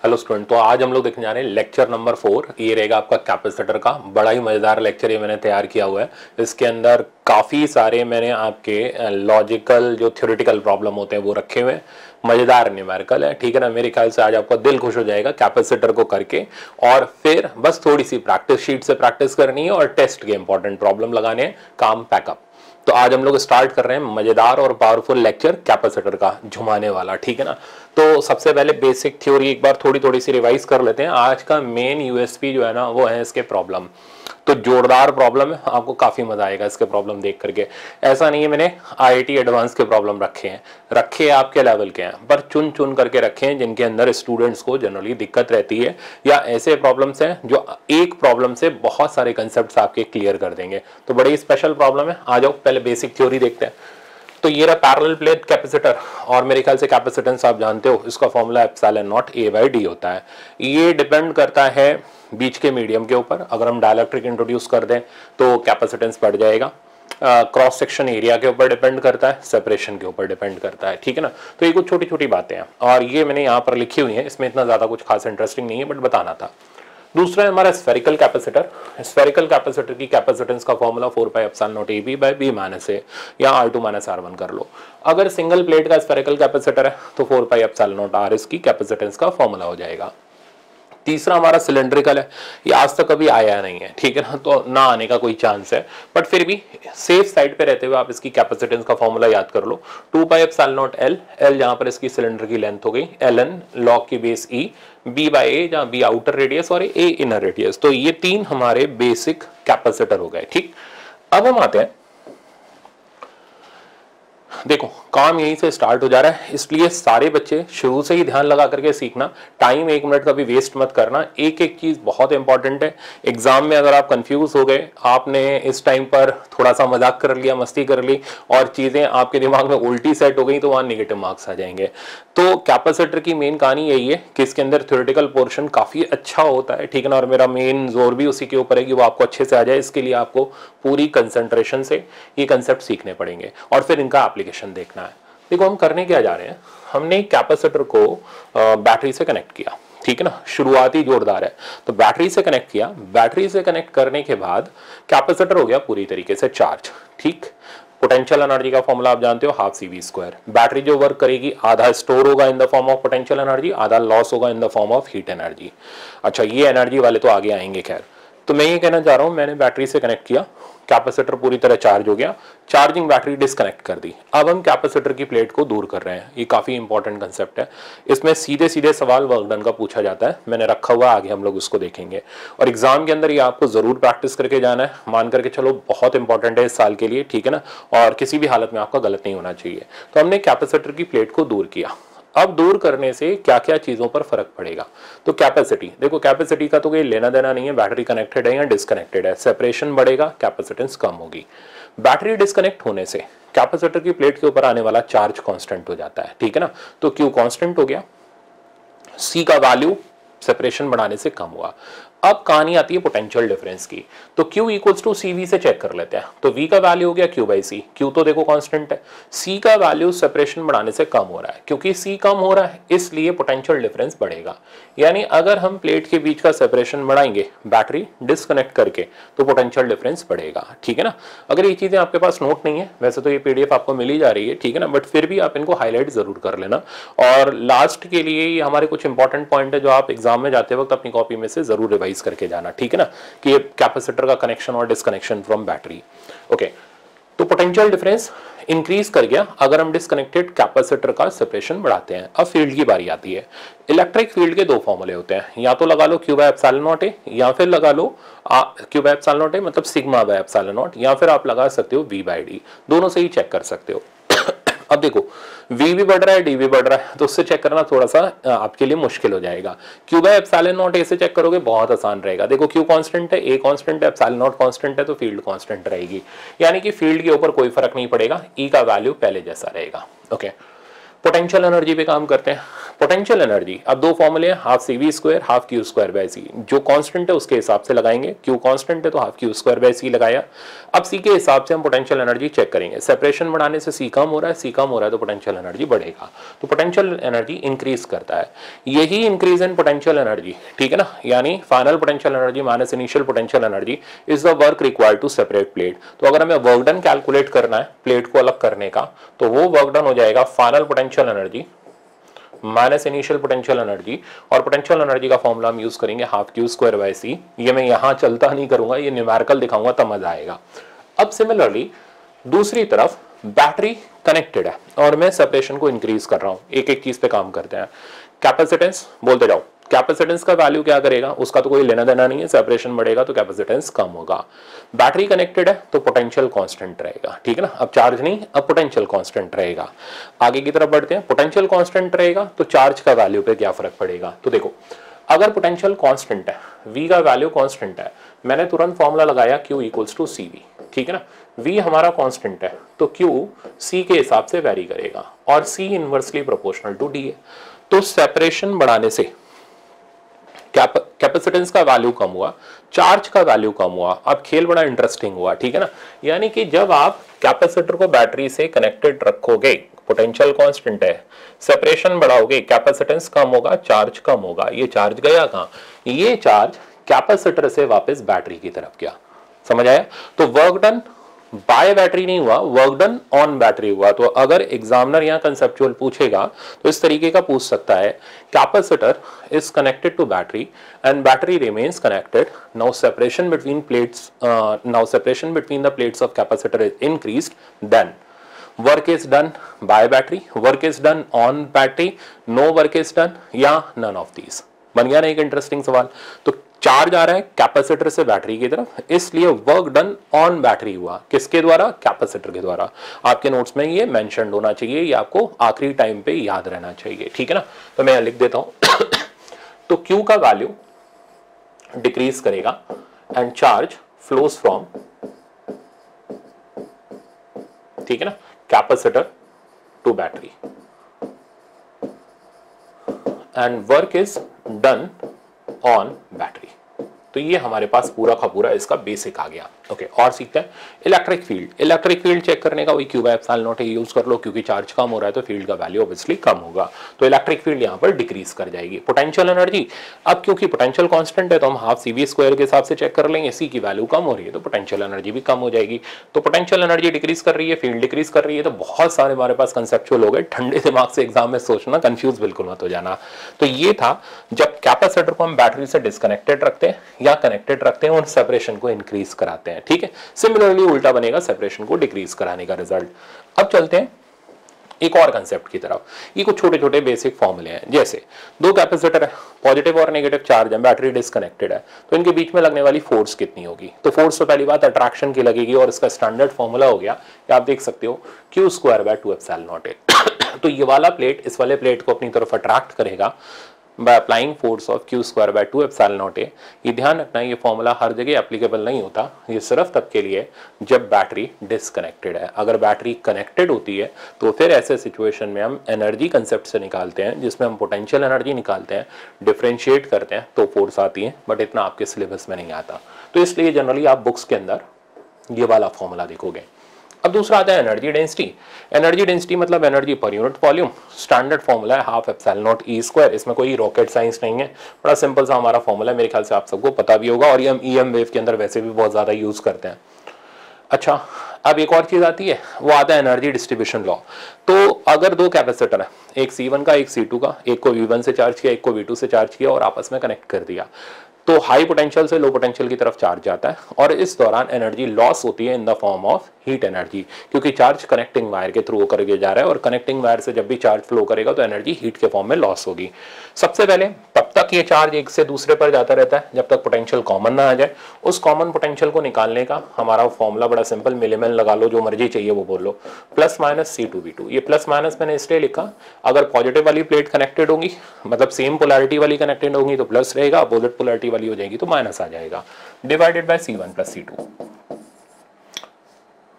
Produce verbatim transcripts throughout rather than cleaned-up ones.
Hello student, तो आज हम लोग देखने जा रहे हैं लेक्चर नंबर फोर। ये रहेगा आपका कैपेसिटर का। बड़ा ही मज़ेदार लेक्चर ये मैंने तैयार किया हुआ है। इसके अंदर काफ़ी सारे मैंने आपके लॉजिकल जो थ्योरेटिकल प्रॉब्लम होते हैं वो रखे हुए हैं। मज़ेदार न्यूमेरिकल है, ठीक है ना। मेरे ख्याल से आज आपका दिल खुश हो जाएगा कैपेसिटर को करके। और फिर बस थोड़ी सी प्रैक्टिस शीट से प्रैक्टिस करनी है और टेस्ट के इंपॉर्टेंट प्रॉब्लम लगाने हैं, काम पैकअप। तो आज हम लोग स्टार्ट कर रहे हैं मजेदार और पावरफुल लेक्चर कैपेसिटर का, झुमाने वाला, ठीक है ना। तो सबसे पहले बेसिक थ्योरी एक बार थोड़ी थोड़ी सी रिवाइज कर लेते हैं। आज का मेन यूएसपी जो है ना वो है इसके प्रॉब्लम। तो जोरदार प्रॉब्लम है, आपको काफी मजा आएगा इसके प्रॉब्लम देख करके। ऐसा नहीं है मैंने आईआईटी एडवांस के प्रॉब्लम रखे हैं, रखे आपके लेवल के हैं, पर चुन चुन करके रखे हैं जिनके अंदर स्टूडेंट्स को जनरली दिक्कत रहती है, या ऐसे प्रॉब्लम्स हैं जो एक प्रॉब्लम से बहुत सारे कंसेप्ट्स आपके क्लियर कर देंगे। तो बड़ी स्पेशल प्रॉब्लम है। आ जाओ पहले बेसिक थ्योरी देखते हैं। तो ये रहा पैरेलल प्लेट कैपेसिटर, और मेरे ख्याल से कैपेसिटेंस आप जानते हो, इसका formula epsilon not A by D होता है। ये डिपेंड करता है बीच के मीडियम के ऊपर। अगर हम डाइलेक्ट्रिक इंट्रोड्यूस कर दें तो कैपेसिटेंस बढ़ जाएगा। क्रॉस सेक्शन एरिया के ऊपर डिपेंड करता है, सेपरेशन के ऊपर डिपेंड करता है, ठीक है ना। तो ये कुछ छोटी छोटी बातें हैं और ये मैंने यहाँ पर लिखी हुई है। इसमें इतना ज्यादा कुछ खास इंटरेस्टिंग नहीं है, बट बताना था। दूसरा है हमारा स्फेरिकल कैपेसिटर। स्फेरिकल कैपेसिटर की कैपेसिटेंस का formula four pi epsilon not A B by B minus A, या R two minus R one कर लो। अगर सिंगल प्लेट का स्फेरिकल कैपेसिटर है तो four pi epsilon naught R इसकी कैपेसिटेंस का फॉर्मूला हो जाएगा। तीसरा हमारा सिलेंड्रिकल है। ये आज तक कभी आया नहीं है, ठीक है ना, तो ना आने का कोई चांस है, बट फिर भी सेफ साइड पे रहते हुए आप इसकी कैपेसिटेंस का फॉर्मूला याद कर लो। Two pi epsilon naught L, L जहां पर इसकी सिलेंडर की लेंथ हो गई, एल एन लॉग की base E, B by A जहां बी आउटर रेडियस और ए इनर रेडियस। तो ये तीन हमारे बेसिक कैपेसिटर हो गए, ठीक। अब हम आते हैं, देखो काम यहीं से स्टार्ट हो जा रहा है, इसलिए सारे बच्चे शुरू से ही ध्यान लगा करके सीखना। टाइम एक मिनट का भी वेस्ट मत करना। एक एक चीज बहुत इंपॉर्टेंट है। एग्जाम में अगर आप कंफ्यूज हो गए, आपने इस टाइम पर थोड़ा सा मजाक कर लिया, मस्ती कर ली और चीजें आपके दिमाग में उल्टी सेट हो गई, तो वहां निगेटिव मार्क्स आ जाएंगे। तो कैपेसिटर की मेन कहानी यही है कि इसके अंदर थ्योरेटिकल पोर्शन काफी अच्छा होता है, ठीक है ना। और मेरा मेन जोर भी उसी के ऊपर है कि वो आपको अच्छे से आ जाए। इसके लिए आपको पूरी कंसंट्रेशन से ये कंसेप्ट सीखने पड़ेंगे और फिर इनका एप्लीकेशन देखना है। देखो हम करने क्या जा रहे हैं, हमने कैपेसिटर को बैटरी से कनेक्ट किया, ठीक है ना। शुरुआती जोरदार है, तो बैटरी से कनेक्ट किया। बैटरी से कनेक्ट करने के बाद कैपेसिटर हो गया पूरी तरीके से चार्ज, ठीक। पोटेंशियल एनर्जी का फॉर्मूला आप जानते हो, half C V square. Battery जो वर्क करेगी, आधा स्टोर होगा in the form of potential energy, आधा लॉस होगा in the form of heat energy. अच्छा, ये एनर्जी वाले तो आगे आएंगे। खैर, तो मैं ये कहना चाह रहा हूं, मैंने बैटरी से कनेक्ट किया, कैपेसिटर पूरी तरह चार्ज हो गया, चार्जिंग बैटरी डिस्कनेक्ट कर दी। अब हम कैपेसिटर की प्लेट को दूर कर रहे हैं। ये काफी इंपॉर्टेंट कंसेप्ट है। इसमें सीधे सीधे सवाल वर्क डन का पूछा जाता है, मैंने रखा हुआ, आगे हम लोग उसको देखेंगे। और एग्जाम के अंदर ये आपको जरूर प्रैक्टिस करके जाना है, मान करके चलो बहुत इंपॉर्टेंट है इस साल के लिए, ठीक है ना। और किसी भी हालत में आपका गलत नहीं होना चाहिए। तो हमने कैपेसिटर की प्लेट को दूर किया। अब दूर करने से क्या क्या चीजों पर फर्क पड़ेगा। तो कैपेसिटी, देखो कैपेसिटी का तो कोई लेना देना नहीं है, बैटरी कनेक्टेड है या डिस्कनेक्टेड है। सेपरेशन बढ़ेगा, कैपेसिटेंस कम होगी। बैटरी डिस्कनेक्ट होने से कैपेसिटर की प्लेट के ऊपर आने वाला चार्ज कांस्टेंट हो जाता है, ठीक है ना। तो क्यू कांस्टेंट हो गया, सी का वैल्यू सेपरेशन बढ़ाने से कम हुआ। अब कहानी आती है पोटेंशियल डिफरेंस की। तो Q equals to C V से चेक कर लेते हैं। तो V का वैल्यू हो गया Q बाई सी। Q तो देखो कांस्टेंट है। C का वैल्यू सेपरेशन बढ़ाने से कम हो रहा है, क्योंकि C कम हो रहा है इसलिए पोटेंशियल डिफरेंस बढ़ेगा। यानी अगर हम प्लेट के बीच का सेपरेशन बढ़ाएंगे बैटरी डिस्कनेक्ट करके, तो पोटेंशियल डिफरेंस बढ़ेगा, ठीक है ना। अगर ये चीजें आपके पास नोट नहीं है, वैसे तो ये पीडीएफ आपको मिल ही जा रही है, ठीक है ना, बट फिर भी आप इनको हाईलाइट जरूर कर लेना। और लास्ट के लिए ये हमारे कुछ इंपॉर्टेंट पॉइंट है जो आप एग्जाम में जाते वक्त अपनी कॉपी में से जरूर रिवाइज करके जाना, ठीक है ना, कि ये कैपेसिटर का कनेक्शन और डिस्कनेक्शन फ्रॉम बैटरी। ओके, तो पोटेंशियल डिफरेंस इंक्रीज कर गया अगर हम डिस्कनेक्टेड कैपेसिटर का सेपरेशन बढ़ाते हैं। अब फील्ड की बारी आती है। इलेक्ट्रिक फील्ड के दो फॉर्मूले होते हैं, या तो लगा लो Q by epsilon not A, या फिर लगा लो Q by epsilon not A मतलब सिग्मा बाय एप्सिलॉन नॉट, या फिर आप लगा सकते हो वी बाय डी। दोनों से ही चेक कर सकते हो। अब देखो V भी बढ़ रहा है, D भी बढ़ रहा है, तो उससे चेक करना थोड़ा सा आपके लिए मुश्किल हो जाएगा। Q by epsilon naught A से चेक करोगे बहुत आसान रहेगा। देखो Q कांस्टेंट है, A कांस्टेंट है, एप्सिलॉन नॉट कांस्टेंट है, तो फील्ड कांस्टेंट रहेगी, यानी कि फील्ड के ऊपर कोई फर्क नहीं पड़ेगा। E का वैल्यू पहले जैसा रहेगा। ओके, पोटेंशियल एनर्जी पे काम करते हैं। पोटेंशियल एनर्जी, अब दो फॉर्मूले हैं, half C V square half Q square by C, जो कांस्टेंट है उसके हिसाब से लगाएंगे, क्यू कांस्टेंट है तो half Q square by C लगाया। अब सी के हिसाब से हम पोटेंशियल एनर्जी चेक करेंगे, सेपरेशन बढ़ाने से सी कम हो रहा है, सी कम हो रहा है तो पोटेंशियल एनर्जी बढ़ेगा, तो पोटेंशियल एनर्जी इंक्रीज करता है, यही इंक्रीज इन पोटेंशियल एनर्जी, ठीक है ना, यानी final potential energy minus initial potential energy is the work required to separate plate. तो अगर हमें वर्क डन कैलकुलेट करना है प्लेट को अलग करने का, तो वो वर्क डन हो जाएगा final potential energy minus initial potential energy, और पोटेंशियल एनर्जी का फॉर्मूला हम यूज करेंगे half Q square by C. ये मैं यहां चलता नहीं करूंगा, ये न्यूमेरिकल दिखाऊंगा तब मजा आएगा। अब सिमिलरली दूसरी तरफ बैटरी कनेक्टेड है और मैं सेपरेशन को इंक्रीज कर रहा हूं, एक एक चीज पे काम करते हैं। कैपेसिटेंस बोलते जाओ, कैपेसिटेंस का वैल्यू क्या करेगा, उसका तो कोई लेना देना नहीं है, सेपरेशन बढ़ेगा तो कैपेसिटेंस कम होगा। बैटरी कनेक्टेड है तो पोटेंशियल कांस्टेंट रहेगा, ठीक है ना, अब चार्ज नहीं, अब पोटेंशियल कांस्टेंट रहेगा। आगे की तरफ बढ़ते हैं, पोटेंशियल कांस्टेंट रहेगा तो चार्ज का वैल्यू पे क्या फर्क पड़ेगा। तो देखो अगर पोटेंशियल कांस्टेंट है, V का वैल्यू कांस्टेंट है, मैंने तुरंत फॉर्मूला लगाया Q equals to C V, ठीक है ना, V हमारा कांस्टेंट है तो Q C के हिसाब से वेरी करेगा और C inversely proportional to D है। तो सेपरेशन बढ़ाने से कैपेसिटेंस का वैल्यू कम हुआ, चार्ज का वैल्यू कम हुआ। अब खेल बड़ा इंटरेस्टिंग हुआ, ठीक है ना, यानी कि जब आप कैपेसिटर को बैटरी से कनेक्टेड रखोगे, पोटेंशियल कांस्टेंट है, सेपरेशन बढ़ाओगे, कैपेसिटेंस कम होगा, चार्ज कम होगा। ये चार्ज गया कहां, ये चार्ज कैपेसिटर से वापस बैटरी की तरफ गया, समझ आया। तो वर्क डन बाय बैटरी नहीं हुआ, वर्क डन ऑन बैटरी हुआ। तो अगर एग्जामिनर यहां कंसेप्चुअल पूछेगा तो इस तरीके का पूछ सकता है, capacitor is connected to battery and battery remains connected, now separation between plates now separation between the plates of capacitor is increased, then work is done by battery, work is done on battery, no work is done, या none of these. बन गया ना एक interesting सवाल। तो charge आ रहा है capacitor से बैटरी की तरफ, इसलिए वर्क डन ऑन बैटरी हुआ, किसके द्वारा, कैपेसिटर के द्वारा। आपके नोट्स में ये मेंशन होना चाहिए, ये आपको आखिरी टाइम पे याद रहना चाहिए, ठीक है ना। तो मैं लिख देता हूं तो Q का वैल्यू डिक्रीज करेगा एंड चार्ज फ्लोज फ्रॉम, ठीक है ना, capacitor to battery and work is done on battery. तो ये हमारे पास पूरा का पूरा इसका बेसिक आ गया। ओके, और सीखते हैं electric field. Electric field check करने का वही Q by epsilon naught use कर लो, क्योंकि चार्ज कम हो रहा है तो फील्ड का वैल्यू ऑब्वियसली कम होगा, तो इलेक्ट्रिक फील्ड यहाँ पर डिक्रीज कर जाएगी। पोटेंशियल एनर्जी, अब क्योंकि पोटेंशियल कांस्टेंट है तो हम हाफ सी वी स्क्वायर के हिसाब से चेक कर लेंगे, सी की वैल्यू कम हो रही है तो पोटेंशियल एनर्जी भी कम हो जाएगी। तो पोटेंशियल एनर्जी डिक्रीज कर रही है, फील्ड डिक्रीज कर रही है, तो बहुत सारे हमारे पास कंसेप्चुअल हो गए। ठंडे दिमाग से एग्जाम में सोचना, कंफ्यूज बिल्कुल मत हो जाना। तो ये था जब कैपेसिटर को हम बैटरी से डिस्कनेक्टेड रखते हैं या कनेक्टेड रखते हैं और सेपरेशन को इंक्रीज कराते हैं, ठीक है। सिमिलरली उल्टा बनेगा सेपरेशन को डिक्रीज कराने का रिजल्ट। अब चलते हैं एक और कंसेप्ट की तरफ। ये कुछ छोटे छोटे बेसिक फॉर्मूले हैं, जैसे दो कैपेसिटर है, पॉजिटिव और नेगेटिव चार्ज है, बैटरी डिस्कनेक्टेड है, तो इनके बीच में लगने वाली फोर्स कितनी होगी। तो फोर्स तो पहली बात अट्रैक्शन की लगेगी और इसका स्टैंडर्ड फॉर्मूला हो गया, आप देख सकते हो Q square by two epsilon not A. तो ये वाला प्लेट इस वाले प्लेट को अपनी तरफ अट्रैक्ट करेगा by applying force of q square by two epsilon naught a। ये ध्यान रखना है, ये फॉर्मूला हर जगह एप्लीकेबल नहीं होता, ये सिर्फ तब के लिए जब बैटरी डिसकनेक्टेड है। अगर बैटरी कनेक्टेड होती है तो फिर ऐसे सिचुएशन में हम एनर्जी कंसेप्ट से निकालते हैं, जिसमें हम पोटेंशियल एनर्जी निकालते हैं, डिफरेंशिएट करते हैं तो फोर्स आती है, बट इतना आपके सिलेबस में नहीं आता। तो इसलिए जनरली आप बुक्स के अंदर ये वाला फॉर्मूला देखोगे। अब दूसरा आता है एनर्जी डेंसिटी। एनर्जी डेंसिटी मतलब energy per unit volume. Standard formula है half epsilon naught E square, इसमें कोई रॉकेट साइंस नहीं है, बड़ा सिंपल सा हमारा फॉर्मूला है, मेरे ख्याल से आप सबको पता भी होगा और ये हम ई एम वेव के अंदर वैसे भी बहुत ज्यादा यूज करते हैं। अच्छा, अब एक और चीज आती है, वो आता है एनर्जी डिस्ट्रीब्यूशन लॉ। तो अगर दो कैपेसिटर है, एक सी वन का एक सी टू का, एक को वी वन से चार्ज किया एक को वी टू से चार्ज किया और आपस में कनेक्ट कर दिया, तो हाई पोटेंशियल से लो पोटेंशियल की तरफ चार्ज जाता है और इस दौरान एनर्जी लॉस होती है in the form of heat energy, क्योंकि चार्ज कनेक्टिंग वायर के थ्रू करके जा रहा है और कनेक्टिंग वायर से जब भी चार्ज फ्लो करेगा तो एनर्जी हीट के फॉर्म में लॉस होगी। सबसे पहले तब तक ये चार्ज एक से दूसरे पर जाता रहता है जब तक पोटेंशियल कॉमन ना आ जाए। उस कॉमन पोटेंशियल को निकालने का हमारा फॉर्मूला बड़ा सिंपल, मिलीमेन लगा लो, जो मर्जी चाहिए वो बोल लो, plus minus C two V two. ये प्लस माइनस मैंने इसलिए लिखा, अगर पॉजिटिव वाली प्लेट कनेक्टेड होगी, मतलब सेम पोलैरिटी वाली कनेक्टेड होगी तो प्लस रहेगा, अपोजिट पोलैरिटी वाली हो जाएगी तो माइनस आ जाएगा, divided by C one plus C two.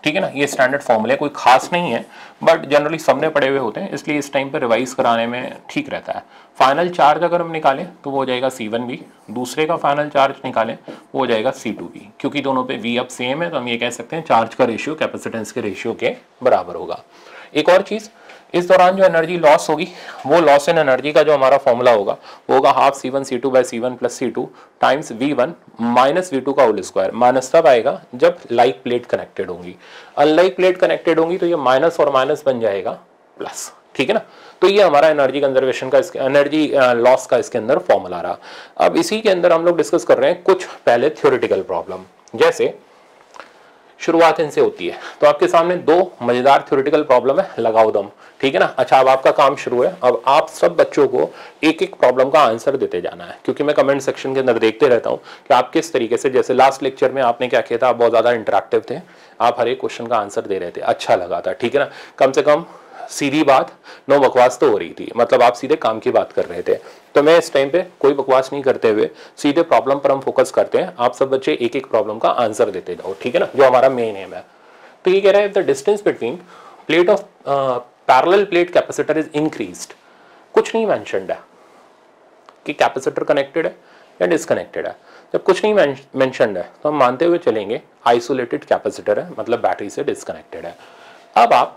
ठीक है ना। ये स्टैंडर्ड फॉर्मूले कोई खास नहीं है, बट जनरली सबने पढ़े हुए होते हैं, इसलिए इस टाइम पे रिवाइज कराने में ठीक रहता है। फाइनल चार्ज अगर हम निकालें तो वो हो जाएगा सी वन वी, दूसरे का फाइनल चार्ज निकालें वो हो जाएगा सी टू वी। क्योंकि दोनों पे वी अब सेम है तो हम ये कह सकते हैं चार्ज का रेशियो कैपेसिटेंस के रेशियो के बराबर होगा। एक और चीज, इस दौरान जो एनर्जी लॉस होगी वो लॉस इन एनर्जी का जो हमारा फॉर्मूला होगा वो होगा half C one C two by C one plus C two times V one minus V two का होल स्क्वायर। माइनस तब आएगा जब लाइक प्लेट कनेक्टेड होंगी, अनलाइक प्लेट कनेक्टेड होंगी तो ये माइनस और माइनस बन जाएगा प्लस, ठीक है ना। तो ये हमारा एनर्जी कंजर्वेशन का, इसके एनर्जी लॉस का इसके अंदर फॉर्मूला रहा। अब इसी के अंदर हम लोग डिस्कस कर रहे हैं कुछ पहले थ्योरेटिकल प्रॉब्लम, जैसे शुरुआत इनसे होती है। तो आपके सामने दो मजेदार थ्योरेटिकल प्रॉब्लम है, लगाओ दम, ठीक है ना। अच्छा, अब आपका काम शुरू है। अब आप सब बच्चों को एक एक प्रॉब्लम का आंसर देते जाना है, क्योंकि मैं कमेंट सेक्शन के अंदर देखते रहता हूं कि आप किस तरीके से, जैसे लास्ट लेक्चर में आपने क्या किया था, आप बहुत ज्यादा इंटरेक्टिव थे, आप हर एक क्वेश्चन का आंसर दे रहे थे, अच्छा लगा था, ठीक है ना। कम से कम सीधी बात, नो बकवास तो हो रही थी, मतलब आप सीधे काम की बात कर रहे थे। तो मैं इस टाइम पे कोई बकवास नहीं करते हुए सीधे प्रॉब्लम पर हम फोकस करते हैं। आप सब बच्चे एक एक प्रॉब्लम का आंसर देते जाओ, ठीक है ना, जो हमारा मेन एम है। तो ये कह रहा है the distance between plate of parallel plate capacitor is increased. कुछ नहीं मेंशन्ड है कि कैपेसिटर कनेक्टेड है या डिसकनेक्टेड है। जब कुछ नहीं मेंशन्ड है तो हम मानते हुए चलेंगे आइसोलेटेड कैपेसिटर है, मतलब बैटरी से डिसकनेक्टेड है। अब आप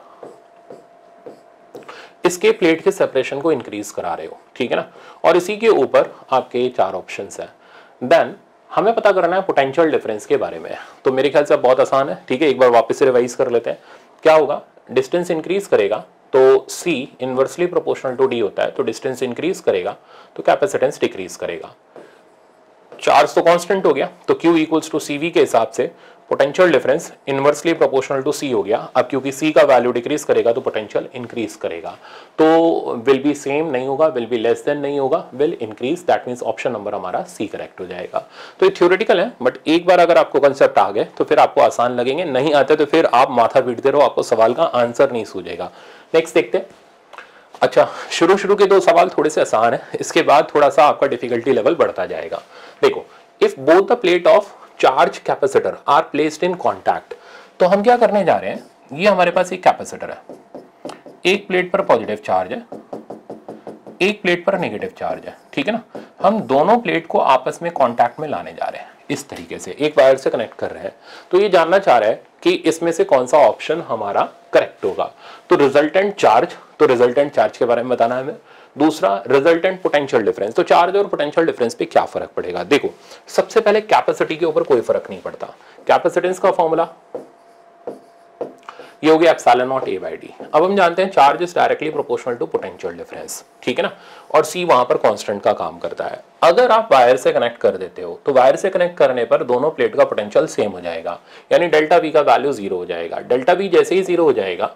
इसके प्लेट के सेपरेशन को इंक्रीज करा रहे हो, ठीक है ना, और इसी के ऊपर आपके चार ऑप्शंस हैं। देन हमें पता करना है पोटेंशियल डिफरेंस के बारे में। तो मेरे ख्याल से बहुत आसान है, ठीक है, एक बार वापस से रिवाइज कर लेते हैं। क्या होगा, डिस्टेंस इंक्रीज करेगा तो C inversely proportional to D होता है, तो डिस्टेंस इंक्रीज करेगा तो कैपेसिटेंस डिक्रीज करेगा। चार्ज तो कांस्टेंट हो गया, तो Q equals to C V के हिसाब से potential difference inversely proportional to C हो गया। अब क्योंकि C का वैल्यू डिक्रीज करेगा तो पोटेंशियल इंक्रीज करेगा, तो विल बी सेम नहीं होगा, विल बी लेस देन नहीं होगा, will increase. That means option number हमारा C करेक्ट हो जाएगा। तो ये थ्योरेटिकल है, बट एक बार अगर आपको कंसेप्ट आ गए तो फिर आपको आसान लगेंगे, नहीं आते तो फिर आप माथा पीटते रहो, आपको सवाल का आंसर नहीं सूझेगा। नेक्स्ट देखते हैं। अच्छा, शुरू शुरू के दो सवाल थोड़े से आसान है, इसके बाद थोड़ा सा आपका डिफिकल्टी लेवल बढ़ता जाएगा। देखो, if both the plate of charge capacitor are placed in contact, तो हम क्या करने जा रहे हैं, ये हमारे पास एक कैपेसिटर है, एक प्लेट पर पॉजिटिव चार्ज है, एक प्लेट पर नेगेटिव चार्ज है, ठीक है ना। हम दोनों प्लेट को आपस में कॉन्टैक्ट में लाने जा रहे हैं, इस तरीके से एक वायर से कनेक्ट कर रहे हैं। तो ये जानना चाह रहा है कि इसमें से कौन सा ऑप्शन हमारा करेक्ट होगा। तो रिजल्टेंट चार्ज, तो रिजल्टेंट चार्ज के बारे में बताना है हमें। दूसरा, रिजल्टेंट पोटेंशियल डिफरेंस, तो चार्ज और पोटेंशियल डिफरेंस पे क्या फर्क पड़ेगा। देखो, सबसे पहले कैपेसिटी के ऊपर कोई फर्क नहीं पड़ता। कैपेसिटेंस का फॉर्मूला ये हो गया epsilon not A by D. अब हम जानते हैं charge is directly proportional to potential difference, ठीक है ना, और सी वहां पर कांस्टेंट का काम करता है। अगर आप वायर से कनेक्ट कर देते हो तो वायर से कनेक्ट करने पर दोनों प्लेट का पोटेंशियल सेम हो जाएगा, यानी डेल्टा वी का वैल्यू जीरो हो जाएगा। डेल्टा वी जैसे ही जीरो हो जाएगा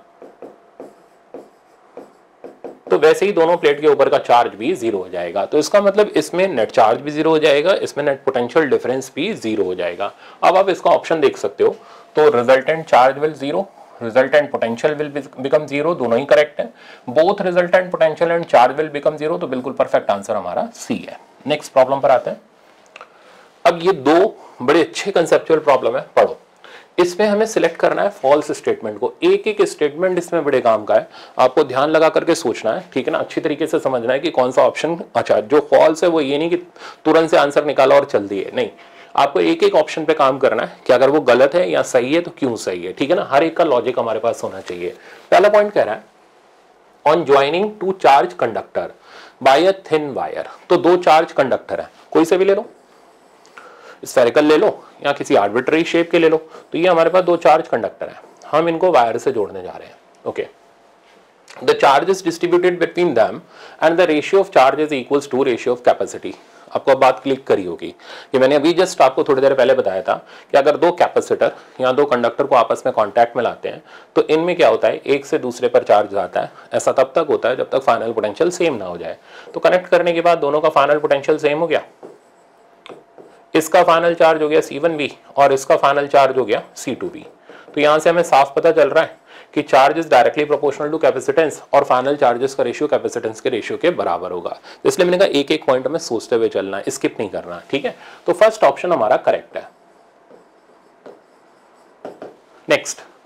तो वैसे ही दोनों प्लेट के ऊपर का चार्ज भी जीरो हो जाएगा। तो इसका मतलब इसमें नेट चार्ज भी जीरो हो जाएगा, इसमें नेट पोटेंशियल डिफरेंस भी जीरो हो जाएगा। अब आप इसका ऑप्शन देख सकते हो, तो resultant charge will zero, resultant potential will become zero, दोनों ही करेक्ट है। Both resultant potential and charge will become zero, तो बिल्कुल परफेक्ट आंसर हमारा सी है। नेक्स्ट प्रॉब्लम पर आते हैं। अब ये दो बड़े अच्छे कंसेप्चुअल प्रॉब्लम है, पढ़ो। इसमें हमें सिलेक्ट करना है फॉल्स स्टेटमेंट को। एक एक स्टेटमेंट इसमें बड़े काम का है, आपको ध्यान लगा करके सोचना है, ठीक है ना, अच्छी तरीके से समझना है कि कौन सा ऑप्शन अच्छा। जो फॉल्स है वो ये नहीं कि तुरंत से आंसर निकाला और चल दिए, नहीं, आपको एक एक ऑप्शन पे काम करना है कि अगर वो गलत है या सही है तो क्यों सही है, ठीक है ना। हर एक का लॉजिक हमारे पास होना चाहिए। पहला पॉइंट कह रहा है on joining two charge conductor by a thin wire. तो दो चार्ज कंडक्टर है, कोई से भी ले लो, स्फेरिकल ले लो या किसी आर्बिट्ररी शेप के ले लो। तो ये हमारे पास दो चार्ज कंडक्टर है, हम इनको वायर से जोड़ने जा रहे हैं। Okay, the charge is distributed between them and the ratio of charge is equals to ratio of capacity. आपको अब बात क्लिक करी होगी कि मैंने अभी जस्ट आपको थोड़ी देर पहले बताया था कि अगर दो कैपेसिटर या दो कंडक्टर को आपस में कांटेक्ट में लाते हैं तो इनमें क्या होता है, एक से दूसरे पर चार्ज जाता है। ऐसा तब तक होता है जब तक फाइनल पोटेंशियल सेम ना हो जाए। तो कनेक्ट करने के बाद दोनों का फाइनल पोटेंशियल सेम हो गया, इसका फाइनल चार्ज हो गया सी वन वी और इसका फाइनल चार्ज हो गया सी टू वी। तो यहां से हमें साफ पता चल रहा है कि charge is directly proportional to capacitance और फाइनल चार्जेस का रेशियो कैपेसिटेंस के रेशियो के बराबर होगा। इसलिए मैंने कहा एक एक पॉइंट में सोचते हुए चलना है, स्किप नहीं करना, ठीक है। तो फर्स्ट ऑप्शन हमारा करेक्ट है। Next,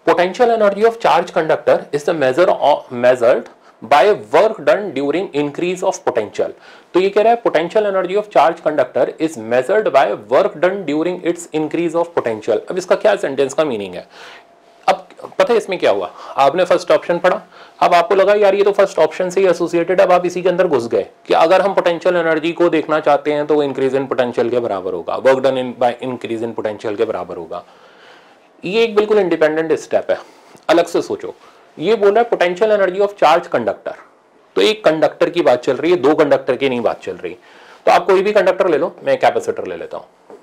potential energy of charge conductor is the major measured by work done during increase of potential. तो ये कह रहा है potential energy of charge conductor is measured by work done during its increase of potential. अब इसका क्या sentence का meaning है? अब पता है इसमें क्या हुआ, आपने फर्स्ट ऑप्शन पढ़ा, अब आपको लगा यार ये तो फर्स्ट ऑप्शन से ही एसोसिएटेड है, अब आप इसी के अंदर घुस गए कि अगर हम पोटेंशियल एनर्जी को देखना चाहते हैं तो वो इंक्रीज इन पोटेंशियल के बराबर होगा, work done in by increase in potential के बराबर होगा। ये एक बिल्कुल इंडिपेंडेंट स्टेप है, अलग से सोचो। ये बोल रहा है potential energy of charge conductor, तो एक कंडक्टर की बात चल रही है, दो कंडक्टर की नहीं बात चल रही। तो आप कोई भी कंडक्टर ले लो, मैं कैपेसिटर ले लेता हूं,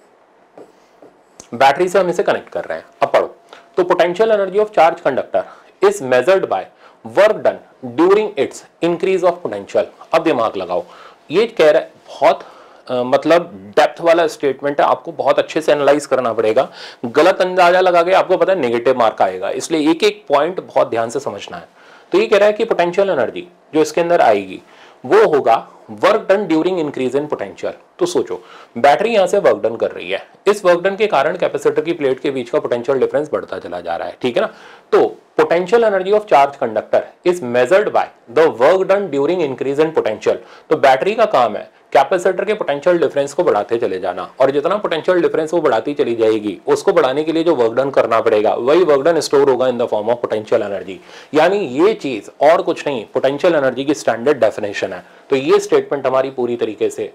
बैटरी से हम इसे कनेक्ट कर रहे हैं। अब पढ़ो, तो potential energy of charge conductor is measured by work done during its increase of potential. अब दिमाग लगाओ, ये कह रहा है बहुत Uh, मतलब डेप्थ वाला स्टेटमेंट है, आपको बहुत अच्छे से एनालाइज करना पड़ेगा। गलत अंदाजा लगा के आपको पता है नेगेटिव मार्क आएगा, इसलिए एक एक पॉइंट बहुत ध्यान से समझना है। तो ये कह रहा है कि पोटेंशियल एनर्जी जो इसके अंदर आएगी वो होगा work done during increase in potential. तो सोचो बैटरी यहां से वर्क डन कर रही है, इस वर्क डन के कारण कैपेसिटर की प्लेट के बीच का पोटेंशियल डिफरेंस बढ़ता चला जा रहा है, ठीक है ना। तो potential energy of charge conductor is measured by the work done during increase in potential. तो बैटरी का काम है कैपेसिटर के पोटेंशियल डिफरेंस को बढ़ाते चले जाना, और जितना पोटेंशियल डिफरेंस वो बढ़ाती चली जाएगी उसको बढ़ाने के लिए जो वर्क डन करना पड़ेगा वही वर्क डन स्टोर होगा in the form of potential energy. यानी ये चीज और कुछ नहीं, पोटेंशियल एनर्जी की स्टैंडर्ड डेफिनेशन है। तो ये स्टेटमेंट हमारी पूरी तरीके से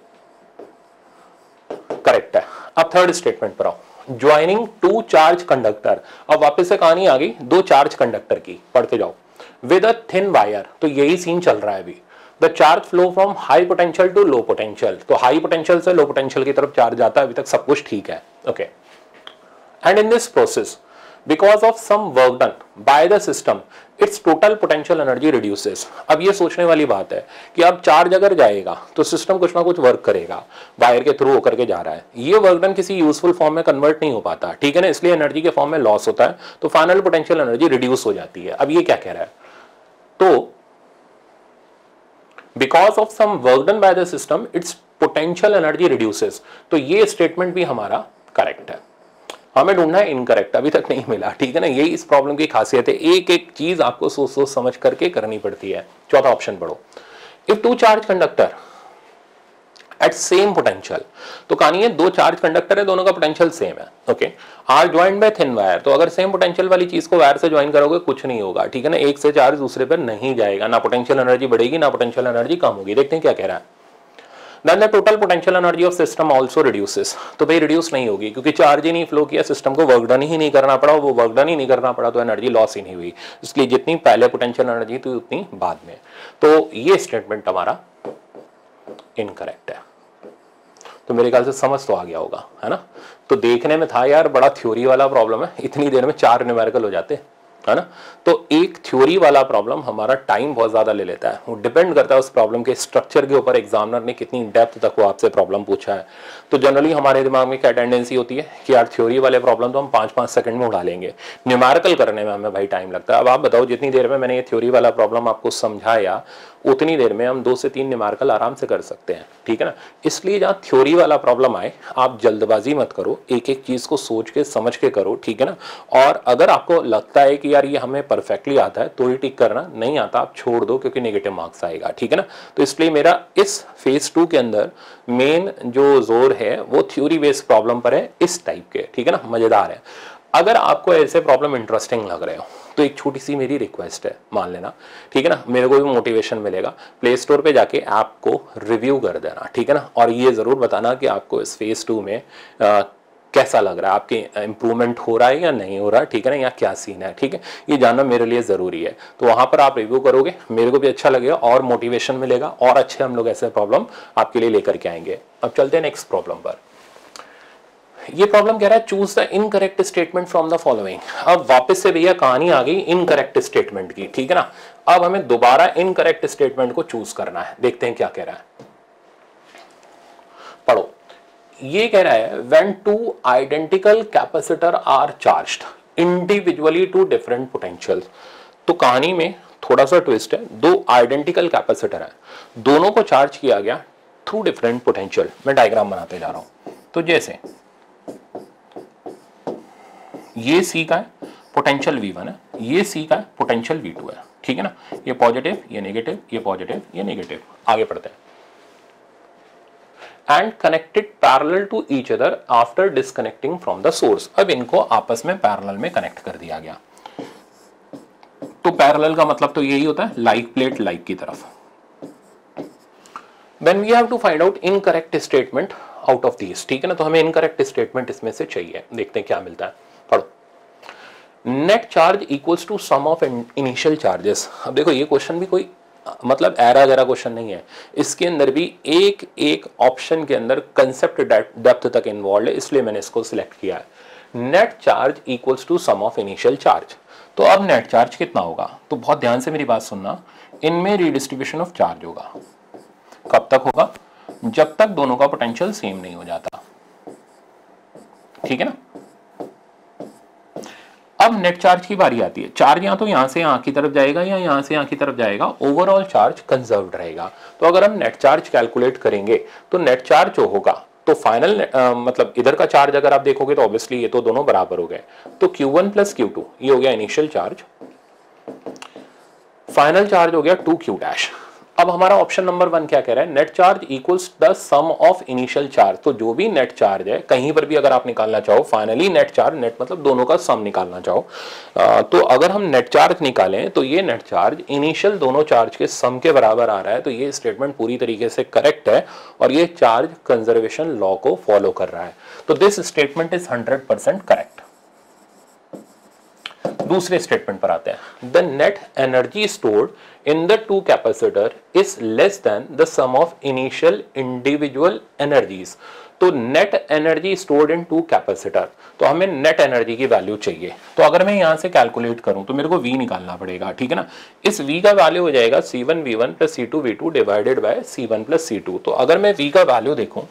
करेक्ट है। अब थर्ड स्टेटमेंट पर आओ, ज्वाइनिंग टू चार्ज कंडक्टर। अब वापस से कहानी आ गई दो चार्ज कंडक्टर की, पढ़ते जाओ। विद अ थिन वायर, तो यही सीन चल रहा है अभी। The charge flow from high potential to low potential, तो हाई पोटेंशियल से लो पोटेंशियल की तरफ चार्ज आता है, अभी तक सब कुछ ठीक है, okay. And in this process because of some work done by the system its total potential energy reduces. अब ये सोचने वाली बात है कि अब चार्ज अगर जाएगा तो सिस्टम कुछ ना कुछ वर्क करेगा, वायर के थ्रू होकर के जा रहा है, ये वर्क डन किसी यूजफुल फॉर्म में कन्वर्ट नहीं हो पाता, ठीक है ना, इसलिए एनर्जी के फॉर्म में लॉस होता है, तो फाइनल पोटेंशियल एनर्जी रिड्यूस हो जाती है। अब ये क्या कह रहा है, तो because of some work done by the system its potential energy reduces. तो ये स्टेटमेंट भी हमारा करेक्ट है, हमें ढूंढना है इनकरेक्ट, अभी तक नहीं मिला, ठीक है ना। यही इस प्रॉब्लम की खासियत है, एक एक चीज आपको सोच सोच समझ करके करनी पड़ती है। चौथा ऑप्शन पढ़ो, if two charge conductor at same potential, तो कहानी है दो चार्ज कंडक्टर है, दोनों का पोटेंशियल सेम है, okay, are joined by thin wire. तो अगर सेम पोटेंशियल वाली चीज को वायर से ज्वाइन करोगे कुछ नहीं होगा, ठीक है ना, एक से चार्ज दूसरे पर नहीं जाएगा, ना पोटेंशियल एनर्जी बढ़ेगी ना पोटेंशियल एनर्जी कम होगी। देखते हैं क्या कह रहा है, then the total potential energy of system also reduces। तो भाई रिड्यूस नहीं होगी क्योंकि चार्ज ही नहीं फ्लो किया, सिस्टम को वर्क डन ही नहीं करना पड़ा, वो वर्क डन ही नहीं करना पड़ा तो एनर्जी लॉस ही नहीं हुई, इसलिए जितनी पहले पोटेंशियल एनर्जी थी उतनी बाद में। तो ये स्टेटमेंट हमारा इनकरेक्ट है। तो मेरे ख्याल से समझ तो आ गया होगा, है ना। तो देखने में था यार बड़ा थ्योरी वाला प्रॉब्लम है, इतनी देर में चार न्यूमेरिकल हो जाते, है ना। तो एक थ्योरी वाला प्रॉब्लम हमारा टाइम बहुत ज्यादा ले लेता है, वो डिपेंड करता है उस प्रॉब्लम के स्ट्रक्चर के ऊपर, एग्जामिनर ने कितनी डेप्थ तक वो आपसे प्रॉब्लम पूछा है। तो जनरली हमारे दिमाग में क्या टेंडेंसी होती है कि यार थ्योरी वाले प्रॉब्लम तो हम पांच पांच सेकंड में उड़ा लेंगे, न्यूमेरिकल करने में हमें भाई टाइम लगता है। अब आप बताओ जितनी देर में मैंने ये थ्योरी वाला प्रॉब्लम आपको समझाया उतनी देर में हम दो से तीन न्यूमेरिकल आराम से कर सकते हैं, ठीक है ना। इसलिए जहाँ थ्योरी वाला प्रॉब्लम आए आप जल्दबाजी मत करो, एक एक चीज को सोच के समझ के करो, ठीक है ना। और अगर आपको लगता है कि यार ये हमें परफेक्टली आता है तो ही टिक करना, नहीं आता आप छोड़ दो क्योंकि नेगेटिव मार्क्स आएगा, ठीक है ना। तो इसलिए मेरा इस फेज टू के अंदर मेन जो जोर है वो थ्योरी बेस्ड प्रॉब्लम पर है, इस टाइप के, ठीक है ना, मजेदार है। अगर आपको ऐसे प्रॉब्लम इंटरेस्टिंग लग रहे हो तो एक छोटी सी मेरी रिक्वेस्ट है, मान लेना, ठीक है ना, मेरे को भी मोटिवेशन मिलेगा, प्ले स्टोर पे जाके ऐप को रिव्यू कर देना, ठीक है ना, और ये जरूर बताना कि आपको इस फेज टू में आ, कैसा लग रहा है, आपके इंप्रूवमेंट हो रहा है या नहीं हो रहा है, ठीक है ना, या क्या सीन है, ठीक है, ये जानना मेरे लिए जरूरी है। तो वहां पर आप रिव्यू करोगे, मेरे को भी अच्छा लगेगा और मोटिवेशन मिलेगा, और अच्छे हम लोग ऐसे प्रॉब्लम आपके लिए लेकर के आएंगे। अब चलते हैं नेक्स्ट प्रॉब्लम पर। ये प्रॉब्लम कह रहा है choose the incorrect statement from the following. अब वापस से भैया कहानी आ गई इनकरेक्ट स्टेटमेंट की, ठीक है ना। अब हमें दोबारा इनकरेक्ट स्टेटमेंट को चूज करना है, देखते हैं क्या कह रहा है, पढ़ो। ये कह रहा है when two identical capacitor are charged individually to different potential. तो कहानी में थोड़ा सा ट्विस्ट है, दो आइडेंटिकल कैपेसिटर है, दोनों को चार्ज किया गया थ्रू डिफरेंट पोटेंशियल। मैं डायग्राम बनाते जा रहा हूं। तो जैसे ये सी का है, पोटेंशियल वी वन है, ये सी का पोटेंशियल वी टू है, ठीक है ना, ये पॉजिटिव ये नेगेटिव ये पॉजिटिव ये नेगेटिव। आगे पढ़ते हैं। And connected parallel to each other after disconnecting from the source. अब इनको आपस में पैरेलल में कनेक्ट कर दिया गया। तो पैरेलल का मतलब तो यही होता है लाइक प्लेट लाइक की तरफ। Then we have to find out incorrect statement out of these, ठीक है ना। तो हमें incorrect statement इसमें से चाहिए, देखते हैं क्या मिलता है। पढ़ो। Net charge equals to sum of initial charges. अब देखो ये क्वेश्चन भी कोई मतलब एरा गैरा क्वेश्चन नहीं है, इसके अंदर भी एक एक ऑप्शन के अंदर कंसेप्ट डेप्थ तक इन्वॉल्व है, इसलिए मैंने इसको सिलेक्ट किया है। Net charge equals to sum of initial charge. तो अब नेट चार्ज कितना होगा, तो बहुत ध्यान से मेरी बात सुनना, इनमें रिडिस्ट्रीब्यूशन ऑफ चार्ज होगा। कब तक होगा, जब तक दोनों का पोटेंशियल सेम नहीं हो जाता, ठीक है ना। अब नेट चार्ज की बारी आती है। चार्ज या तो यहां से यहां की तरफ जाएगा या यहां से यहां की तरफ जाएगा, ओवरऑल चार्ज कंजर्व्ड रहेगा। तो अगर हम नेट चार्ज कैलकुलेट करेंगे तो नेट चार्ज जो होगा तो फाइनल मतलब इधर का चार्ज अगर आप देखोगे तो ऑब्वियसली ये तो दोनों बराबर हो गए, तो Q one plus Q two ये हो गया इनिशियल चार्ज, फाइनल चार्ज हो गया टू क्यू डैश। अब हमारा ऑप्शन नंबर वन क्या कह रहा है, net charge equals the sum of initial charge. तो जो भी नेट चार्ज है कहीं पर भी अगर आप निकालना चाहो, फाइनली नेट चार्ज, नेट मतलब दोनों का सम निकालना चाहो, तो अगर हम नेट चार्ज निकालें तो ये नेट चार्ज इनिशियल दोनों चार्ज के सम के बराबर आ रहा है। तो ये स्टेटमेंट पूरी तरीके से करेक्ट है और ये चार्ज कंजर्वेशन लॉ को फॉलो कर रहा है। तो this statement is hundred percent correct. दूसरे स्टेटमेंट पर आते हैं। The net energy stored in the two capacitor is less than the sum of initial individual energies. तो net energy stored in two capacitor, तो हमें नेट एनर्जी की value चाहिए। तो अगर मैं यहां से कैलकुलेट करूं तो मेरे को V निकालना पड़ेगा, ठीक है ना। इस V का वैल्यू हो जाएगा C one V one plus C two V two divided by C one plus C two. तो अगर मैं V का वैल्यू देखूं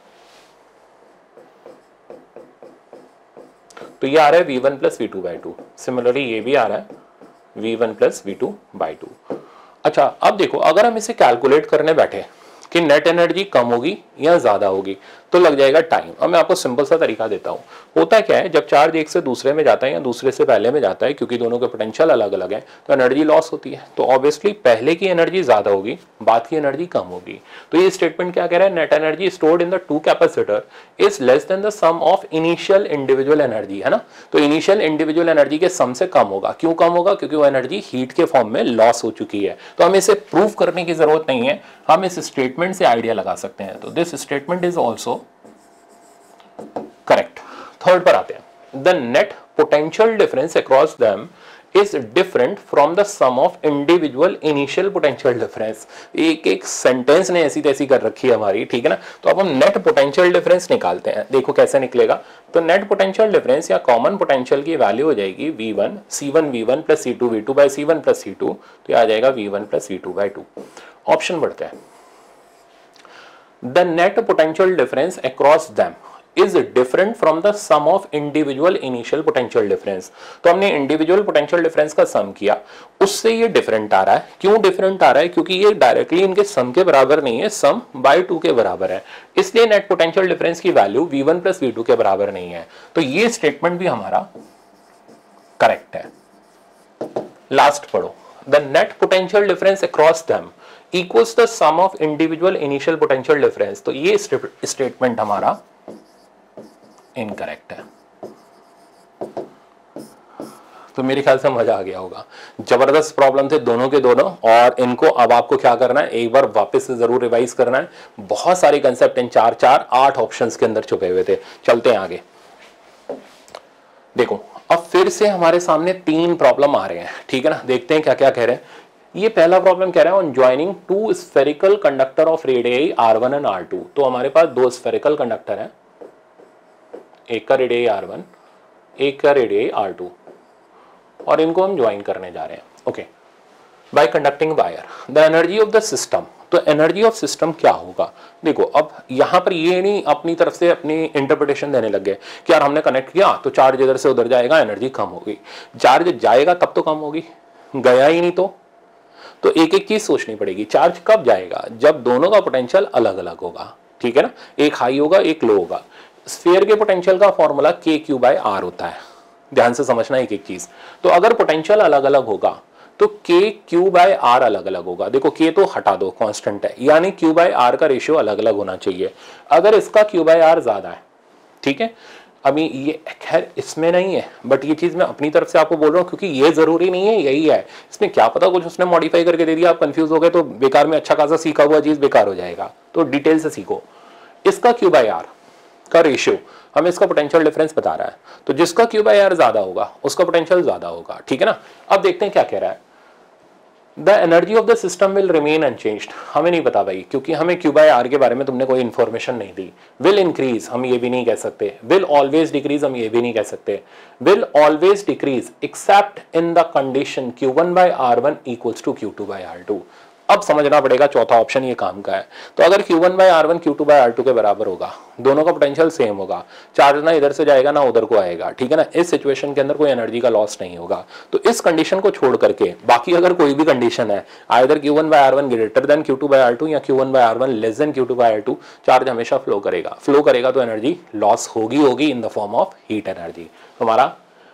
तो ये आ रहा है V one plus V two by two. Similarly ये भी आ रहा है V one plus V two by two. अच्छा अब देखो, अगर हम इसे कैलकुलेट करने बैठे कि नेट एनर्जी कम होगी या ज्यादा होगी तो लग जाएगा टाइम। अब मैं आपको सिंपल सा तरीका देता हूं। होता क्या है, जब चार्ज एक से दूसरे में जाता है या दूसरे से पहले में जाता है, क्योंकि दोनों के पोटेंशियल अलग अलग है, तो एनर्जी लॉस होती है। तो ऑब्वियसली पहले की एनर्जी ज्यादा होगी, बाद की एनर्जी कम होगी। तो ये स्टेटमेंट क्या कह रहा है, net energy stored in the two capacitor is less than the sum of initial individual energy, है ना। तो इनिशियल इंडिविजुअल एनर्जी के सम से कम होगा। क्यों कम होगा, क्योंकि वो एनर्जी हीट के फॉर्म में लॉस हो चुकी है। तो हमें इसे प्रूव करने की जरूरत नहीं है, हम इस स्टेटमेंट से आइडिया लगा सकते हैं। तो this statement is also correct. Third पर आते हैं। The net potential difference across them is different from the sum of individual initial potential difference. एक एक सेंटेंस ने ऐसी तैसी कर रखी है हमारी, ठीक है ना। तो अब हम नेट पोटेंशियल डिफरेंस निकालते हैं। देखो कैसे निकलेगा। तो नेट पोटेंशियल डिफरेंस या कॉमन पोटेंशियल की वैल्यू हो जाएगी V one C one V one plus C two V two by C one plus C two. तो ये आ जाएगा V one plus C two by two. Option बढ़ते हैं। The net potential difference across them is different from the sum of individual initial potential difference। तो हमने individual potential difference का सम किया, उससे ये डिफरेंट आ रहा है। क्यों डिफरेंट आ रहा है, क्योंकि ये डायरेक्टली इनके सम के बराबर नहीं है, सम बाय टू के बराबर है, इसलिए नेट पोटेंशियल डिफरेंस की value V one plus V two के बराबर नहीं है। तो ये स्टेटमेंट भी हमारा करेक्ट है। लास्ट पढ़ो। The net potential difference across them equals the sum of individual initial potential difference. तो ये स्टेटमेंट हमारा इनकरेक्ट है। तो मेरे ख्याल से मजा आ गया होगा। जबरदस्त प्रॉब्लम थे दोनों के दोनों, और इनको अब आपको क्या करना है, एक बार वापस से जरूर रिवाइज करना है। बहुत सारे कंसेप्ट इन चार चार आठ ऑप्शंस के अंदर छुपे हुए थे। चलते हैं आगे। देखो अब फिर से हमारे सामने तीन प्रॉब्लम आ रहे हैं, ठीक है ना। देखते हैं क्या क्या कह रहे हैं। ये पहला प्रॉब्लम कह रहा है on joining two spherical conductor of radius R one and R two. तो हमारे पास दो स्फेरिकल कंडक्टर है, एक का रेडियस आर वन, एक का रेडियस आर टू, और इनको हम ज्वाइन करने जा रहे हैं। Okay, by conducting wire the energy of the system. तो एनर्जी ऑफ सिस्टम क्या होगा, देखो अब यहां पर ये नहीं अपनी तरफ से अपनी इंटरप्रिटेशन देने लग गए कि यार हमने कनेक्ट किया तो चार्ज इधर से उधर जाएगा, एनर्जी कम होगी। चार्ज जाएगा तब तो कम होगी, गया ही नहीं तो तो एक एक चीज सोचनी पड़ेगी। चार्ज कब जाएगा, जब दोनों का पोटेंशियल अलग अलग होगा, ठीक है ना। एक हाई होगा एक लो होगा। स्फीयर के पोटेंशियल का फॉर्मूला के क्यू बाय आर होता है। ध्यान से समझना एक एक चीज। तो अगर पोटेंशियल अलग अलग होगा तो K Q बाय आर अलग अलग होगा। देखो K तो हटा दो, कांस्टेंट है, यानी Q बाय आर का रेशियो अलग अलग होना चाहिए। अगर इसका Q बाय आर ज्यादा है, ठीक है, अभी ये खैर इसमें नहीं है, बट ये चीज मैं अपनी तरफ से आपको बोल रहा हूँ क्योंकि ये जरूरी नहीं है यही है, इसमें क्या पता कुछ उसने मॉडिफाई करके दे दिया, आप कंफ्यूज हो गए तो बेकार में अच्छा खासा सीखा हुआ चीज बेकार हो जाएगा। तो डिटेल से सीखो। इसका Q बाय आर का रेशियो हमें इसका पोटेंशियल डिफरेंस बता रहा है, तो जिसका Q बाय आर ज्यादा होगा उसका पोटेंशियल ज्यादा होगा, ठीक है ना। अब देखते हैं क्या कह रहा है। The energy of the system will remain unchanged, हमें नहीं पता भाई, क्योंकि हमें Q बाय आर के बारे में तुमने कोई इंफॉर्मेशन नहीं दी। विल इंक्रीज हम ये भी नहीं कह सकते, विल ऑलवेज डिक्रीज हम ये भी नहीं कह सकते, will always decrease except in the condition Q one by R one equals to Q two by R two. अब समझना पड़ेगा चौथा ऑप्शन ये काम का है। तो अगर Q one by R one Q two by R two के बराबर होगा, दोनों का पोटेंशियल सेम होगा, चार्ज ना इधर से जाएगा ना उधर को आएगा, ठीक है ना, इस सिचुएशन के अंदर कोई एनर्जी का लॉस नहीं होगा। तो इस कंडीशन को छोड़ करके बाकी अगर कोई भी कंडीशन है, either Q one by R one greater than Q two by R two या Q one by R one less than Q two by R two, charge हमेशा फ्लो करेगा। फ्लो करेगा तो एनर्जी लॉस होगी होगी in the form of heat energy. हमारा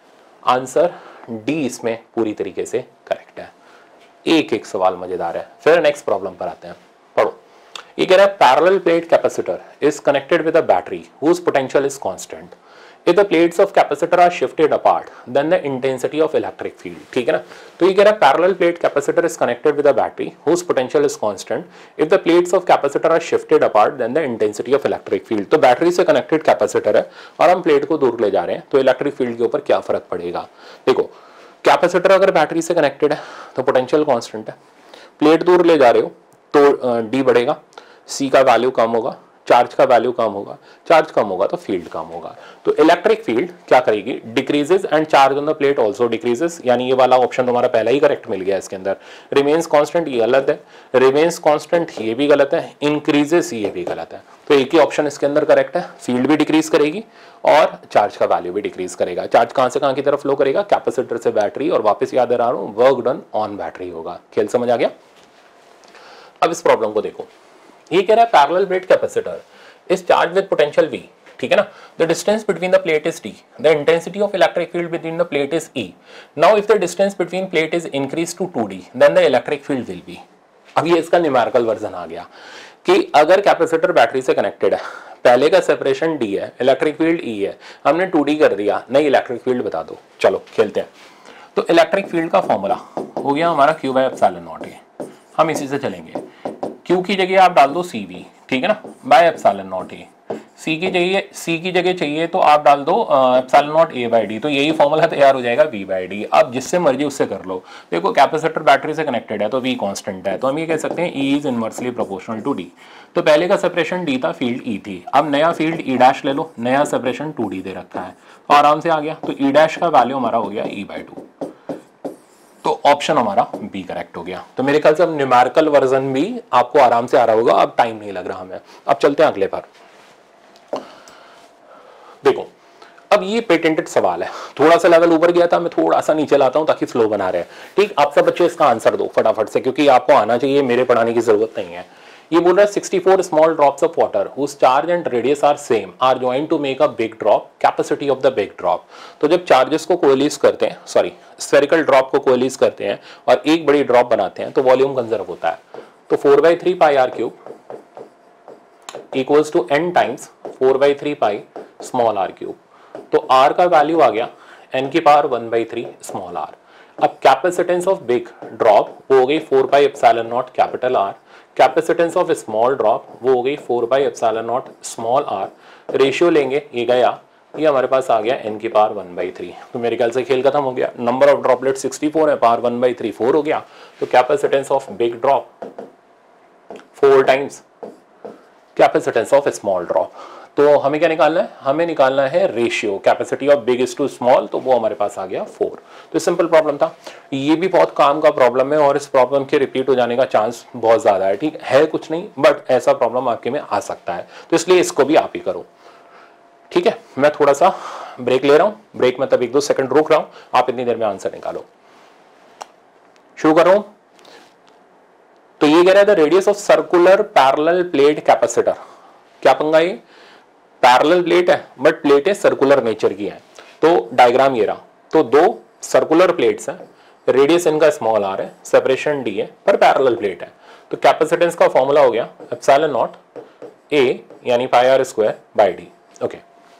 answer D इसमें पूरी तरीके से करेक्ट है। एक एक सवाल मजेदार है। फिर नेक्स्ट प्रॉब्लम पर आते हैं, पढ़ो। ये कह रहा है parallel plate capacitor is connected with a battery whose potential is constant. If the plates of capacitor are shifted apart then the intensity of electric field, ठीक है ना। तो ये कह रहा है parallel plate capacitor is connected with a battery whose potential is constant. If the plates of capacitor are shifted apart then the intensity of electric field. तो battery से कनेक्टेड कैपेसिटर है और हम प्लेट को दूर ले जा रहे हैं, तो इलेक्ट्रिक फील्ड के ऊपर क्या फर्क पड़ेगा। देखो, कैपेसिटर अगर बैटरी से कनेक्टेड है तो पोटेंशियल कांस्टेंट है, प्लेट दूर ले जा रहे हो तो डी बढ़ेगा, सी का वैल्यू कम होगा, चार्ज का वैल्यू कम होगा, चार्ज कम होगा तो फील्ड कम होगा। तो इलेक्ट्रिक फील्ड क्या करेगी, decreases and charge on the plate also decreases, यानी ये वाला ऑप्शन तुम्हारा पहला ही करेक्ट मिल गया इसके अंदर। रिमेन्स कांस्टेंट ये गलत है, रिमेन्स कांस्टेंट ये भी गलत है, इंक्रीजेस ये भी गलत है। तो एक ही ऑप्शन इसके अंदर करेक्ट है, फील्ड भी डिक्रीज करेगी और चार्ज का वैल्यू भी डिक्रीज करेगा। चार्ज कहां से कहां की तरफ फ्लो करेगा, कैपेसिटर से बैटरी, और वापस याद आ रहा हूं वर्क डन ऑन बैटरी होगा। खेल समझ आ गया। अब इस प्रॉब्लम को देखो, ये कह रहा है parallel plate capacitor is charge with potential V, ठीक है ना। The distance between the plate is D, the intensity of electric field between the plate is E। Now if the distance between plate is increase to two D then the electric field will be. अब ये इसका numerical version आ गया कि अगर capacitor battery से connected है, पहले का सेपरेशन D है, इलेक्ट्रिक फील्ड E है, हमने टू डी कर दिया, नहीं इलेक्ट्रिक फील्ड बता दो। चलो खेलते हैं। तो इलेक्ट्रिक फील्ड का फॉर्मूला हो गया हमारा Q by epsilon not A, हम इसी से चलेंगे। Q की जगह आप डाल दो C V, ठीक है ना, by epsilon not A. C की जगह C की जगह चाहिए तो आप डाल दो epsilon naught A by D, तो यही फॉर्मूला तैयार हो जाएगा V बाय डी। अब जिससे मर्जी उससे कर लो। देखो कैपेसिटर बैटरी से कनेक्टेड है तो V कांस्टेंट है, तो हम ये कह सकते हैं E is inversely proportional to D। तो पहले का सेपरेशन D था, फील्ड E थी, अब नया फील्ड E डैश ले लो, नया सेपरेशन टू डी दे रखा है, तो आराम से आ गया। तो E डैश का वैल्यू हमारा हो गया E बाय टू, तो ऑप्शन हमारा बी करेक्ट हो गया। तो मेरे ख्याल से अब न्यूमेरिकल वर्जन भी आपको आराम से आ रहा होगा, अब टाइम नहीं लग रहा हमें। अब चलते हैं अगले पर। देखो, अब ये पेटेंटेड सवाल है, थोड़ा सा लेवल ऊपर गया था, मैं थोड़ा सा नीचे लाता हूं ताकि फ्लो बना रहे। ठीक, आप सब बच्चे इसका आंसर दो फटाफट से, क्योंकि आपको आना चाहिए, मेरे पढ़ाने की जरूरत नहीं है। ये बोल रहा है sixty four small drops of water whose charge and radius are same are joined to make a big drop, capacity of the big drop. तो जब चार्जेस को कोएलिस करते हैं, सॉरी स्फेरिकल ड्रॉप को कोएलिस करते हैं और एक बड़ी ड्रॉप बनाते हैं तो वॉल्यूम कंजर्व होता है। तो four by three pi R cube equals to n times four by three pi small r cube. तो आर का वैल्यू आ गया एन की power one by three small r. अब कैपेसिटेंस ऑफ बिग ड्रॉप वो हो गई four by epsilon naught capital R, capacitance of small drop वो हो गई four by epsilon naught small r. Ratio लेंगे, ये गया, ये हमारे पास आ गया एन की पावर वन बाई थ्री। तो मेरे ख्याल से खेल खत्म हो गया। Number of droplet sixty four है, power one by three four हो गया। तो capacitance of big drop four times capacitance of small drop. तो हमें क्या निकालना है, हमें निकालना है ratio capacity of big is to small, तो वो हमारे पास आ गया फोर। तो सिंपल प्रॉब्लम था, ये भी बहुत काम का प्रॉब्लम है और इस प्रॉब्लम के रिपीट हो जाने का चांस बहुत ज्यादा है। ठीक है, कुछ नहीं बट ऐसा प्रॉब्लम आपके में आ सकता है, तो इसलिए इसको भी आप ही करो। ठीक है, मैं थोड़ा सा ब्रेक ले रहा हूं, ब्रेक मतलब एक दो सेकंड रोक रहा हूं, आप इतनी देर में आंसर निकालो। शुरू कर रहा हूं। तो ये कह रहा है the radius of circular parallel plate capacitor. क्या पंगा, ये पैरेलल प्लेट है बट प्लेटें सर्कुलर नेचर की हैं। तो डायग्राम ये रहा, तो दो सर्कुलर प्लेट्स हैं, रेडियस इनका स्मॉल आर है, सेपरेशन डी है, पर पैरेलल प्लेट है। तो कैपेसिटेंस का फॉर्मूला हो गया एप्सिलॉन नॉट ए यानी pi r square by d. Okay,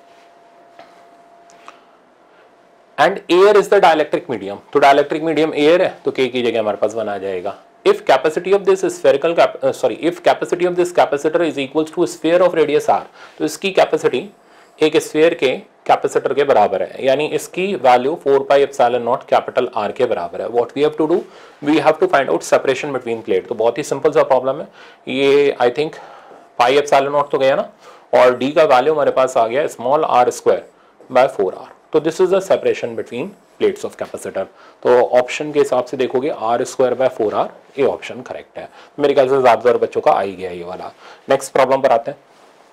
and air is the dielectric medium, तो डाइलेक्ट्रिक मीडियम एयर है तो के की जगह हमारे पास वन आ जाएगा। If capacity of this spherical sorry if capacity of this capacitor is equals to sphere of radius R, तो इसकी कैपेसिटी एक स्फीयर के कैपेसिटर के बराबर है, यानी इसकी value four pi epsilon naught capital R के बराबर है। What we have to do, we have to find out separation between plate. तो बहुत ही सिंपल सा प्रॉब्लम है ये, I think pi epsilon naught तो गया ना, और डी का वैल्यू हमारे पास आ गया small r square by four R. तो this is the separation between plates of capacitor. तो ऑप्शन के हिसाब से देखोगे r square by four R, ये ऑप्शन करेक्ट है। मेरे ख्याल से ज्यादातर बच्चों का आ ही गया ये वाला। नेक्स्ट प्रॉब्लम पर आते हैं।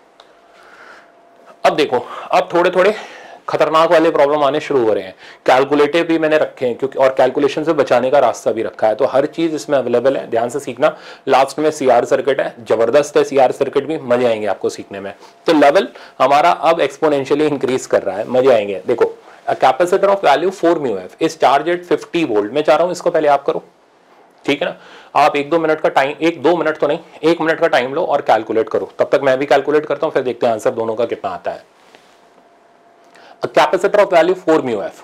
अब देखो, अब थोड़े थोड़े खतरनाक वाले प्रॉब्लम आने शुरू हो रहे हैं। कैलकुलेटर भी मैंने रखे हैं क्योंकि, और कैलकुलेशन से बचाने का रास्ता भी रखा है, तो हर चीज इसमें अवेलेबल है, ध्यान से सीखना। लास्ट में सीआर सर्किट है, जबरदस्त है सीआर सर्किट भी, मजे आएंगे आपको सीखने में। तो लेवल हमारा अब एक्सपोनेंशियली इंक्रीज कर रहा है, मजे आएंगे। देखो, capacitor of value four mu F is charge at fifty volt. मैं चाह रहा हूं इसको पहले आप करो, ठीक है ना। आप एक दो मिनट का टाइम, एक दो मिनट तो नहीं, एक मिनट का टाइम लो और कैलकुलेट करो। तब तक मैं भी कैलकुलेट करता हूं, फिर देखते हैं आंसर दोनों का कितना आता है। Capacitor of value four mu F,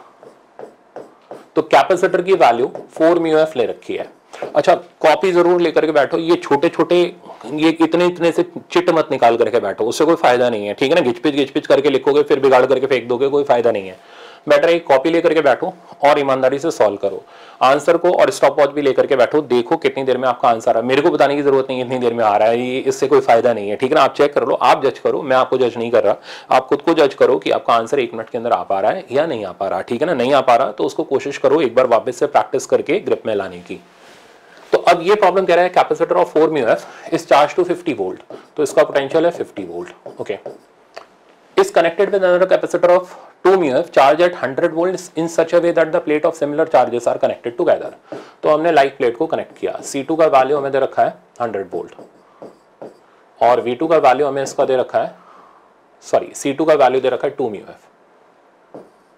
तो कैपेसिटर की वैल्यू फोर म्यू एफ ले रखी है। अच्छा, कॉपी जरूर लेकर के बैठो, ये छोटे छोटे ये इतने इतने से चिट मत निकाल करके बैठो, उससे कोई फायदा नहीं है, ठीक है ना। घिचपिच घिचपिच करके लिखोगे फिर बिगाड़ करके फेंक दोगे, कोई फायदा नहीं है। बेटर एक कॉपी लेकर के बैठो और ईमानदारी से सॉल्व करो आंसर को, और स्टॉप वॉच भी लेकर के बैठो, देखो कितनी देर में आपका आंसर आ रहा है। मेरे को बताने की जरूरत नहीं है इतनी देर में आ रहा है, ये इससे कोई फायदा नहीं है, ठीक है ना। आप चेक कर लो, आप जज करो, मैं आपको जज नहीं कर रहा। आप खुद को जज करो कि आपका आंसर एक मिनट के अंदर आ पा रहा है या नहीं आ पा रहा, ठीक है ना। नहीं आ पा रहा तो उसको कोशिश करो एक बार वापस से प्रैक्टिस करके ग्रिप में लाने की। तो अब ये प्रॉब्लम कह रहा है capacitor of four mu F is charge to fifty volt, तो इसका पोटेंशियल है fifty volt. Okay, is connected with another capacitor of two mu f charge at one hundred volts in such a way that the plate of similar charges are connected together। तो हमने like plate को connect किया। सी two का value हमें दे रखा है hundred volt, और वी टू का वैल्यू हमें इसका दे रखा है, सॉरी सी टू का वैल्यू दे रखा है टू म्यू एफ,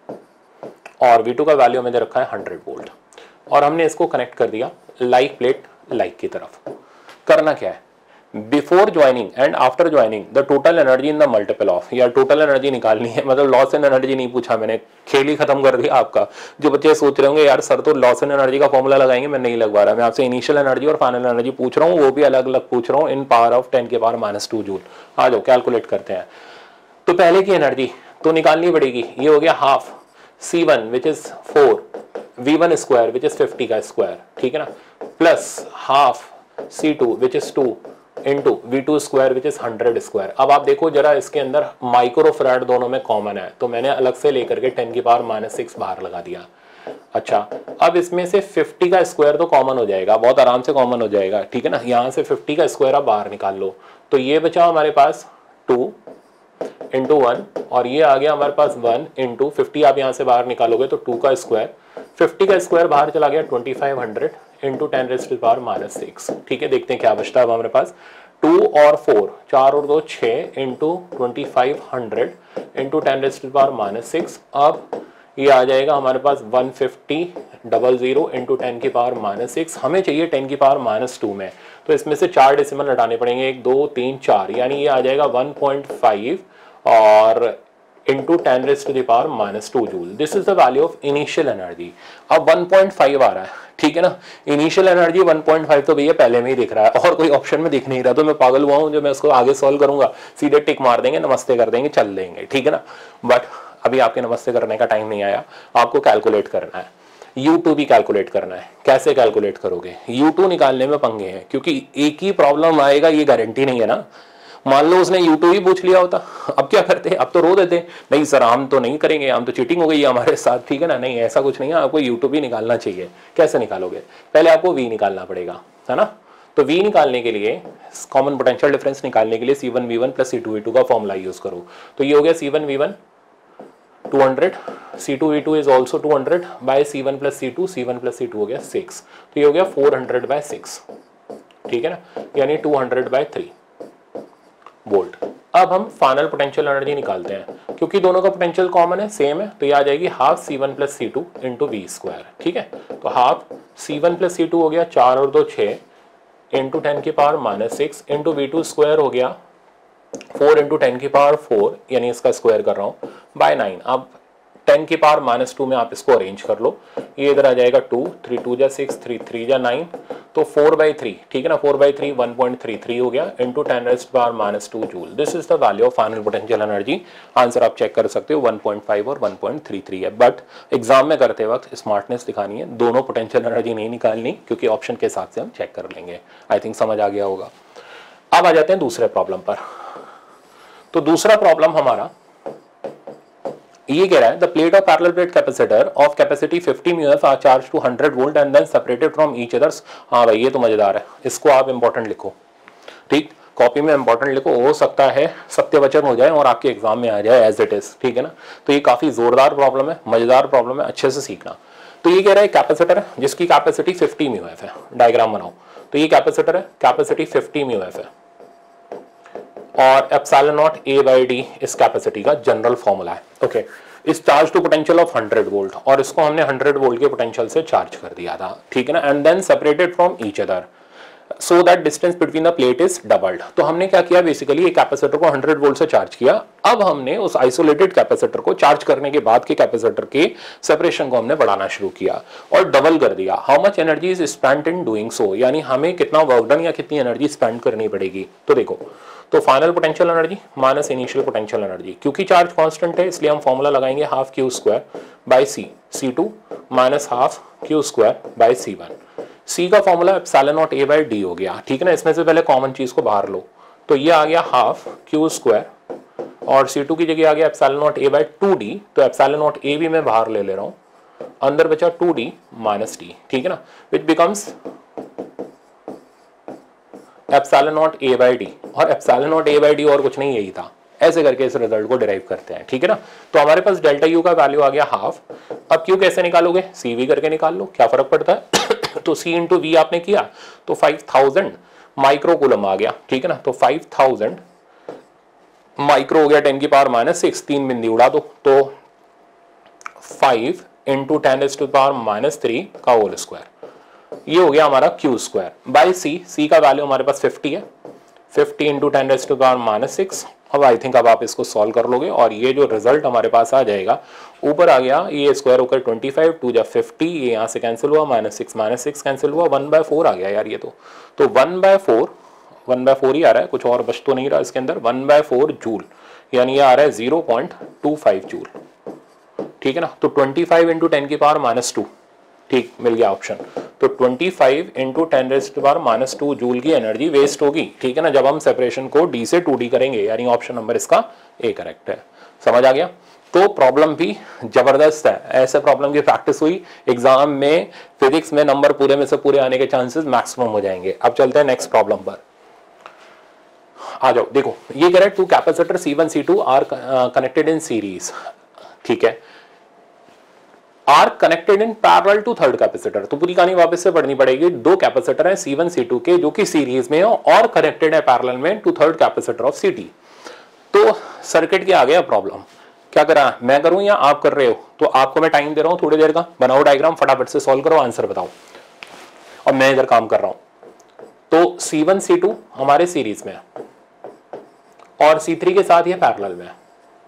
और वी टू का वैल्यू हमें दे रखा है हंड्रेड वोल्ट, और हमने इसको कनेक्ट कर दिया लाइक प्लेट लाइक की तरफ। करना क्या है, before joining and after joining the total energy in the multiple of, या टोटल एनर्जी निकालनी है, मतलब लॉस इन एनर्जी नहीं पूछा मैंने, खेल ही खत्म कर दिया आपका। जो बच्चे सोच रहे होंगे यार सर तो लॉस इन एनर्जी का फॉर्मूला लगाएंगे, मैं नहीं लगवा रहा, मैं आपसे इनिशियल एनर्जी और फाइनल एनर्जी पूछ रहा हूँ, वो भी अलग अलग पूछ रहा हूँ इन पावर ऑफ टेन के पावर माइनस टू जूल। आ जाओ कैलकुलेट करते हैं। तो पहले की एनर्जी तो निकालनी पड़ेगी, ये हो गया half C one which is four, V one square which is fifty का स्क्वायर, ठीक है ना, plus half C two which is two into V two square which is hundred square. अब आप देखो जरा, इसके अंदर माइक्रो फैराड दोनों में कॉमन है, तो मैंने अलग से लेकर के टेन की पावर माइनस सिक्स बाहर लगा दिया। अच्छा, अब इसमें से फिफ्टी का स्क्वायर तो कॉमन हो जाएगा, बहुत आराम से कॉमन हो जाएगा, ठीक है ना। यहाँ से फिफ्टी का स्क्वायर आप बाहर निकाल लो, तो ये बचा हमारे पास टू इंटू वन, और ये आ गया हमारे पास वन इंटू फिफ्टी। आप यहाँ से बाहर निकालोगे तो टू का स्क्वायर, फिफ्टी का स्क्वायर बाहर चला गया twenty five hundred into ten raise to the power minus six, ठीक है। देखते हैं क्या बचता है अब हमारे पास, टू और फोर, चार और दो छः into twenty five hundred into ten raise to the power minus six. अब ये आ जाएगा हमारे पास one fifty double zero into ten की पावर माइनस सिक्स। हमें चाहिए टेन की पावर माइनस टू में, तो इसमें से चार डेसिमल हटाने पड़ेंगे, एक दो तीन चार, यानी ये आ जाएगा वन पॉइंट फाइव और into ten raise to the power minus two joule. This is the value of initial energy. अब वन पॉइंट फाइव आ रहा है, ठीक है ना। Initial energy one point five तो भैया पहले में ही दिख रहा है, और कोई ऑप्शन में दिख नहीं रहा, तो मैं पागल हुआ हूं जो मैं उसको आगे सॉल्व करूंगा, सीधे टिक मार देंगे, नमस्ते कर देंगे, चल देंगे, ठीक है ना। बट अभी आपके नमस्ते करने का टाइम नहीं आया, आपको कैलकुलेट करना है, यू टू भी कैलकुलेट करना है। कैसे कैलकुलेट करोगे, यू टू निकालने में पंगे हैं, क्योंकि एक ही प्रॉब्लम आएगा ये गारंटी नहीं है ना। मान लो उसने यू टू ही पूछ लिया होता, अब क्या करते, अब तो रो देते, नहीं सर हम तो नहीं करेंगे, हम तो चीटिंग हो गई है हमारे साथ, ठीक है ना। नहीं, ऐसा कुछ नहीं है, आपको यू टू भी निकालना चाहिए। कैसे निकालोगे, पहले आपको वी निकालना पड़ेगा, है ना। तो वी निकालने के लिए, कॉमन पोटेंशियल डिफरेंस निकालने के लिए C one V one plus C two V two का फॉर्मूला यूज करो। तो ये हो गया C one V one two hundred, C two V two is also two hundred by C one plus C two, C one plus C two हो गया six, तो ये हो गया फोर हंड्रेड बाय सिक्स, ठीक है ना, यानी two hundred by three volt. अब हम फाइनल पोटेंशियल एनर्जी निकालते हैं, क्योंकि दोनों का पोटेंशियल कॉमन है, सेम है, तो ये आ जाएगी half C one plus C two into V square. ठीक है, तो half C one plus C two हो गया चार और दो छः इंटू टेन की power minus six into V two square हो गया फोर इंटू टेन की पावर फोर, यानी इसका स्क्वायर कर रहा हूँ, बाय नाइन। अब टेन की पावर माइनस टू में आप इसको अरेंज कर लो, ये इधर आ जाएगा टू, थ्री टू जा सिक्स, थ्री थ्री जा नाइन, तो फोर बाई थ्री, ठीक है ना, four by three one point three three हो गया into ten raised power minus two joule. This is the value of final potential energy. Answer आप check कर सकते हो वन पॉइंट फाइव और वन पॉइंट थ्री थ्री है, but exam में करते वक्त स्मार्टनेस दिखानी है, दोनों पोटेंशियल एनर्जी नहीं निकालनी, क्योंकि ऑप्शन के हिसाब से हम चेक कर लेंगे। आई थिंक समझ आ गया होगा। अब आ जाते हैं दूसरे प्रॉब्लम पर। तो दूसरा प्रॉब्लम हमारा ये कह रहा है, the plate of parallel plate capacitor of capacity fifty mu F are charge to hundred volt and then separated from each others. हाँ भाई, ये तो मजेदार है, इसको आप इंपॉर्टेंट लिखो, ठीक, कॉपी में इंपॉर्टेंट लिखो, हो सकता है सत्य वचन हो जाए और आपके एग्जाम में आ जाए एज इट इज। ठीक है ना, तो ये काफी जोरदार प्रॉब्लम है, मजेदार प्रॉब्लम है, अच्छे से सीखना। तो ये कह रहा है कैपेसिटर है जिसकी कैपेसिटी फिफ्टी म्यू एफ है, डायग्राम बनाओ। तो ये कैपेसिटर है, कैपेसिटी फिफ्टी म्यू एफ है और epsilon not A by d इस कैपेसिटी का जनरल फॉर्मूला है। Okay, is charge to potential of hundred volt, और इसको हमने हंड्रेड वोल्ट के पोटेंशियल से चार्ज कर दिया था। ठीक है ना, and then separated from each other so that distance between the plate is doubled. तो हमने क्या किया, बेसिकली ये कैपेसिटर को हंड्रेड वोल्ट से चार्ज किया। अब हमने उस आइसोलेटेड कैपेसिटर को चार्ज करने के बाद के कैपेसिटर के सेपरेशन को हमने बढ़ाना शुरू किया और डबल कर दिया। How much energy is spent in doing so, यानी हमें कितना वर्क डन या कितनी एनर्जी स्पेंड करनी पड़ेगी। तो देखो, तो final potential energy minus initial potential energy, क्योंकि चार्ज कांस्टेंट है इसलिए हम फॉर्मूला लगाएंगे half Q square by C, C two minus half Q square by C one. C का formula epsilon not A by d हो गया। ठीक है ना, इसमें से पहले कॉमन चीज को बाहर लो, तो ये आ गया हाफ क्यू स्क्वायर और सी टू की जगह आ गया epsilon not A by two d, तो एप्सिलॉन नॉट ए भी मैं बाहर ले ले रहा हूँ, अंदर बचा टू डी माइनस डी। ठीक है ना, which becomes epsilon not A by d, और epsilon not A by d और कुछ नहीं, यही था। ऐसे करके इस रिजल्ट को डिराइव करते हैं। ठीक है ना, तो हमारे पास डेल्टा यू का वैल्यू आ गया हाफ। अब क्यू कैसे निकालोगे, सी वी करके निकाल लो, क्या फर्क पड़ता है। तो सी इंटू वी आपने किया तो फाइव थाउजेंड माइक्रो कूलम आ गया। ठीक है ना, तो फाइव थाउजेंड माइक्रो हो गया टेन की पावर माइनस सिक्स, तीन बिंदी उड़ा दो, तो five into ten is to power minus three का होल स्क्वायर, ये हो गया हमारा Q square by C. C का वैल्यू हमारे पास फिफ्टी है, fifty into ten raise to power minus six. अब आई थिंक अब आप इसको सॉल्व कर लोगे और ये जो रिजल्ट हमारे पास आ जाएगा, ऊपर आ गया ये स्क्वायर होकर ट्वेंटी फाइव, टू जा फिफ्टी, ये यहाँ से कैंसिल हुआ, minus six minus six cancel हुआ, वन बाय फोर आ गया यार ये तो तो one by four one by four ही आ रहा है, कुछ और बच तो नहीं रहा इसके अंदर, वन बाय फोर जूल, यानी ये आ रहा है zero point two five joule. ठीक है ना, तो ट्वेंटी फाइव इंटू टेन की पावर माइनस टू, ठीक, मिल गया ऑप्शन। तो twenty five into ten raise to power minus two joule की एनर्जी वेस्ट होगी। ठीक है ना, जब हम सेपरेशन को डी से टू डी करेंगे, यानी ऑप्शन नंबर इसका ए करेक्ट है। समझ आ गया। तो प्रॉब्लम भी जबरदस्त है, ऐसे प्रॉब्लम की प्रैक्टिस हुई एग्जाम में, फिजिक्स में नंबर पूरे में से पूरे आने के चांसेस मैक्सिमम हो जाएंगे। अब चलते हैं नेक्स्ट प्रॉब्लम पर, आ जाओ। देखो ये कह रहा है two capacitor C one C two are connected in series. ठीक है, are connected in parallel to third capacitor, तो पूरी कहानी वापस से पढ़नी पड़ेगी। दो कैपेसिटर है सी वन सी टू के जो कि सीरीज में हो और कनेक्टेड है पैरेलल में two third capacitor of C T. तो सर्किट के आ गया प्रॉब्लम, क्या करा, मैं करूं या आप कर रहे हो? तो आपको मैं टाइम दे रहा हूं थोड़ी देर का, बनाओ डायग्राम, फटाफट से सॉल्व करो, आंसर बताओ, और मैं इधर काम कर रहा हूं। तो सी वन सी टू हमारे सीरीज में है और सी थ्री के साथ ये पैरेलल में है।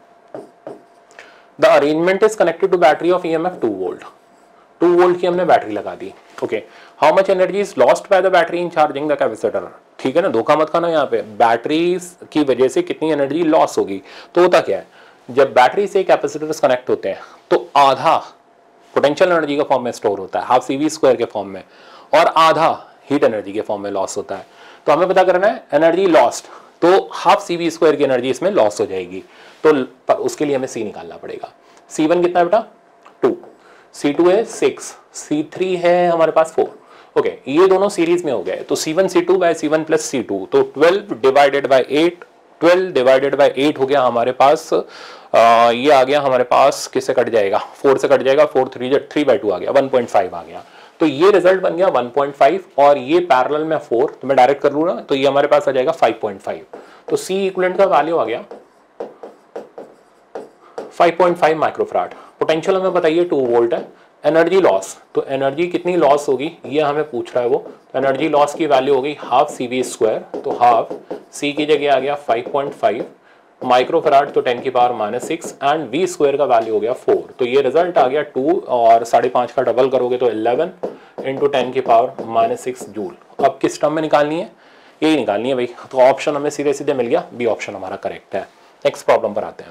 The arrangement is connected to battery of E M F two volt. Two volt की हमने बैटरी लगा दी। Okay, how much energy is lost by the battery in charging the capacitor. ठीक है ना, धोखा मत खाना यहाँ पे, बैटरी की वजह से कितनी एनर्जी लॉस होगी। तो होता क्या है, जब बैटरी से कैपेसिटर्स कनेक्ट होते हैं तो आधा पोटेंशियल एनर्जी के फॉर्म में स्टोर होता है, हाफ सी वी स्क्वायर के फॉर्म में, और आधा हीट एनर्जी के फॉर्म में लॉस होता है। तो हमें पता करना है एनर्जी लॉस्ट, तो हाफ सी वी स्क्वायर की एनर्जी इसमें लॉस हो जाएगी, तो उसके लिए हमें सी निकालना पड़ेगा। सी वन कितना है बेटा, टू, सी टू है सिक्स, सी थ्री है हमारे पास फोर। ओके, ये दोनों सीरीज में हो गए, तो C one C two by C one plus C two, तो twelve divided by eight, twelve divided by eight हो गया हमारे पास। आ, ये आ गया हमारे पास, किससे कट जाएगा, फोर से कट जाएगा, four three three by two आ गया, वन पॉइंट फाइव आ गया। तो ये रिजल्ट बन गया वन पॉइंट फाइव और ये पैरेलल में फोर, तो मैं डायरेक्ट कर लूँ ना, तो ये हमारे पास आ जाएगा फाइव पॉइंट फाइव। तो सी इक्विवेलेंट का वैल्यू आ गया five point five microfarad. Potential हमें बताइए टू वोल्ट है। एनर्जी लॉस, तो एनर्जी कितनी लॉस होगी ये हमें पूछ रहा है वो। तो एनर्जी लॉस की वैल्यू होगी हाफ सी वी स्क्वायर, तो हाफ सी की जगह आ गया फाइव पॉइंट फाइव माइक्रोफैराड, तो टेन की power minus six and V square का वैल्यू हो गया फोर। तो ये रिजल्ट आ गया टू और साढ़े पाँच का डबल करोगे तो इलेवन इंटू टेन की पावर माइनस सिक्स जूल। अब किस टर्म में निकालनी है, यही निकालनी है भाई। तो ऑप्शन हमें सीधे सीधे मिल गया, बी ऑप्शन हमारा करेक्ट है। नेक्स्ट प्रॉब्लम पर आते हैं।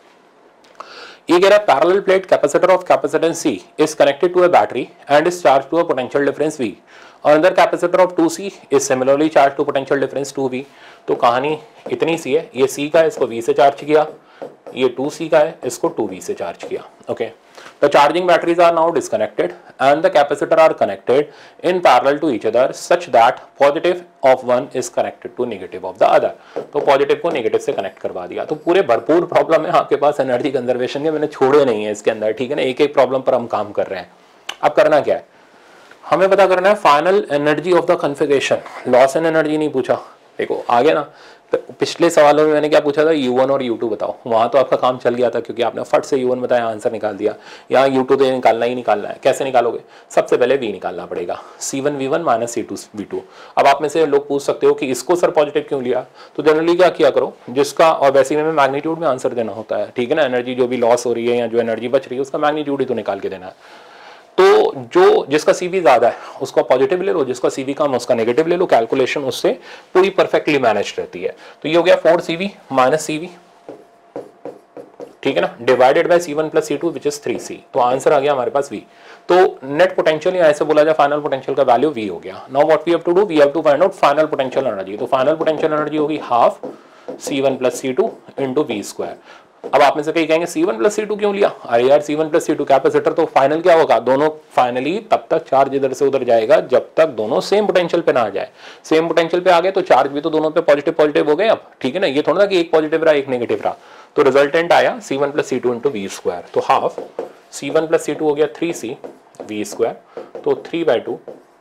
ये कह रहा है parallel plate capacitor of capacitance C is connected to a battery and is charged to a potential difference V. Another capacitor of two C is similarly charged to potential difference two V. तो कहानी इतनी सी है, ये C का है, इसको V से charge किया, ये टू सी का है, इसको टू वी से चार्ज किया। Okay, the charging batteries are now disconnected and the capacitor are connected in parallel to each other such that positive of one is connected to negative of the other. तो positive को negative से connect करवा दिया। तो पूरे भरपूर problem है आपके पास एनर्जी कंजर्वेशन के, मैंने छोड़े नहीं है इसके अंदर, ठीक है ना। एक एक प्रॉब्लम पर हम काम कर रहे हैं। अब करना क्या है, हमें पता करना है final energy of the configuration. Loss and energy नहीं पूछा, देखो आगे ना पिछले सवालों में मैंने क्या पूछा था, यू वन और यू टू बताओ, वहां तो आपका काम चल गया था क्योंकि आपने फट से यू वन बताया, आंसर निकाल दिया। यहाँ यू टू तो निकालना ही निकालना है। कैसे निकालोगे, सबसे पहले वी निकालना पड़ेगा, C one V one minus C two V two. अब आप में से लोग पूछ सकते हो कि इसको सर पॉजिटिव क्यों लिया, तो जनरली क्या किया करो, जिसका, और वैसे में मैग्नीट्यूड में आंसर देना होता है, ठीक है ना। एनर्जी जो भी लॉस हो रही है या जो एनर्जी बच रही है उसका मैग्नीट्यूड ही तो निकाल के देना है। तो जो जिसका सीवी ज्यादा है उसका पॉजिटिव ले लो, जिसका सीवी कम है उसका नेगेटिव ले लो, कैलकुलेशन उससे पूरी परफेक्टली मैनेज रहती है। तो ये हो गया फोर सीवी माइनस सीवी, ठीक है ना, divided by C one plus C two which is three C. तो आंसर आ गया हमारे पास V। तो नेट पोटेंशियल या ऐसे बोला जाए फाइनल पोटेंशियल का वैल्यू V हो गया। Now what we have to do, we have to find out final potential energy. तो फाइनल पोटेंशियल एनर्जी होगी half C one plus C two into V square. अब आप में से कई कहेंगे सी वन प्लस सी टू क्यों लिया, अरे यार C one plus C two capacitor तो फाइनल क्या होगा, दोनों फाइनली तब तक चार्ज इधर से उधर जाएगा जब तक दोनों सेम पोटेंशियल पे ना आ जाए। सेम पोटेंशियल पे आ गए तो चार्ज भी तो दोनों पे पॉजिटिव पॉजिटिव हो गए अब, ठीक है ना। ये थोड़ा ना कि एक पॉजिटिव रहा एक नेगेटिव रहा। तो रिजल्टेंट आया C one plus C two into V square. तो half C one plus C two हो गया थ्री सी वी स्क्वायर, तो three by two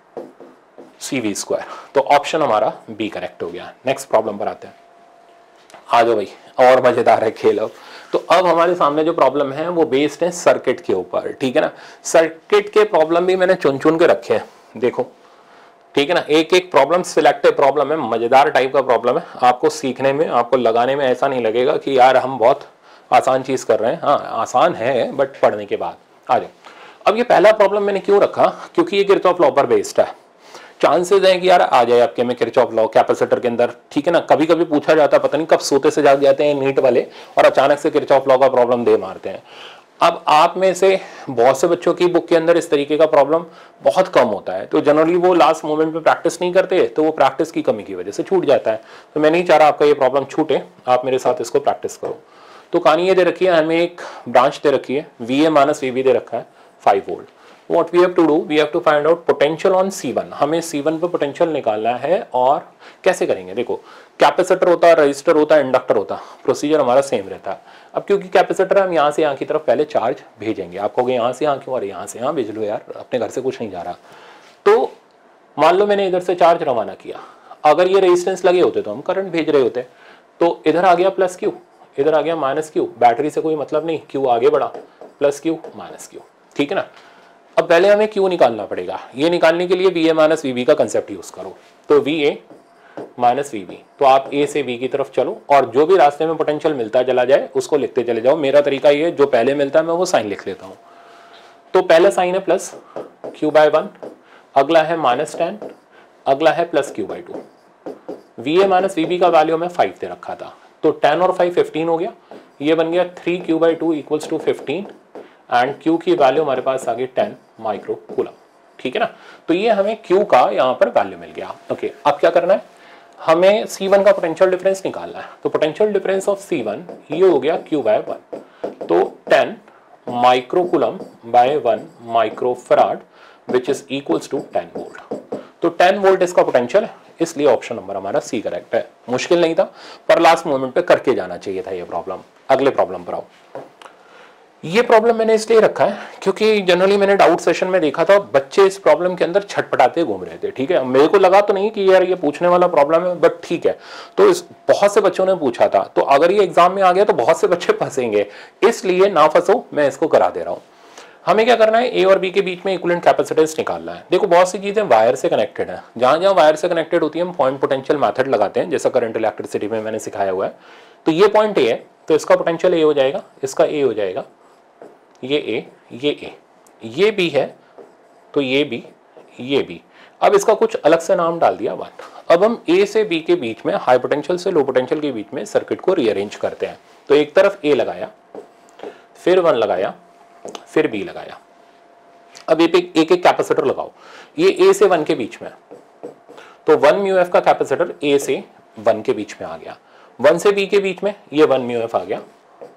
C V square. तो ऑप्शन हमारा बी करेक्ट हो गया। नेक्स्ट प्रॉब्लम पर आते हैं। आ जाओ भाई, और मजेदार है खेल। अब तो अब हमारे सामने जो प्रॉब्लम है वो बेस्ड है सर्किट के ऊपर, ठीक है ना। सर्किट के प्रॉब्लम भी मैंने चुन चुन के रखे हैं, देखो, ठीक है ना। एक एक प्रॉब्लम सिलेक्टिव प्रॉब्लम है, मजेदार टाइप का प्रॉब्लम है। आपको सीखने में, आपको लगाने में ऐसा नहीं लगेगा कि यार हम बहुत आसान चीज कर रहे हैं। हाँ आसान है बट पढ़ने के बाद। आ जाओ, अब ये पहला प्रॉब्लम मैंने क्यों रखा, क्योंकि ये किरचॉफ लॉ पर बेस्ड है। चांसेस हैं कि यार आ जाए आपके में किरचॉफ लॉ कैपेसिटर के अंदर, ठीक है ना। कभी कभी पूछा जाता है, पता नहीं कब सोते से जाग जाते हैं नीट वाले और अचानक से किरचॉफ लॉ का प्रॉब्लम दे मारते हैं। अब आप में से बहुत से बच्चों की बुक के अंदर इस तरीके का प्रॉब्लम बहुत कम होता है, तो जनरली वो लास्ट मोमेंट में प्रैक्टिस नहीं करते, तो वो प्रैक्टिस की कमी की वजह से छूट जाता है। तो मैं नहीं चाह रहा आपका ये प्रॉब्लम छूटे, आप मेरे साथ इसको प्रैक्टिस करो। तो कहानी ये दे रखी है, हमें एक ब्रांच दे रखी है, V A minus V B दे रखा है five volt. What we have to do, we have to find out potential on C one. हमें सी वन पे पोटेंशियल निकालना है। और कैसे करेंगे, देखो कैपेसिटर होता है, रजिस्टर होता है, इंडक्टर होता है, प्रोसीजर हमारा सेम रहता है। अब क्योंकि कैपेसिटर हम यहाँ से यहाँ की तरफ पहले चार्ज भेजेंगे, आप कहोगे यहाँ से यहाँ क्यों, अरे यहाँ से यहाँ भेज लो यार, अपने घर से कुछ नहीं जा रहा। तो मान लो मैंने इधर से चार्ज रवाना किया, अगर ये रेजिस्टेंस लगे होते तो हम करंट भेज रहे होते। तो इधर आ गया प्लस क्यू, इधर आ गया माइनस क्यू, बैटरी से कोई मतलब नहीं, क्यू आगे बढ़ा, प्लस क्यू माइनस क्यू, ठीक है ना। अब पहले हमें क्यू निकालना पड़ेगा, ये निकालने के लिए V A minus V B का कंसेप्ट यूज करो। तो V A minus V B, तो आप ए से बी की तरफ चलो और जो भी रास्ते में पोटेंशियल मिलता चला जाए उसको लिखते चले जाओ। मेरा तरीका ये, जो पहले मिलता है मैं वो साइन लिख लेता हूँ। तो पहला साइन है प्लस क्यू बाय वन, अगला है माइनस टेन, अगला है plus Q by two. V A minus V B का वैल्यू में फाइव दे रखा था, तो टेन और फाइव फिफ्टीन हो गया, ये बन गया three Q by two equals to fifteen and Q की वैल्यू हमारे पास आ गई टेन माइक्रो कूलम, ठीक है ना। तो ये हमें Q का यहाँ पर वैल्यू मिल गया। ओके, अब क्या करना है, हमें सी वन का पोटेंशियल डिफरेंस निकालना है। तो potential difference of C one ये हो गया Q बाय वन, तो ten micro coulomb by one micro farad which is equals to ten volt. तो टेन वोल्ट इसका पोटेंशियल है, इसलिए ऑप्शन नंबर हमारा सी करेक्ट है। मुश्किल नहीं था पर लास्ट मोमेंट पे करके जाना चाहिए था ये प्रॉब्लम। अगले प्रॉब्लम पर आओ। ये प्रॉब्लम मैंने इसलिए रखा है क्योंकि जनरली मैंने डाउट सेशन में देखा था बच्चे इस प्रॉब्लम के अंदर छटपटाते घूम रहे थे। ठीक है, मेरे को लगा तो नहीं कि यार ये पूछने वाला प्रॉब्लम है, बट ठीक है। तो इस बहुत से बच्चों ने पूछा था, तो अगर ये एग्जाम में आ गया तो बहुत से बच्चे फंसेंगे, इसलिए ना फंसो, मैं इसको करा दे रहा हूं। हमें क्या करना है, ए और बी के बीच में इक्विवेलेंट कैपेसिटेंस निकालना है। देखो बहुत सी चीजें वायर से कनेक्टेड है, जहां जहां वायर से कनेक्टेड होती है हम पॉइंट पोटेंशियल मेथड लगाते हैं, जैसा करंट इलेक्ट्रिसिटी में मैंने सिखाया हुआ है। तो ये पॉइंट ए है, तो इसका पोटेंशियल ए हो जाएगा, इसका ए हो जाएगा, ये ए, ये ए, ये बी है, तो ये बी, ये बी। अब इसका कुछ अलग से नाम डाल दिया वन। अब हम ए से बी के बीच में, हाई पोटेंशियल से लो पोटेंशियल के बीच में सर्किट को रीअरेंज करते हैं। तो एक तरफ ए लगाया, फिर वन लगाया, फिर बी लगाया। अब एक एक एक कैपेसिटर लगाओ, ये ए से वन के बीच में, तो वन म्यू एफ का कैपेसिटर ए से वन के बीच में आ गया। वन से बी के बीच में ये वन म्यू एफ आ गया।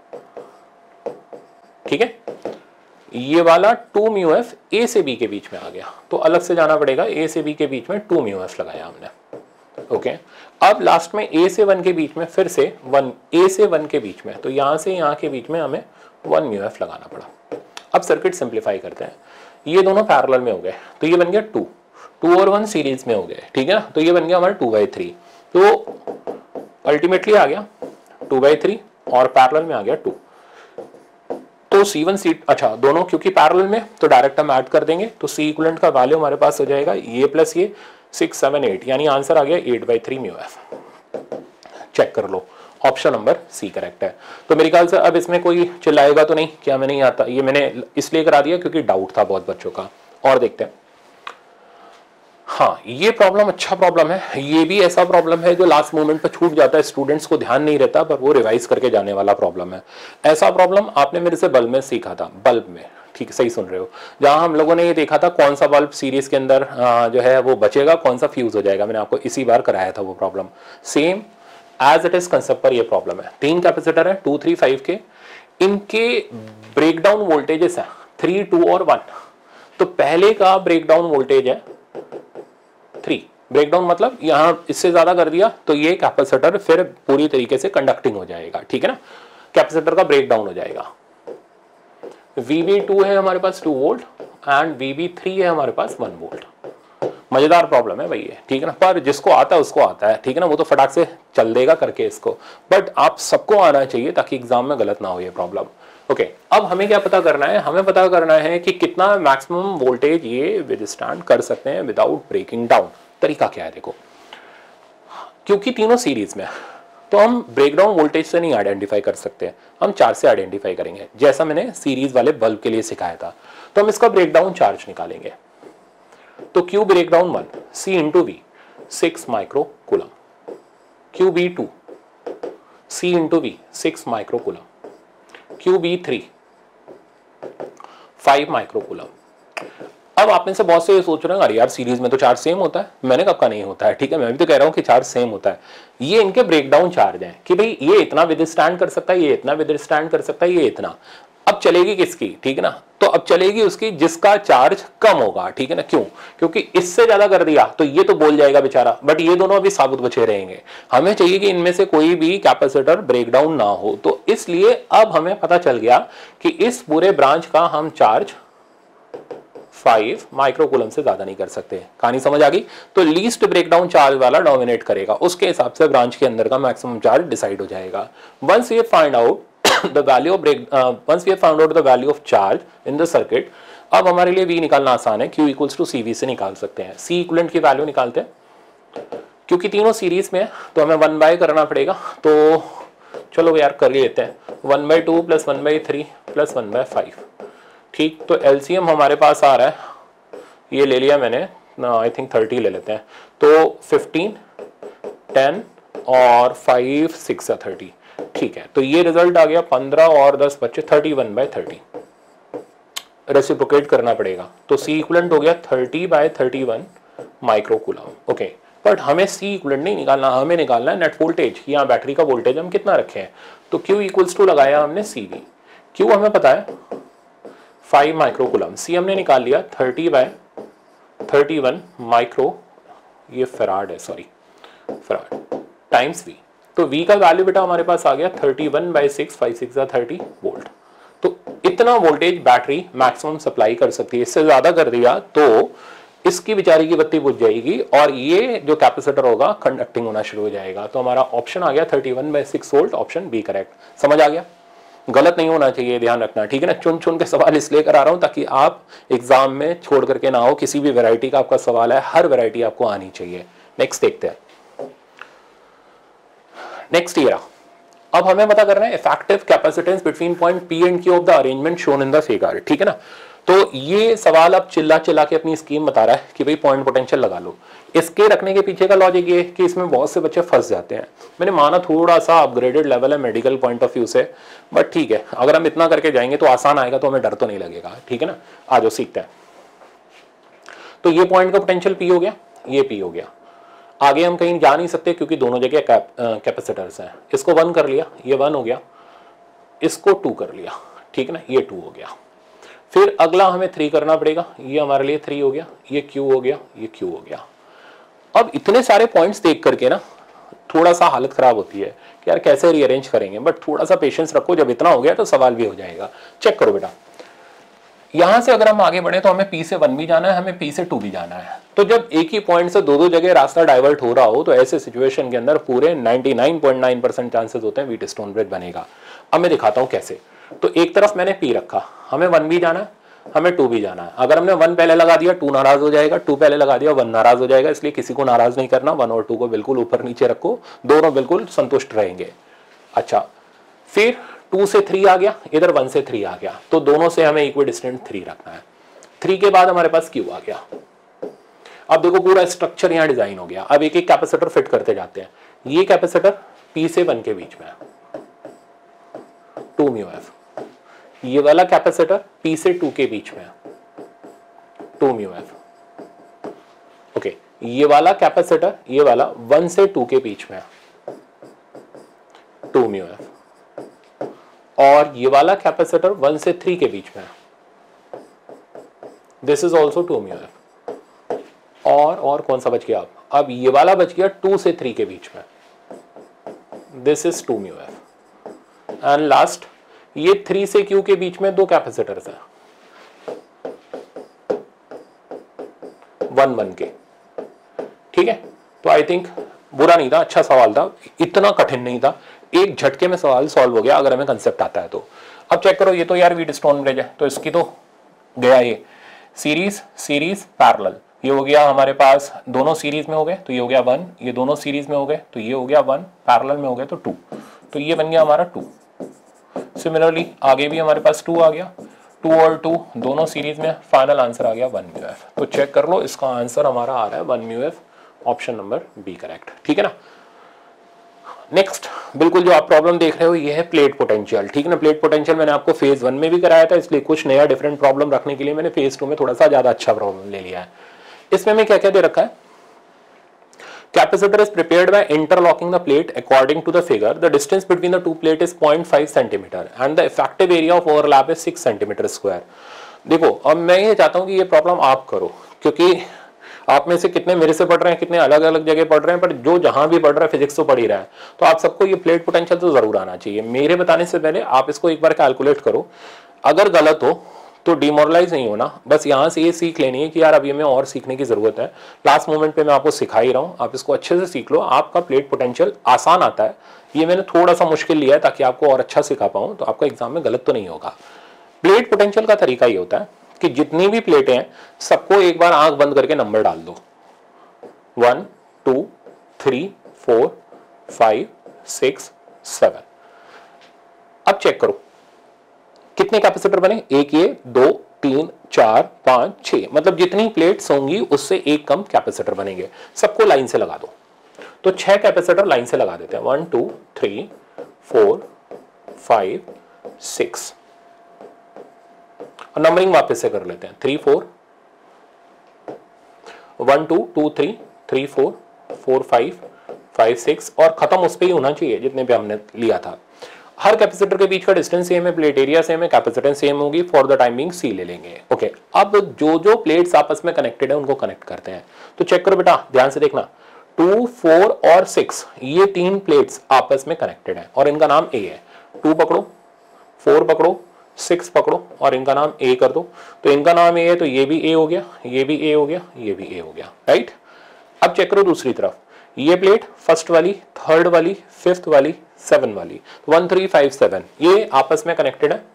ठीक है, ये वाला टू म्यू एफ ए से बी के बीच में आ गया, तो अलग से जाना पड़ेगा, ए से बी के बीच में टू म्यू एफ लगाया हमने। ओके, अब लास्ट में ए से वन के बीच में फिर से वन, ए से वन के बीच में, तो यहां से यहां के बीच में हमें वन म्यू एफ लगाना पड़ा। अब सर्किट सिंप्लीफाई करते हैं, ये दोनों पैरेलल में हो गए, तो ये बन गया टू, टू और वन सीरीज में हो गए। ठीक है ना, तो ये बन गया हमारा टू बाई थ्री, तो अल्टीमेटली आ गया टू बाई थ्री और पैरेलल में आ गया टू। तो सी वन सी, अच्छा दोनों क्योंकि पैरेलल में तो डायरेक्ट हम ऐड कर देंगे, तो सी इक्विवेलेंट का वैल्यू हमारे पास हो जाएगा ये प्लस ये सिक्स सेवन एट, यानी आंसर आ गया eight by three mu F. Check कर लो, ऑप्शन नंबर सी करेक्ट है। तो मेरे ख्याल से अब इसमें कोई चिल्लाएगा तो नहीं क्या मैं नहीं आता, ये मैंने इसलिए करा दिया क्योंकि डाउट था बहुत बच्चों का। और देखते हैं, हाँ ये प्रॉब्लम अच्छा प्रॉब्लम है, ये भी ऐसा प्रॉब्लम है जो लास्ट मोमेंट पे छूट जाता है, स्टूडेंट्स को ध्यान नहीं रहता पर वो रिवाइज करके जाने वाला प्रॉब्लम है। ऐसा प्रॉब्लम आपने मेरे से बल्ब में सीखा था, बल्ब में, ठीक सही सुन रहे हो, जहां हम लोगों ने ये देखा था कौन सा बल्ब सीरीज के अंदर जो है वो बचेगा, कौन सा फ्यूज हो जाएगा। मैंने आपको इसी बार कराया था वो problem, same as it is concept पर ये प्रॉब्लम है। तीन कैपेसिटर है टू थ्री फाइव के, इनके ब्रेकडाउन वोल्टेजेस है थ्री टू और वन। तो पहले का ब्रेकडाउन वोल्टेज है थ्री, ब्रेकडाउन मतलब यहां इससे ज्यादा कर दिया तो ये कैपेसिटर फिर पूरी तरीके से कंडक्टिंग हो जाएगा। ठीक है ना, कैपेसिटर का ब्रेकडाउन हो जाएगा। वी बी टू है हमारे पास two volt and V B three है हमारे पास वन वोल्ट। मजेदार प्रॉब्लम है भाई ये, ठीक है ना, पर जिसको आता है उसको आता है, ठीक है ना, वो तो फटाक से चल देगा करके इसको, बट आप सबको आना चाहिए ताकि एग्जाम में गलत ना हो ये प्रॉब्लम। ओके okay, अब हमें क्या पता करना है, हमें पता करना है कि कितना मैक्सिमम वोल्टेज ये विदस्टैंड कर सकते हैं विदाउट ब्रेकिंग डाउन। तरीका क्या है देखो, क्योंकि तीनों सीरीज में तो हम ब्रेकडाउन वोल्टेज से नहीं आइडेंटिफाई कर सकते, हम चार्ज से आइडेंटिफाई करेंगे, जैसा मैंने सीरीज वाले बल्ब के लिए सिखाया था। तो हम इसका ब्रेकडाउन चार्ज निकालेंगे, तो Q breakdown one C into V six micro coulomb, Q B two C into V six micro coulomb, Q B three five micro coulomb. अब आप में से बहुत से ये सोच रहे हैं अरे यार सीरीज में तो चार्ज सेम होता है, मैंने कब का नहीं होता है। ठीक है, मैं भी तो कह रहा हूं कि चार्ज सेम होता है। ये इनके ब्रेकडाउन चार्ज हैं कि भाई ये इतना विदस्टैंड कर सकता है, ये इतना विदस्टैंड कर सकता है, ये इतना। अब चलेगी किसकी, ठीक है ना, तो अब चलेगी उसकी जिसका चार्ज कम होगा। ठीक है ना, क्यों, क्योंकि इससे ज्यादा कर दिया तो ये तो बोल जाएगा बेचारा, बट ये दोनों अभी साबुत बचे रहेंगे। हमें चाहिए कि इनमें से कोई भी कैपेसिटर ब्रेकडाउन ना हो, तो इसलिए अब हमें पता चल गया कि इस पूरे ब्रांच का हम चार्ज फाइव माइक्रोकूलम से ज्यादा नहीं कर सकते। कहानी समझ आ गई। तो लीस्ट ब्रेकडाउन चार्ज वाला डोमिनेट करेगा, उसके हिसाब से ब्रांच के अंदर का मैक्सिमम चार्ज डिसाइड हो जाएगा। Once we find out the value of break uh, once we have found out the value of charge in the circuit, अब हमारे लिए V निकालना आसान है, Q equals to C V से निकाल सकते हैं। C इक्विवेलेंट की वैल्यू निकालते हैं, क्योंकि तीनों सीरीज में है तो हमें वन बाय करना पड़ेगा, तो चलो यार कर लेते हैं। One by two plus one by three plus one by five, ठीक। तो एलसीएम हमारे पास आ रहा है, ये ले लिया मैंने, आई थिंक थर्टी ले लेते हैं, तो फिफ्टीन टेन और फाइव सिक्स थर्टी, ठीक है। तो ये रिजल्ट आ गया पंद्रह और दस बच्चे thirty one by thirty. Reciprocate करना पड़ेगा, तो सी इक्विवेलेंट हो गया thirty by thirty one microcoulomb. Okay, but हमें सी इक्विवेलेंट नहीं निकालना, हमें निकालना है नेट वोल्टेज, यहाँ बैटरी का वोल्टेज हम कितना रखे हैं। तो Q इक्वल्स टू लगाया हमने सी वी, Q हमें पता है फाइव माइक्रोकूलम, सी हमने निकाल लिया thirty by thirty one micro, ये फराड है, सॉरी फराड, टाइम्स V। तो V का वैल्यू बेटा हमारे पास आ गया thirty one by six, five six thirty volt. तो इतना वोल्टेज बैटरी मैक्सिमम सप्लाई कर सकती है। इससे ज्यादा कर दिया तो इसकी बेचारी की बत्ती बुझ जाएगी और ये जो कैपेसिटर होगा कंडक्टिंग होना शुरू हो जाएगा। तो हमारा ऑप्शन आ गया thirty one by six volt, option B correct. समझ आ गया? गलत नहीं होना चाहिए, ध्यान रखना, ठीक है ना। चुन चुन के सवाल इसलिए करा रहा हूं ताकि आप एग्जाम में छोड़ करके ना हो। किसी भी वैरायटी का आपका सवाल है, हर वैरायटी आपको आनी चाहिए। नेक्स्ट देखते हैं। नेक्स्ट ये रहा। अब हमें पता करना है effective capacitance between point P and Q of the arrangement shown in the figure, ठीक है ना। तो ये सवाल अब चिल्ला चिल्ला के अपनी स्कीम बता रहा है कि भाई पॉइंट पोटेंशियल लगा लो। इसके रखने के पीछे का लॉजिक ये कि इसमें बहुत से बच्चे फंस जाते हैं। मैंने माना थोड़ा सा अपग्रेडेड लेवल है मेडिकल पॉइंट ऑफ व्यू से, बट ठीक है, अगर हम इतना करके जाएंगे तो आसान आएगा, तो हमें डर तो नहीं लगेगा, ठीक है ना। आ जाओ सीखते हैं। तो ये पॉइंट का पोटेंशियल पी हो गया, ये पी हो गया। आगे हम कहीं जा नहीं सकते क्योंकि दोनों जगह कैप, कैपेसिटर्स हैं। इसको वन कर लिया, ये वन हो गया, इसको टू कर लिया, ठीक है ना, ये टू हो गया। फिर अगला हमें थ्री करना पड़ेगा, ये हमारे लिए थ्री हो गया, ये क्यू हो गया, ये क्यू हो गया। अब इतने सारे पॉइंट्स देख करके ना थोड़ा सा हालत खराब होती है कि यार कैसे रीअरेंज करेंगे, बट थोड़ा सा पेशेंस रखो, जब इतना हो गया तो सवाल भी हो जाएगा। चेक करो बेटा, यहां से अगर हम आगे बढ़े तो हमें P से वन भी जाना है, हमें P से टू भी जाना है। तो जब एक ही पॉइंट से दो दो जगह रास्ता डाइवर्ट हो रहा हो तो ऐसे सिचुएशन के अंदर पूरे निन्यानवे पॉइंट नौ परसेंट चांसेस होते हैं व्हीटस्टोन ब्रिज बनेगा। अब मैं दिखाता हूं कैसे। तो एक तरफ मैंने P रखा, हमें वन भी जाना है, हमें टू भी जाना है। अगर हमने वन पहले लगा दिया टू नाराज हो जाएगा, टू पहले लगा दिया वन नाराज हो जाएगा, इसलिए किसी को नाराज नहीं करना। वन और टू को बिल्कुल ऊपर नीचे रखो, दोनों बिल्कुल संतुष्ट रहेंगे। अच्छा, फिर टू से थ्री आ गया, इधर वन से थ्री आ गया, तो दोनों से हमें इक्वी डिस्टेंट थ्री रखना है। थ्री के बाद हमारे पास क्यू आ गया। अब देखो पूरा स्ट्रक्चर यहां डिजाइन हो गया। अब एक एक कैपेसिटर फिट करते जाते हैं। ये कैपेसिटर P से वन के बीच में है, टू म्यू एफ। ये वाला कैपेसिटर P से टू के बीच में है, टू म्यू एफ। ओके, ये वाला कैपेसिटर, ये वाला वन से टू के बीच में है, टू म्यू एफ। और ये वाला कैपेसिटर वन से थ्री के बीच में है, this is also two mu F. और और कौन सा बच गया? अब अब ये वाला बच गया टू से थ्री के बीच में, this is two mu F. And last ये थ्री से क्यू के बीच में दो कैपेसिटर्स हैं, वन वन के, ठीक है। तो आई थिंक बुरा नहीं था, अच्छा सवाल था, इतना कठिन नहीं था, एक झटके में सवाल सॉल्व हो गया अगर हमें कंसेप्ट आता है तो। अब चेक करो, ये तो यार व्हीटस्टोन ब्रिज है, तो इसकी तो गया ये सीरीज सीरीज पैरेलल, ये हो गया हमारे पास, दोनों सीरीज में हो गए तो ये हो गया वन, ये दोनों सीरीज में हो गए तो ये हो गया वन, पैरेलल में हो गए तो टू, तो ये बन गया हमारा टू। सिमिलरली आगे भी हमारे पास टू आ गया, टू और टू दोनों सीरीज में, फाइनल आंसर आ गया वन म्यू एफ। तो चेक कर लो, इसका आंसर हमारा आ रहा है one mu F, option number B correct, ठीक है ना। नेक्स्ट, बिल्कुल जो आप प्रॉब्लम देख रहे हो ये है प्लेट पोटेंशियल, ठीक है ना। प्लेट पोटेंशियल मैंने आपको फेज वन में भी कराया था, इसलिए कुछ नया डिफरेंट प्रॉब्लम रखने के लिए मैंने फेज टू में थोड़ा सा ज्यादा अच्छा प्रॉब्लम ले लिया है। इसमें मैं क्या क्या दे रखा है? Capacitor is prepared by interlocking the plate according to the figure. The distance between the two plate is zero point five centimeter and the effective area of overlap is six centimeter square. देखो, अब मैं ये चाहता हूं कि ये problem आप करो, क्योंकि आप में से कितने मेरे से पढ़ रहे हैं, कितने अलग अलग जगह पढ़ रहे हैं, पर जो जहां भी पढ़ रहा है फिजिक्स तो पढ़ ही रहा है, तो आप सबको ये प्लेट पोटेंशियल तो जरूर आना चाहिए। मेरे बताने से पहले आप इसको एक बार कैलकुलेट करो, अगर गलत हो तो डिमोरलाइज नहीं होना, बस यहां से ये सीख लेनी है कि यार अभी हमें और सीखने की जरूरत है। लास्ट मोमेंट पे मैं आपको सिखा ही रहा हूं, आप इसको अच्छे से सीख लो। आपका प्लेट पोटेंशियल आसान आता है, ये मैंने थोड़ा सा मुश्किल लिया है ताकि आपको और अच्छा सिखा पाऊं, तो आपका एग्जाम में गलत तो नहीं होगा। प्लेट पोटेंशियल का तरीका ये होता है कि जितनी भी प्लेटें हैं सबको एक बार आंख बंद करके नंबर डाल दो, one two three four five six seven. अब चेक करो कितने कैपेसिटर बने, एक, ये दो तीन चार पांच छह, मतलब जितनी प्लेट्स होंगी उससे एक कम कैपेसिटर बनेंगे। सबको लाइन से लगा दो, तो छह कैपेसिटर लाइन से लगा देते हैं, one two three four five six. Numbering वापस से कर लेते हैं, three four one two two three three four four five five six, और खत्म उस पर ही होना चाहिए जितने पे हमने लिया था। हर कैपेसिटर के बीच का डिस्टेंस सेम है, प्लेट एरिया सेम है, कैपेसिटेंस सेम होगी, फॉर द टाइमिंग सी ले लेंगे। ओके, अब जो जो प्लेट्स आपस में कनेक्टेड है उनको कनेक्ट करते हैं। तो चेक करो बेटा, ध्यान से देखना, टू फोर और सिक्स ये तीन प्लेट्स आपस में कनेक्टेड है और इनका नाम ए है। टू पकड़ो, फोर पकड़ो, सिक्स पकड़ो और इनका नाम ए कर दो, तो इनका नाम ए है तो ये भी ए हो गया, ये भी ए हो गया, ये भी ए हो गया, राइट। अब चेक करो दूसरी तरफ, ये प्लेट फर्स्ट वाली, थर्ड वाली, फिफ्थ वाली, सेवन वाली, वन थ्री फाइव सेवन, ये आपस में कनेक्टेड है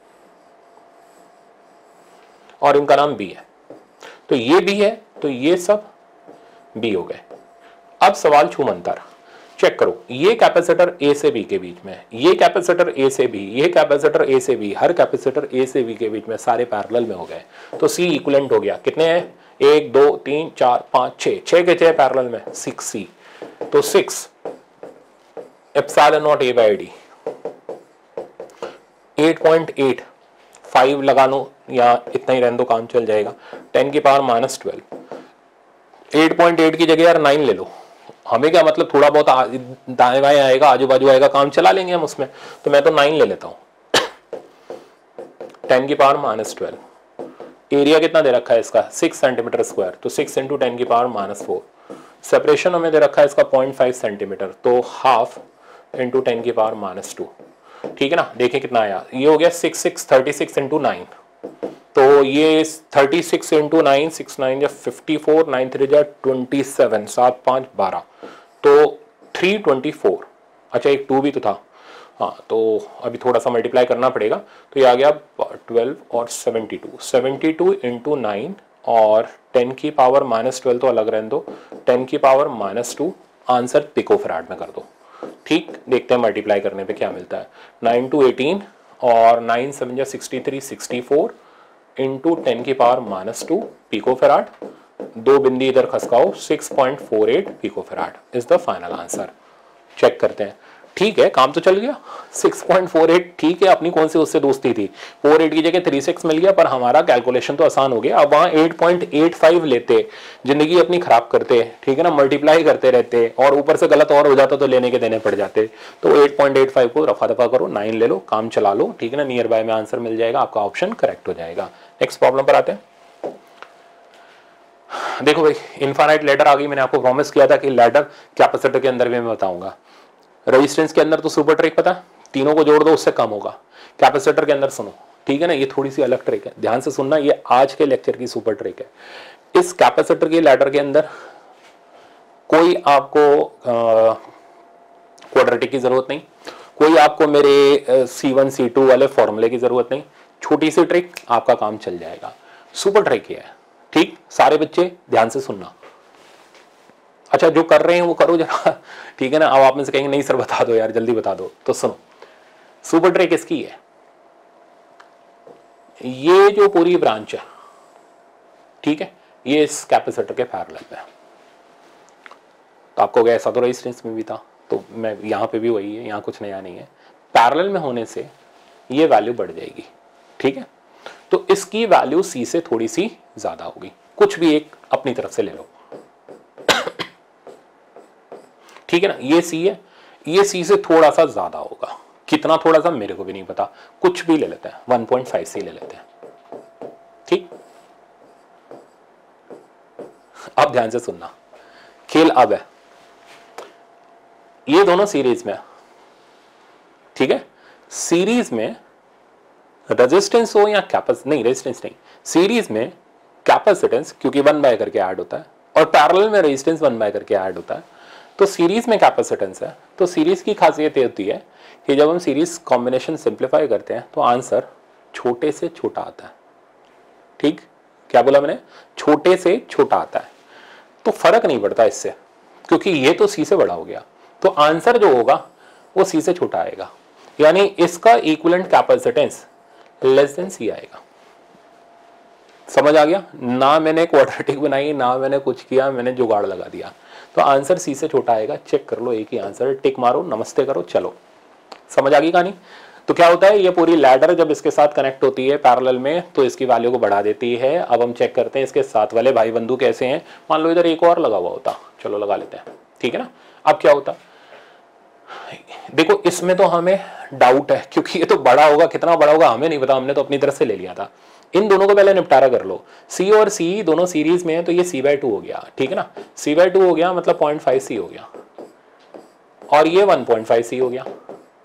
और इनका नाम बी है, तो ये बी है तो ये सब बी हो गए। अब सवाल छूमंतर, चेक करो, ये कैपेसिटर ए से बी के बीच में, ये कैपेसिटर ए से बी, ये कैपेसिटर ए से बी, हर कैपेसिटर ए से बी के बीच में सारे पैरेलल में हो गए, तो सी इक्विवेलेंट हो गया, कितने हैं, एक दो तीन चार पांच छह, छह के छह पैरेलल में, सिक्स सी, तो six epsilon not A by D, eight point eight five लगा लो या इतना ही रहने दो, काम चल जाएगा, टेन की power minus twelve, eight point eight की जगह यार नाइन ले लो, हमें क्या मतलब, थोड़ा बहुत दाएं बाएं आएगा, आजू बाजू आएगा, काम चला लेंगे हम उसमें, तो मैं तो नाइन ले लेता हूं, टेन की पावर माइनस ट्वेल्व, एरिया कितना दे रखा है इसका, सिक्स सेंटीमीटर स्क्वायर, तो सिक्स इंटू टेन की पावर माइनस फोर, सेपरेशन हमें दे रखा है इसका पॉइंट फाइव सेंटीमीटर, तो हाफ इंटू टेन की पावर माइनस टू, ठीक है ना। देखिए कितना आया, ये हो गया six six thirty six into nine, तो ये thirty six into nine, six nine या फिफ्टी फोर, नाइन थ्री जा ट्वेंटी सेवन, सात पाँच बारह, तो थ्री ट्वेंटी फोर, अच्छा एक टू भी तो था, हाँ तो अभी थोड़ा सा मल्टीप्लाई करना पड़ेगा, तो ये आ गया ट्वेल्व और seventy two, seventy two into nine और टेन की पावर माइनस ट्वेल्व तो अलग रहने दो, टेन की power minus two, answer picofarad में कर दो, ठीक। देखते हैं मल्टीप्लाई करने पे क्या मिलता है, नाइन टू एटीन और नाइन सेवन जा sixty three, sixty four into ten की पावर माइनस टू पिकोफैराड, दो बिंदी इधर खसकाओ, six point four eight picofarad is the final answer. Check करते हैं, ठीक है काम तो चल गया, सिक्स पॉइंट फोर एट, ठीक है, अपनी कौन सी उससे दोस्ती थी, फोर एट की जगह थर्टी सिक्स मिल गया, पर हमारा कैलकुलेशन तो आसान हो गया। अब वहां एट पॉइंट एट फाइव लेते, जिंदगी अपनी खराब करते, ठीक है ना, मल्टीप्लाई करते रहते और ऊपर से गलत और हो जाता तो लेने के देने पड़ जाते, तो एट पॉइंट एट फाइव को रफा दफा करो, नाइन ले लो, काम चला लो, ठीक है ना, नियर बाय में आंसर मिल जाएगा, आपका ऑप्शन करेक्ट हो जाएगा। नेक्स्ट प्रॉब्लम पर आते हैं। देखो भाई, इनफाइनाइट लैडर आ गई, मैंने आपको प्रॉमिस किया था कि लैडर कैपेसिटर के अंदर भी मैं बताऊंगा। रेजिस्टेंस के अंदर तो सुपर ट्रिक पता, तीनों को जोड़ दो उससे कम होगा, कैपेसिटर के अंदर सुनो, ठीक है ना, ये थोड़ी सी अलग ट्रिक है, ध्यान से सुनना, ये आज के लेक्चर की सुपर ट्रिक है। इस कैपेसिटर के लैडर के अंदर कोई आपको क्वाड्रेटिक की जरूरत नहीं, कोई आपको मेरे सी वन सी टू वाले फॉर्मूले की जरूरत नहीं, छोटी सी ट्रिक, आपका काम चल जाएगा। सुपर ट्रिक ये है, ठीक, सारे बच्चे ध्यान से सुनना। अच्छा जो कर रहे हैं वो करो जरा, ठीक है ना। अब आप में से कहेंगे नहीं सर बता दो यार, जल्दी बता दो, तो सुनो, सुपर ट्रिक इसकी है, ये जो पूरी ब्रांच है, ठीक है, ये इस कैपेसिटर के पैरेलल में, तो आपको ऐसा तो रेजिस्टेंस में भी था, तो मैं यहां पे भी वही है, यहां कुछ नया नहीं है, पैरेलल में होने से ये वैल्यू बढ़ जाएगी, ठीक है, तो इसकी वैल्यू सी से थोड़ी सी ज्यादा होगी, कुछ भी एक अपनी तरफ से ले लो, ठीक है ना, ये सी है, ये सी से थोड़ा सा ज्यादा होगा, कितना थोड़ा सा मेरे को भी नहीं पता, कुछ भी ले लेते हैं, वन पॉइंट फाइव सी ले लेते हैं, ठीक। अब ध्यान से सुनना, खेल अब है, ये दोनों सीरीज में, ठीक है, सीरीज में रेजिस्टेंस हो या कैपेसिटेंस, नहीं रेजिस्टेंस नहीं, सीरीज में कैपेसिटेंस क्योंकि वन बाय करके ऐड होता है और पैरेलल में रेजिस्टेंस वन बाय करके ऐड होता है, तो सीरीज में कैपेसिटेंस है, तो सीरीज की खासियत ये होती है कि जब हम सीरीज कॉम्बिनेशन सिंप्लीफाई करते हैं तो आंसर छोटे से छोटा आता है, ठीक, क्या बोला मैंने, छोटे से छोटा आता है, तो फर्क नहीं पड़ता इससे, क्योंकि ये तो सी से बड़ा हो गया, तो आंसर जो होगा वो सी से छोटा आएगा, यानी इसका equivalent capacitance less than C आएगा। समझ आ गया ना, मैंने क्वाड्रेटिक बनाई ना मैंने कुछ किया, मैंने जुगाड़ लगा दिया, तो आंसर सी से छोटा आएगा। चेक कर लो, एक ही आंसर, टिक मारो, नमस्ते करो, चलो समझ आ गई कहानी। तो क्या होता है, ये पूरी लैडर जब इसके साथ कनेक्ट होती है पैरेलल में तो इसकी वैल्यू को बढ़ा देती है। अब हम चेक करते हैं इसके साथ वाले भाई बंधु कैसे हैं। मान लो इधर एक और लगा हुआ होता, चलो लगा लेते हैं, ठीक है ना। अब क्या होता, देखो इसमें तो हमें डाउट है क्योंकि ये तो बड़ा होगा, कितना बड़ा होगा हमें नहीं पता, हमने तो अपनी तरफ से ले लिया था। इन दोनों को पहले निपटारा कर लो, सी और सी दोनों सीरीज में है तो ये सी बाई टू हो गया, ठीक है ना, सी बाई टू हो गया मतलब पॉइंट फाइव सी हो गया, और ये वन पॉइंट फाइव सी हो गया,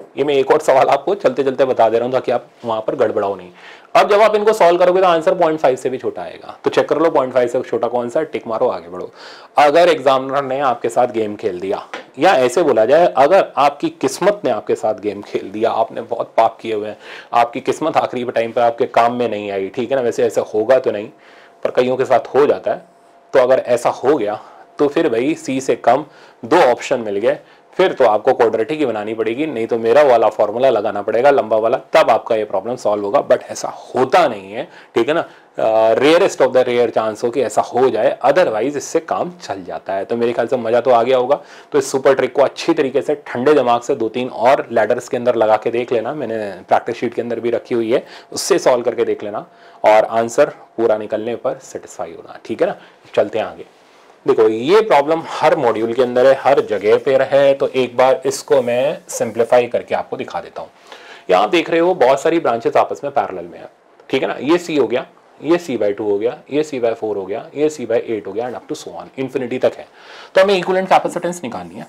ये मैं एक और सवाल आपको चलते चलते बता दे रहा हूँ ताकि आप वहां पर गड़बड़ाओ नहीं। अब जब आप इनको सॉल्व करोगे तो आंसर पॉइंट फाइव से भी छोटा आएगा, तो चेक कर लो पॉइंट फाइव से छोटा कौन सा, टिक मारो, आगे बढ़ो। अगर एग्जामिनर ने आपके साथ गेम खेल दिया, या ऐसे बोला जाए अगर आपकी किस्मत ने आपके साथ गेम खेल दिया, आपने बहुत पाप किए हुए हैं, आपकी किस्मत आखिरी टाइम पर आपके काम में नहीं आई, ठीक है ना, वैसे ऐसा होगा तो नहीं पर कईयों के साथ हो जाता है, तो अगर ऐसा हो गया तो फिर भाई सी से कम दो ऑप्शन मिल गए, फिर तो आपको क्वाड्रेटिक ही बनानी पड़ेगी, नहीं तो मेरा वाला फॉर्मूला लगाना पड़ेगा लंबा वाला, तब आपका ये प्रॉब्लम सॉल्व होगा। बट ऐसा होता नहीं है, ठीक है ना, rarest of the rare chance हो कि ऐसा हो जाए, अदरवाइज इससे काम चल जाता है। तो मेरे ख्याल से मजा तो आ गया होगा। तो इस सुपर ट्रिक को अच्छी तरीके से ठंडे दिमाग से दो तीन और लैडर्स के अंदर लगा के देख लेना, मैंने प्रैक्टिस शीट के अंदर भी रखी हुई है, उससे सॉल्व करके देख लेना और आंसर पूरा निकलने पर सेटिस्फाई होना, ठीक है ना। चलते हैं आगे। देखो ये प्रॉब्लम हर मॉड्यूल के अंदर है, हर जगह पे है, तो एक बार इसको मैं सिंप्लीफाई करके आपको दिखा देता हूँ। यहाँ आप देख रहे हो बहुत सारी ब्रांचेस आपस में पैरेलल में है, ठीक है ना, ये सी हो गया, ये सी बाई टू हो गया, ये सी बाई फोर हो गया, ये सी बाई एट हो गया, and up to so on infinity तक है। तो हमें इक्विवेलेंट कैपेसिटेंस निकालनी है,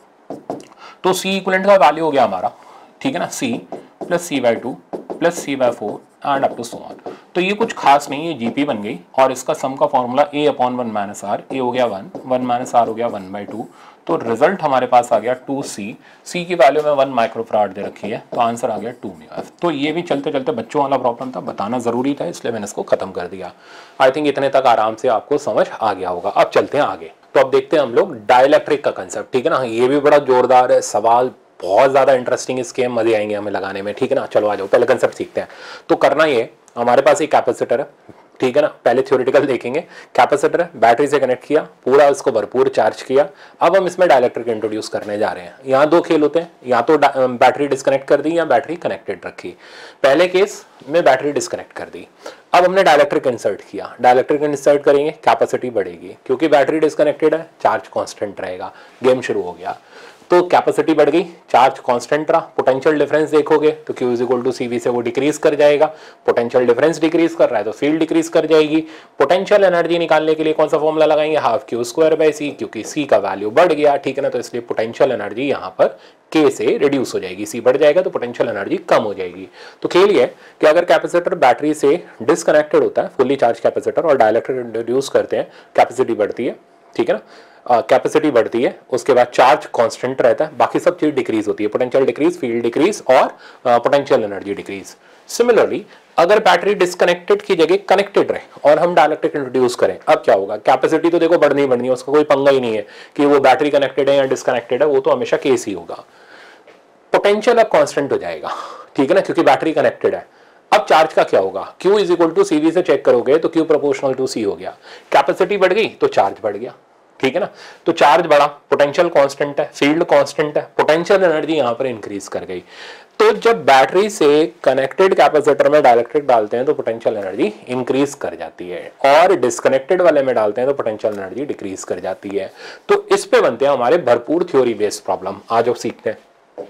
तो सी इक्विवेलेंट का वैल्यू हो गया हमारा, ठीक है ना, C plus C by two plus C by four and up to so on. तो ये कुछ खास नहीं है, जीपी बन गई और इसका सम का formula A upon one minus R, A हो गया वन, वन माइनस आर हो गया वन बाई टू, तो रिजल्ट हमारे पास आ गया टू सी, सी की वैल्यू में वन माइक्रोफराड दे रखी है, तो आंसर आ गया टू म्यू एफ। तो ये भी चलते चलते बच्चों वाला प्रॉब्लम था, बताना जरूरी था इसलिए मैंने इसको खत्म कर दिया। आई थिंक इतने तक आराम से आपको समझ आ गया होगा। अब चलते हैं आगे। तो अब देखते हैं हम लोग डाइलेक्ट्रिक का कंसेप्ट, ठीक है ना, ये भी बड़ा जोरदार है सवाल, बहुत ज्यादा इंटरेस्टिंग इसके मजे आएंगे हमें लगाने में, ठीक है ना। चलो आ जाओ, पहले कंसेप्ट सीखते हैं। तो करना ये, हमारे पास एक कैपेसिटर है, ठीक है ना, पहले थ्योरेटिकल देखेंगे। कैपेसिटर है, बैटरी से कनेक्ट किया, पूरा इसको भरपूर चार्ज किया। अब हम इसमें डाइलेक्ट्रिक इंट्रोड्यूस करने जा रहे हैं। यहाँ दो खेल होते हैं, या तो बैटरी डिस्कनेक्ट कर दी या बैटरी कनेक्टेड रखी। पहले केस में बैटरी डिस्कनेक्ट कर दी, अब हमने डाइलेक्ट्रिक इंसर्ट किया। डाइलेक्ट्रिक इंसर्ट करेंगे, कैपेसिटी बढ़ेगी, क्योंकि बैटरी डिस्कनेक्टेड है, चार्ज कांस्टेंट रहेगा। गेम शुरू हो गया, तो कैपेसिटी बढ़ गई, चार्ज कांस्टेंट रहा। पोटेंशियल डिफरेंस देखोगे तो Q is equal to C V से वो डिक्रीज कर जाएगा। पोटेंशियल डिफरेंस डिक्रीज कर रहा है तो फील्ड डिक्रीज कर जाएगी। पोटेंशियल एनर्जी निकालने के लिए कौन सा फॉर्मूला लगाएंगे, half Q square by C, क्योंकि सी का वैल्यू बढ़ गया, ठीक है ना, तो इसलिए पोटेंशियल एनर्जी यहाँ पर K से रिड्यूस हो जाएगी। सी बढ़ जाएगा तो पोटेंशियल एनर्जी कम हो जाएगी। तो खेल ये कि अगर कैपेसिटर बैटरी से डिस्कनेक्टेड होता है, फुल्ली चार्ज कैपेसिटर, और डाइलेक्ट्रिक इंट्रोड्यूस करते हैं, कैपेसिटी बढ़ती है, ठीक है ना, कैपेसिटी uh, बढ़ती है, उसके बाद चार्ज कांस्टेंट रहता है, बाकी सब चीज डिक्रीज होती है, पोटेंशियल डिक्रीज, फील्ड डिक्रीज और पोटेंशियल एनर्जी डिक्रीज। सिमिलरली अगर बैटरी डिस्कनेक्टेड की जगह कनेक्टेड रहे और हम डाइलेक्ट्रिक इंट्रोड्यूस करें, अब क्या होगा, कैपेसिटी तो देखो बढ़नी ही बढ़नी है, उसका कोई पंगा ही नहीं है कि वो बैटरी कनेक्टेड है या डिस्कनेक्टेड है, वो तो हमेशा केस ही होगा। पोटेंशियल अब कांस्टेंट हो जाएगा, ठीक है ना, क्योंकि बैटरी कनेक्टेड है। अब चार्ज का क्या होगा, Q is equal to C V से चेक करोगे तो Q प्रोपोर्शनल टू सी हो गया। कैपेसिटी बढ़ गई तो चार्ज बढ़ गया, ठीक है ना, तो चार्ज बढ़ा, पोटेंशियल कांस्टेंट है, फील्ड कांस्टेंट है, पोटेंशियल एनर्जी यहां पर इंक्रीज कर गई। तो जब बैटरी से कनेक्टेड कैपेसिटर में डाइलेक्ट्रिक डालते हैं तो पोटेंशियल एनर्जी इंक्रीज कर जाती है, और डिस्कनेक्टेड वाले में डालते हैं तो पोटेंशियल एनर्जी डिक्रीज कर जाती है। तो इस पे बनते हैं हमारे भरपूर थ्योरी बेस्ड प्रॉब्लम। आज आप सीखते हैं,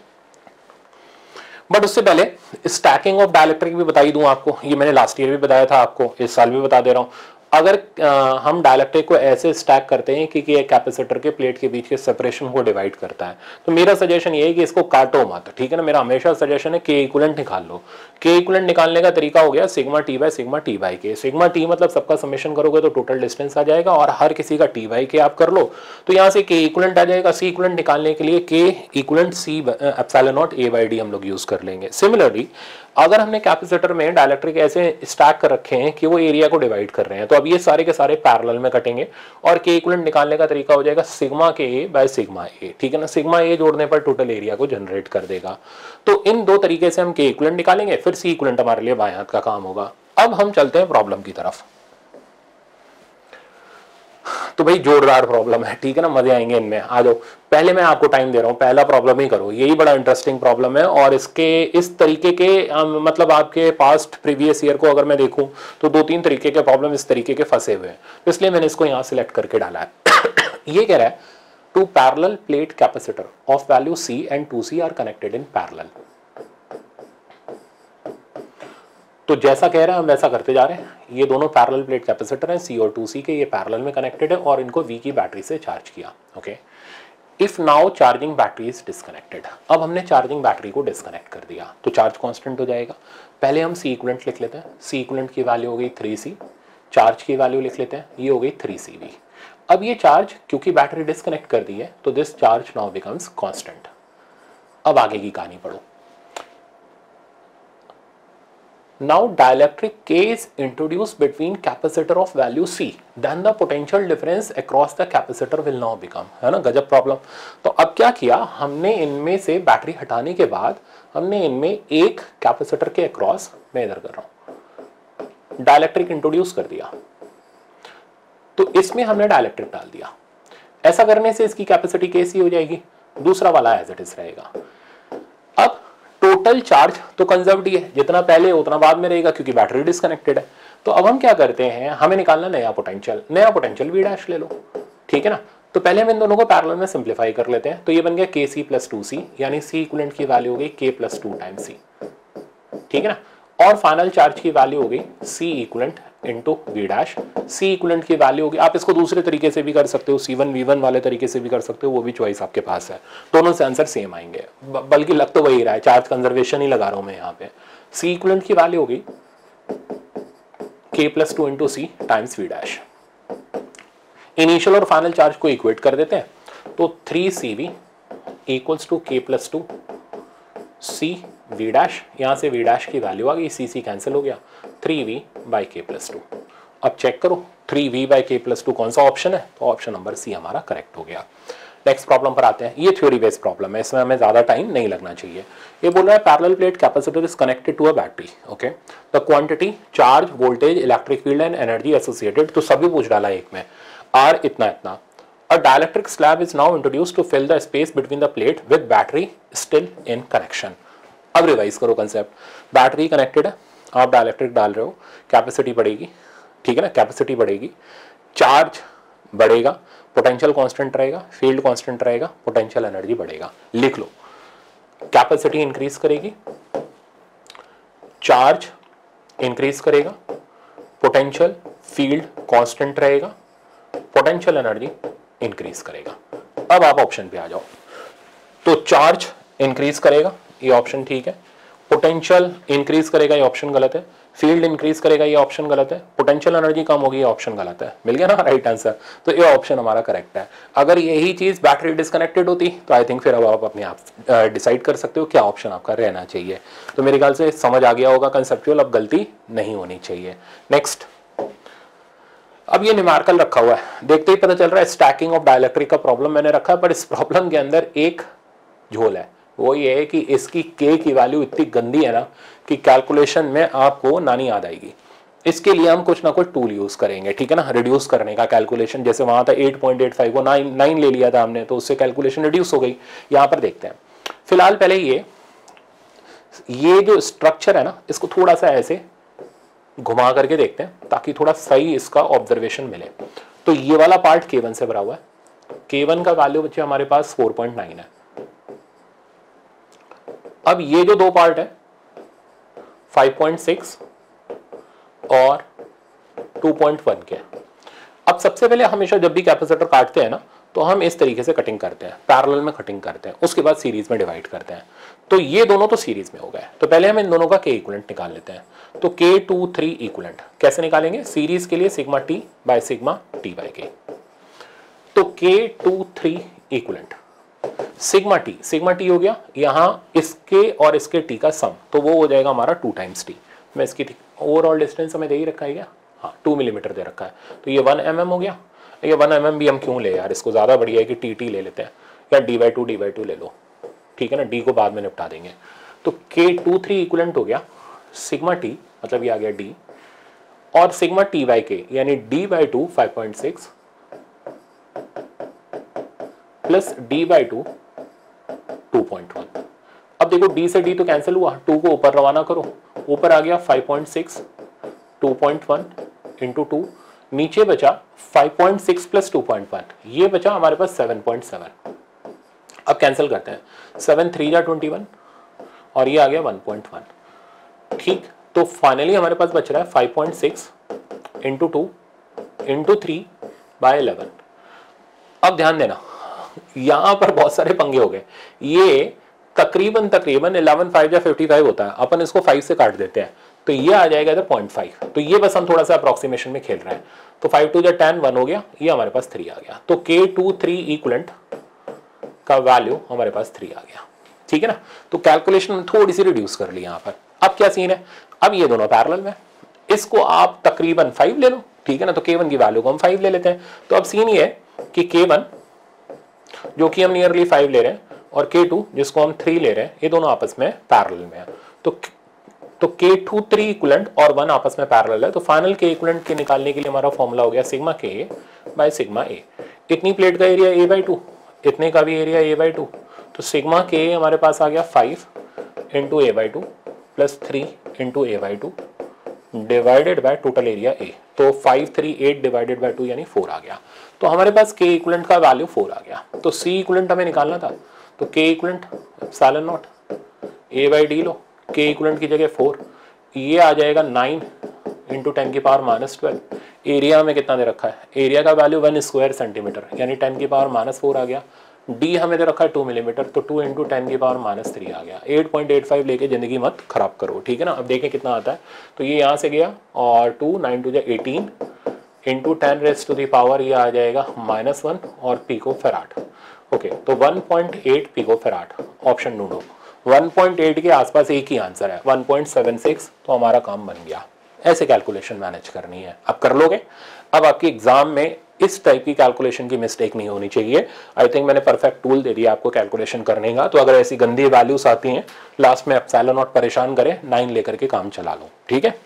बट उससे पहले स्टैकिंग ऑफ डाइलेक्ट्रिक भी बताई दूं आपको। ये मैंने लास्ट ईयर भी बताया था आपको, इस साल भी बता दे रहा हूं। अगर आ, हम डाइलेक्ट्रिक को ऐसे स्टैक करते हैं कि, कि एक कैपेसिटर के प्लेट के बीच के सेपरेशन को डिवाइड करता है, तो मेरा सजेशन ये है कि इसको काटो मत, ठीक है ना। मेरा हमेशा सजेशन है के इक्विवेलेंट निकाल लो। के इक्विवेलेंट निकालने का तरीका हो गया sigma T by sigma T by K. Sigma T मतलब सबका समेशन करोगे तो टोटल डिस्टेंस आ जाएगा, और हर किसी का टी बाई के आप कर लो तो यहाँ से के इक्विवेलेंट आ जाएगा। सी इक्विवेलेंट निकालने के लिए K equivalent C epsilon not A by D हम लोग यूज कर लेंगे। सिमिलरली अगर हमने कैपेसिटर में डाइलेक्ट्रिक ऐसे स्टैक कर रखे हैं कि वो एरिया को डिवाइड कर रहे हैं, तो अब ये सारे के सारे पैरेलल में कटेंगे, और के इक्विवेलेंट निकालने का तरीका हो जाएगा सिग्मा के ए बाय सिग्मा ए, ठीक है ना। सिग्मा ए जोड़ने पर टोटल एरिया को जनरेट कर देगा। तो इन दो तरीके से हम के इक्विवेलेंट निकालेंगे, फिर सी इक्विवेलेंट हमारे लिए बाएं हाथ का काम होगा। अब हम चलते हैं प्रॉब्लम की तरफ। तो भाई जोरदार प्रॉब्लम है, ठीक है ना, मजे आएंगे इनमें। आ जाओ, पहले मैं आपको टाइम दे रहा हूं, पहला प्रॉब्लम ही करो, यही बड़ा इंटरेस्टिंग प्रॉब्लम है। और इसके इस तरीके के आ, मतलब आपके पास्ट प्रीवियस ईयर को अगर मैं देखूं तो दो तीन तरीके के प्रॉब्लम इस तरीके के फंसे हुए हैं, इसलिए मैंने इसको यहां सिलेक्ट करके डाला है। ये कह रहा है two parallel plate capacitor of value C and two C are connected in parallel. तो जैसा कह रहे हैं हम वैसा करते जा रहे हैं। ये दोनों पैरेलल प्लेट कैपेसिटर हैं, सी और टू सी के, ये पैरेलल में कनेक्टेड है और इनको वी की बैटरी से चार्ज किया। Okay, if now charging battery is disconnected, अब हमने चार्जिंग बैटरी को डिस्कनेक्ट कर दिया तो चार्ज कांस्टेंट हो जाएगा। पहले हम सी इक्विवेलेंट लिख लेते हैं, सी इक्विवेलेंट की वैल्यू हो गई थ्री सी, चार्ज की वैल्यू लिख लेते हैं, ये हो गई थ्री सी वी। अब ये चार्ज क्योंकि बैटरी डिस्कनेक्ट कर दी है तो this charge now becomes constant. अब आगे की कहानी पढ़ो। Now dielectric K is introduced between capacitor of value C, then the potential difference across the capacitor will now become, है ना, गजब प्रॉब्लम। तो अब क्या किया हमने, इनमें से बैटरी हटाने के बाद हमने इनमें एक कैपेसिटर के अक्रॉस, मैं इधर कर रहा हूं, डाइलेक्ट्रिक इंट्रोड्यूस कर दिया। तो इसमें हमने डाइलेक्ट्रिक डाल दिया। ऐसा करने से इसकी कैपेसिटी कैसी हो जाएगी, दूसरा वाला एज इट इज रहेगा। अब टोटल चार्ज तो कंजर्व्ड ही है, जितना पहले उतना बाद में रहेगा क्योंकि बैटरी डिस्कनेक्टेड है। तो अब हम क्या करते हैं, हमें निकालना नया पोटेंशियल, नया पोटेंशियल वी डैश ले लो, ठीक है ना। तो पहले हम इन दोनों को पैरेलल में सिंप्लीफाई कर लेते हैं। तो ये बन गया के सी प्लस टू सी, यानी सी इक्विवेलेंट की वैल्यू हो गई के प्लस टू टाइम सी, ठीक है ना। और फाइनल चार्ज की वैल्यू हो गई C equivalent into V dash. C equivalent की वैल्यू होगी, आप इसको दूसरे तरीके से भी कर सकते हो, सी वन वी वन वाले तरीके से भी कर सकते हो, वो भी चॉइस आपके पास है। दोनों से आंसर सेम आएंगे, बल्कि लग तो वही रहा है, चार्ज कंजर्वेशन ही लगा रहा हूं मैं यहाँ पे। सी इक्विवेलेंट की वैल्यू होगी K plus two into C times V dash. Initial और फाइनल चार्ज को इक्वेट कर देते हैं, तो three C V equals to K plus two C V dash. यहां से वी डैश की वैल्यू आ गई, सी सी कैंसिल हो गया, three V by K plus two. अब चेक करो three V by K plus two कौन सा ऑप्शन है, तो ऑप्शन नंबर सी हमारा करेक्ट हो गया। नेक्स्ट प्रॉब्लम पर आते हैं। ये थ्योरी बेस्ड प्रॉब्लम है, इसमें हमें ज्यादा टाइम नहीं लगना चाहिए। ये बोल रहा है parallel plate capacitor is connected to a battery, okay, the quantity charge voltage electric field and energy associated, तो सभी पूछ डाला एक में, आर इतना इतना। A dielectric slab is now introduced to fill the space between the plate with battery still in connection. अब revise करो कंसेप्ट, बैटरी कनेक्टेड है, आप डाइलेक्ट्रिक डाल रहे हो, कैपेसिटी बढ़ेगी, ठीक है ना, कैपेसिटी बढ़ेगी, चार्ज बढ़ेगा, पोटेंशियल कांस्टेंट रहेगा, फील्ड कांस्टेंट रहेगा, पोटेंशियल एनर्जी बढ़ेगा। लिख लो, कैपेसिटी इंक्रीज करेगी, चार्ज इंक्रीज करेगा, पोटेंशियल फील्ड कांस्टेंट रहेगा, पोटेंशियल एनर्जी इंक्रीज करेगा। अब आप ऑप्शन पे आ जाओ। तो चार्ज इंक्रीज करेगा, ये ऑप्शन ठीक है, पोटेंशियल इंक्रीज करेगा, ये ऑप्शन गलत है, फील्ड इंक्रीज करेगा, ये ऑप्शन गलत है, पोटेंशियल एनर्जी कम होगी, ये ऑप्शन गलत है। मिल गया ना राइट आंसर, तो ये ऑप्शन हमारा करेक्ट है। अगर यही चीज बैटरी डिस्कनेक्टेड होती तो आई थिंक फिर अब आप अपने आप डिसाइड कर सकते हो क्या ऑप्शन आपका रहना चाहिए। तो मेरे ख्याल से समझ आ गया होगा कंसेप्चुअल, अब गलती नहीं होनी चाहिए। नेक्स्ट, अब ये न्यूमेरिकल रखा हुआ है, देखते ही पता चल रहा है स्टैकिंग ऑफ डाइलेक्ट्रिक का प्रॉब्लम मैंने रखा है, पर इस प्रॉब्लम के अंदर एक झोल है, वो ये है कि इसकी के की वैल्यू इतनी गंदी है ना कि कैलकुलेशन में आपको नानी याद आएगी। इसके लिए हम कुछ ना कुछ टूल यूज करेंगे, ठीक है ना, रिड्यूस करने का कैलकुलेशन। जैसे वहां था एट पॉइंट एट फाइव को नाइन नाइन ले लिया था हमने, तो उससे कैलकुलेशन रिड्यूस हो गई। यहां पर देखते हैं, फिलहाल पहले ये ये जो स्ट्रक्चर है ना, इसको थोड़ा सा ऐसे घुमा करके देखते हैं ताकि थोड़ा सही इसका ऑब्जर्वेशन मिले। तो ये वाला पार्ट के वन से भरा हुआ है, के वन का वैल्यू बच्चे हमारे पास फोर पॉइंट नाइन है। अब ये जो दो पार्ट है फाइव पॉइंट सिक्स और टू पॉइंट वन के। अब सबसे पहले हमेशा जब भी कैपेसिटर काटते हैं ना, तो हम इस तरीके से कटिंग करते हैं, पैरेलल में कटिंग करते हैं, उसके बाद सीरीज में डिवाइड करते हैं। तो ये दोनों तो सीरीज में हो गए, तो पहले हम इन दोनों का के इक्विवेलेंट निकाल लेते हैं। तो के टू थ्री इक्विवेलेंट कैसे निकालेंगे, सीरीज के लिए sigma T by sigma T by K. तो K two three equivalent sigma T, sigma T हो गया यहां इसके और इसके टी का सम, तो वो हो जाएगा हमारा टू टाइम्स टी। मैं इसकी ओवरऑल डिस्टेंस हमें दे ही रखा है क्या, हाँ टू मिलीमीटर दे रखा है, तो ये वन एम एम हो गया। ये वन एम एम भी हम क्यों ले यार, इसको ज्यादा बढ़िया है कि टी टी ले लेते हैं, या D by two D by two ले लो, ठीक है ना, डी को बाद में निपटा देंगे। तो के टू थ्री इक्विवेलेंट हो गया सिग्मा टी, मतलब ये आ गया डी, और सिग्मा टी बाई के यानी D by two five point six plus D by two two point one. अब देखो डी से डी तो कैंसिल हुआ, टू को ऊपर रवाना करो, ऊपर आ गया five point six, two point one into two, नीचे बचा five point six plus two point one, ये बचा हमारे पास सेवन पॉइंट सेवन। अब कैंसिल करते हैं, सेवन थ्री जा ट्वेंटी वन और ये आ गया वन पॉइंट वन, ठीक। तो फाइनली हमारे पास बच रहा है five point six into two into three by eleven. अब ध्यान देना, यहां पर बहुत सारे पंगे हो गए। ये तकरीबन तकरीबन इलेवन फाइव या फिफ्टी फाइव होता है, अपन इसको फाइव से काट देते हैं तो ये आ जाएगा इधर पॉइंट फाइव। तो ये बस हम थोड़ा सा अप्रोक्सीमेशन में खेल रहे हैं। तो फाइव टू या टेन वन हो गया, ये हमारे पास थ्री आ गया। तो के टू थ्री इक्वलेंट का वैल्यू हमारे पास थ्री आ गया, ठीक है ना। तो कैलकुलेशन थोड़ी सी रिड्यूस कर ली यहां पर। अब क्या सीन है, अब ये दोनों पैरेलल में, इसको आप तकरीबन फाइव ले लो, ठीक है ना। तो के वन की वैल्यू को हम फाइव ले लेते हैं। तो अब सीन ये है कि के वन जो कि हम नियरली फाइव ले रहे हैं और के टू जिसको हम थ्री ले रहे हैं, ये दोनों आपस में पैरेलल में है। तो तो के टू थ्री इक्वलेंट और वन आपस में पैरेलल है। तो फाइनल के इक्वलेंट के निकालने के लिए हमारा फॉर्मूला हो गया सिग्मा के बाय सिग्मा ए। इतनी प्लेट का एरिया ए बाई टू, इतने का भी एरिया ए बाई टू। तो सिग्मा के हमारे पास आ गया five into A by two plus three into A by two divided by total area A. तो five three eight divided by two यानी फोर आ गया। तो हमारे पास के इक्वलेंट का वैल्यू फोर आ गया। तो सी इक्वलेंट हमें निकालना था, तो K equivalent epsilon not A by D लो, के इक्वलेंट की जगह फोर, ये आ जाएगा नाइन इंटू टेन की पावर माइनस ट्वेल्व। एरिया में कितना दे रखा है, एरिया का वैल्यू वन स्क्वायर सेंटीमीटर यानी टेन की पावर माइनस फोर आ गया। डी हमें दे रखा है टू मिलीमीटर, तो टू इंटू टेन की पावर माइनस थ्री आ गया। एट पॉइंट एट फाइव लेके जिंदगी मत खराब करो, ठीक है ना। अब देखें कितना आता है। तो ये यहाँ से गया और टू नाइन टू जा eighteen into ten raise to the power, ये आ जाएगा माइनस वन और पिको फेराड। ओके, तो one point eight picofarad option ढूंढो। वन पॉइंट एट के आसपास एक ही आंसर है, वन पॉइंट सेवन सिक्स। तो हमारा काम बन गया। ऐसे कैलकुलेशन मैनेज करनी है, अब कर लोगे। अब आपके एग्जाम में इस टाइप की कैलकुलेशन की मिस्टेक नहीं होनी चाहिए। आई थिंक मैंने परफेक्ट टूल दे दिया आपको कैलकुलेशन करने का। तो अगर ऐसी गंदी वैल्यूज आती हैं लास्ट में एप्सिलॉन नॉट परेशान करे, नाइन लेकर के काम चला लो, ठीक है।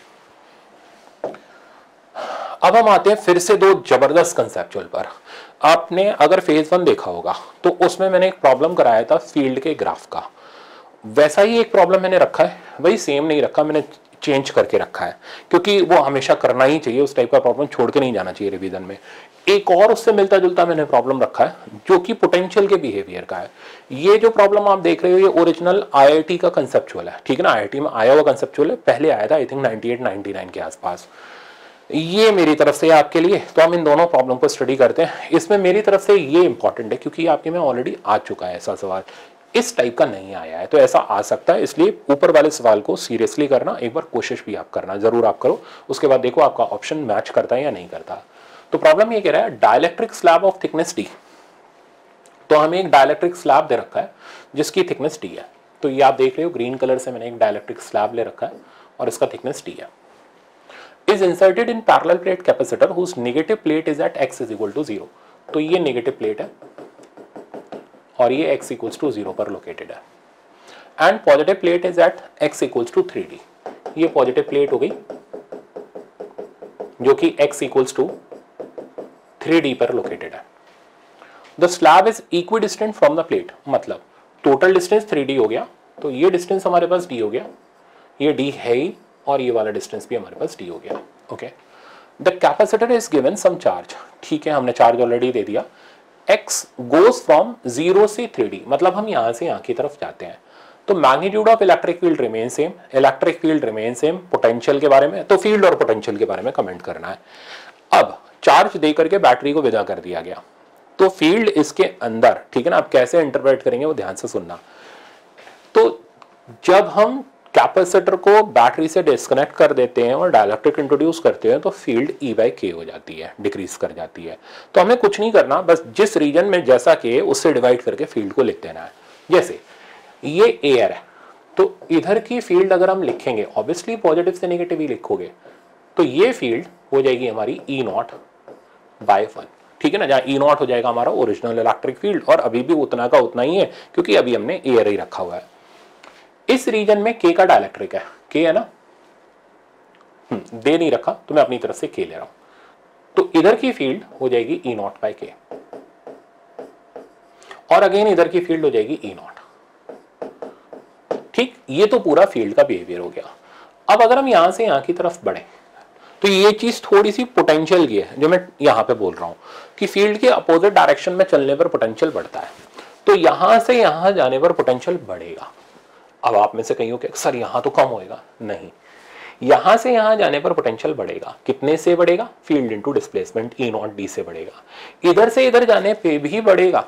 अब हम आते हैं फिर से दो जबरदस्त कंसेप्चुअल पर। आपने अगर फेज वन देखा होगा तो उसमें मैंने एक प्रॉब्लम कराया था फील्ड के ग्राफ का। वैसा ही एक प्रॉब्लम मैंने रखा है, वही सेम नहीं रखा, मैंने चेंज करके रखा है क्योंकि वो हमेशा करना ही चाहिए। उस टाइप का प्रॉब्लम छोड़ के नहीं जाना चाहिए रिवीजन में। एक और उससे मिलता जुलता मैंने प्रॉब्लम रखा है जो कि पोटेंशियल के बिहेवियर का है। ये जो प्रॉब्लम आप देख रहे हो ये ओरिजिनल आईआईटी का कंसेप्चुअल है, ठीक है ना। आईआईटी में आया हुआ कंसेप्चुअल है, पहले आया था I think ninety eight ninety nine के आसपास। ये मेरी तरफ से आपके लिए, तो हम इन दोनों प्रॉब्लम को स्टडी करते हैं। इसमें मेरी तरफ से ये इंपॉर्टेंट है क्योंकि आपके में ऑलरेडी आ चुका है ऐसा सवाल, इस टाइप का नहीं आया है। तो ऐसा आ सकता है, इसलिए ऊपर वाले सवाल को सीरियसली करना, एक बार कोशिश भी आप करना, जरूर आप करो। उसके बाद देखो आपका ऑप्शन मैच करता है या नहीं करता। तो प्रॉब्लम ये कह रहा है dielectric slab of thickness D. तो हमें एक डाइलेक्ट्रिक स्लैब दे रखा है जिसकी थिकनेस डी है। तो ये आप देख रहे हो ग्रीन कलर से मैंने एक डाइलेक्ट्रिक स्लैब ले रखा है और इसका थिकनेस डी है। Is inserted in parallel plate capacitor whose negative plate is at X is equal to zero. तो ये नेगेटिव प्लेट है और ये x इक्वल्स टू जीरो पर लोकेटेड है। And positive plate is at x equals to three D. ये positive plate हो गई जो कि x equals to three D पर लोकेटेड है। The slab is equidistant from the plate, मतलब टोटल डिस्टेंस थ्री डी हो गया। तो ये डिस्टेंस हमारे पास d हो गया, ये d है ही, और ये वाला डिस्टेंस भी हमारे पास d हो गया। Okay, the capacitor is given some charge. ठीक है, हमने चार्ज ऑलरेडी दे दिया। x गोज फ्रॉम जीरो से थ्री डी, मतलब हम यहां से यहां की तरफ जाते हैं। तो magnitude of electric field remain same, electric field remain same. Potential के बारे में, तो फील्ड और पोटेंशियल के बारे में कमेंट करना है। अब चार्ज दे करके बैटरी को विदा कर दिया गया, तो फील्ड इसके अंदर, ठीक है ना। आप कैसे इंटरप्रेट करेंगे वो ध्यान से सुनना। तो जब हम कैपेसिटर को बैटरी से डिस्कनेक्ट कर देते हैं और डाइलेक्ट्रिक इंट्रोड्यूस करते हैं तो फील्ड ई बाई के हो जाती है, डिक्रीज कर जाती है। तो हमें कुछ नहीं करना, बस जिस रीजन में जैसा के उससे डिवाइड करके फील्ड को लिख देना है। जैसे ये एयर है, तो इधर की फील्ड अगर हम लिखेंगे, ऑब्वियसली पॉजिटिव से नेगेटिव ही लिखोगे, तो ये फील्ड हो जाएगी हमारी ई नॉट बाय वन, ठीक है ना। जहाँ ई नॉट हो जाएगा हमारा ओरिजिनल इलेक्ट्रिक फील्ड, और अभी भी उतना का उतना ही है क्योंकि अभी हमने एयर ही रखा हुआ है। इस रीजन में के का डाइलेक्ट्रिक है, के है ना, दे नहीं रखा तो मैं अपनी तरफ से के ले रहा हूं। तो इधर की फील्ड हो जाएगी ई नॉट बाय के, और अगेन इधर की फील्ड हो जाएगी ई नॉट। ठीक, ये तो पूरा फील्ड का बिहेवियर हो गया। अब अगर हम यहां से यहां की तरफ बढ़े तो ये चीज थोड़ी सी पोटेंशियल की है, जो मैं यहां पे बोल रहा हूं कि फील्ड के अपोजिट डायरेक्शन में चलने पर पोटेंशियल बढ़ता है। तो यहां से यहां जाने पर पोटेंशियल बढ़ेगा। अब आप में से कहीं हो कि सर यहां तो कम होएगा, नहीं, यहां से यहां जाने पर पोटेंशियल बढ़ेगा। कितने से बढ़ेगा? Field into displacement E naught D से बढ़ेगा। इधर से इधर जाने पे भी बढ़ेगा,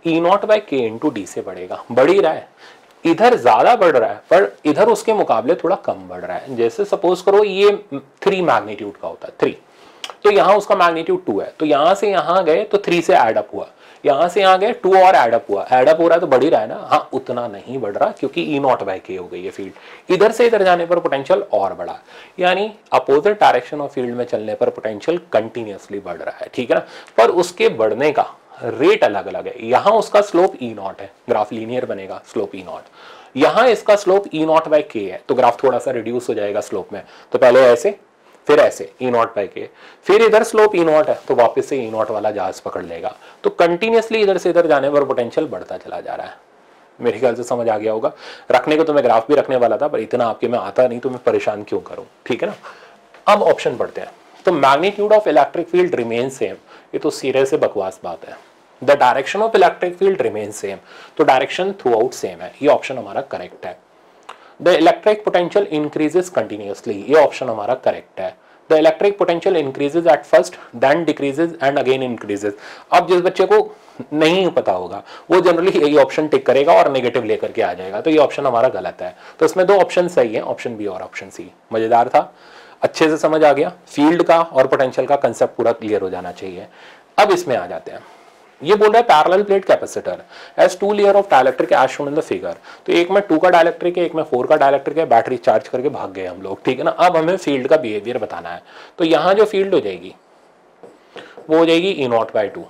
E naught by K into D से बढ़ेगा, बढ़ ही रहा है, इधर ज्यादा बढ़ रहा है पर इधर उसके मुकाबले थोड़ा कम बढ़ रहा है। जैसे सपोज करो ये थ्री मैग्नीट्यूड का होता है, थ्री, तो यहाँ उसका मैग्नीट्यूड टू है, तो यहां से यहां गए तो थ्री से एड अप हुआ, यहां से यहां गए टू और एड अप हुआ, एड अप हो रहा है तो बढ़ ही रहा है ना। हाँ उतना नहीं बढ़ रहा क्योंकि ई नॉट बाय के हो गई है फील्ड, इधर से इधर जाने पर पोटेंशियल और बढ़ा, यानी अपोजिट डायरेक्शन ऑफ फील्ड में चलने पर पोटेंशियल कंटिन्यूअसली बढ़ रहा है, ठीक है ना। पर उसके बढ़ने का रेट अलग अलग है, यहां उसका स्लोप ई नॉट है, ग्राफ लीनियर बनेगा, स्लोप ई नॉट, यहां इसका स्लोप ई नॉट बाय के है, तो ग्राफ थोड़ा सा रिड्यूस हो जाएगा स्लोप में, तो पहले ऐसे फिर ऐसे ई नॉट बाय के, फिर इधर स्लोप ई नॉट है तो वापस से ई नॉट वाला जहाज पकड़ लेगा, तो कंटिन्यूअसली इधर से इधर जाने पर पोटेंशियल बढ़ता चला जा रहा है। मेरे ख्याल से समझ आ गया होगा। रखने को तो मैं ग्राफ भी रखने वाला था पर इतना आपके में आता नहीं तो मैं परेशान क्यों करूं, ठीक है ना। अब ऑप्शन पढ़ते हैं। तो magnitude of electric field remain same, ये तो सिरे से बकवास बात है। The direction of electric field remain same, तो डायरेक्शन थ्रू आउट सेम है, ये ऑप्शन हमारा करेक्ट है। The electric potential increases continuously, ये ऑप्शन हमारा करेक्ट है। The electric potential increases at first then decreases and again increases. अब जिस बच्चे को नहीं पता होगा वो जनरली यही ऑप्शन टिक करेगा और नेगेटिव लेकर के आ जाएगा, तो ये ऑप्शन हमारा गलत है। तो इसमें दो ऑप्शन सही है, ऑप्शन बी और ऑप्शन सी। मजेदार था, अच्छे से समझ आ गया, फील्ड का और पोटेंशियल का कंसेप्ट पूरा क्लियर हो जाना चाहिए। अब इसमें आ जाते हैं, ये बोल रहा है parallel plate capacitor has two layer of dielectric as shown in the figure. तो एक में टू का डाइलेक्ट्रिक है, एक में फोर का डाइलेक्ट्रिक है, बैटरी चार्ज करके भाग गए हम लोग, ठीक है ना। अब हमें फील्ड का बिहेवियर बताना है, तो यहां जो फील्ड हो जाएगी वो हो जाएगी ई नॉट बाय टू,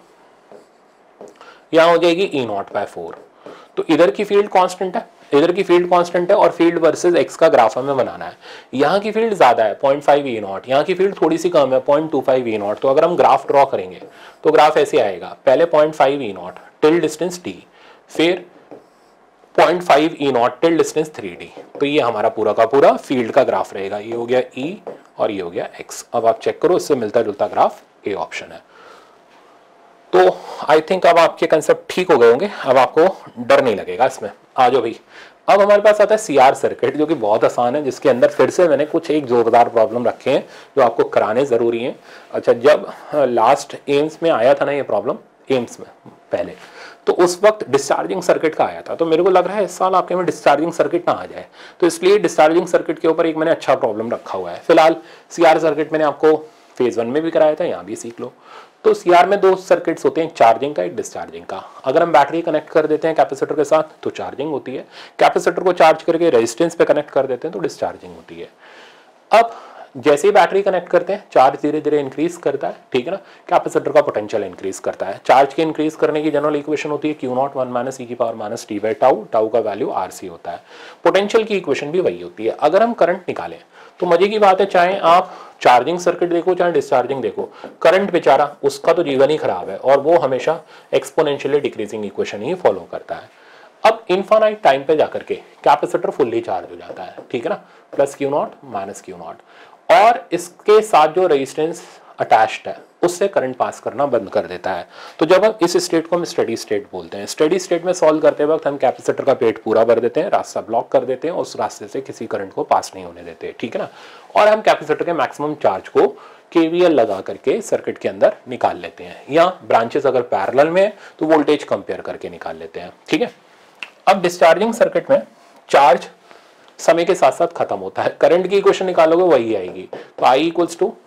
यहां हो जाएगी ई नॉट बाय फोर। तो इधर की फील्ड कांस्टेंट है, इधर की फील्ड कांस्टेंट है और फील्ड वर्सेस एक्स का ग्राफ हमें बनाना है। यहाँ की फील्ड ज्यादा है पॉइंट फाइव ई नॉट, यहाँ की फील्ड थोड़ी सी कम है point two five e naught. तो अगर हम ग्राफ ड्रॉ करेंगे तो ग्राफ ऐसे आएगा, पहले point five e naught till distance d, फिर point five e naught till distance three d. तो ये हमारा पूरा का पूरा फील्ड का ग्राफ रहेगा। ये हो गया ई और ये हो गया एक्स। अब आप चेक करो, इससे मिलता जुलता ग्राफ ए ऑप्शन है। तो आई थिंक अब आपके कंसेप्ट ठीक हो गए होंगे, अब आपको डर नहीं लगेगा इसमें। आ जाओ भाई, अब हमारे पास आता है सी आर सर्किट, जो कि बहुत आसान है, जिसके अंदर फिर से मैंने कुछ एक जोरदार प्रॉब्लम रखे हैं जो आपको कराने जरूरी हैं। अच्छा, जब लास्ट एम्स में आया था ना ये प्रॉब्लम, एम्स में पहले, तो उस वक्त डिस्चार्जिंग सर्किट का आया था, तो मेरे को लग रहा है इस साल आपके में डिस्चार्जिंग सर्किट ना आ जाए, तो इसलिए डिस्चार्जिंग सर्किट के ऊपर एक मैंने अच्छा प्रॉब्लम रखा हुआ है। फिलहाल सी आर सर्किट मैंने आपको फेज वन में भी कराया था, यहाँ भी सीख लो। तो सीआर में दो सर्किट्स होते हैं, चार्जिंग का, एक डिस्चार्जिंग का। अगर हम बैटरी कनेक्ट कर देते हैं कैपेसिटर के साथ तो चार्जिंग होती है, कैपेसिटर को चार्ज करके रेजिस्टेंस पे कनेक्ट कर देते हैं तो डिस्चार्जिंग होती है। अब जैसे ही बैटरी कनेक्ट करते हैं चार्ज धीरे धीरे इंक्रीज करता है, ठीक है ना, कैपेसिटर का पोटेंशियल इंक्रीज करता है। चार्ज के इंक्रीज करने की जनरल इक्वेशन होती है q naught one minus e की power minus t by tau, tau का वैल्यू आर सी होता है। पोटेंशियल की इक्वेशन भी वही होती है। अगर हम करंट निकालें तो मजे की बात है, चाहे आप चार्जिंग सर्किट देखो चाहे डिस्चार्जिंग देखो, करंट बेचारा उसका तो जीवन ही खराब है और वो हमेशा एक्सपोनेंशियली डिक्रीजिंग इक्वेशन ही फॉलो करता है। अब इनफाइनाइट टाइम पे जाकर के कैपेसिटर फुल्ली चार्ज हो जाता है, ठीक है ना, plus q naught minus q naught, और इसके साथ जो रेजिस्टेंस अटैच्ड है उससे करंट पास करना बंद कर देता है। तो जब हम इस स्टेट को हम स्टेडी स्टेट बोलते हैं। स्टेडी स्टेट में सॉल्व करते वक्त हम कैपेसिटर का पेट पूरा भर देते हैं, रास्ता ब्लॉक कर देते हैं, उस रास्ते से किसी करंट को पास नहीं होने देते, ठीक है ना, और हम कैपेसिटर के मैक्सिमम चार्ज को केवीएल लगा करके सर्किट के अंदर निकाल लेते हैं, या ब्रांचेस अगर पैरेलल में है तो वोल्टेज कंपेयर करके निकाल लेते हैं, ठीक है। अब डिस्चार्जिंग सर्किट में चार्ज समय के साथ साथ खत्म होता है, करंट की इक्वेशन निकालोगे वही आएगी, तो I इक्वल्स टू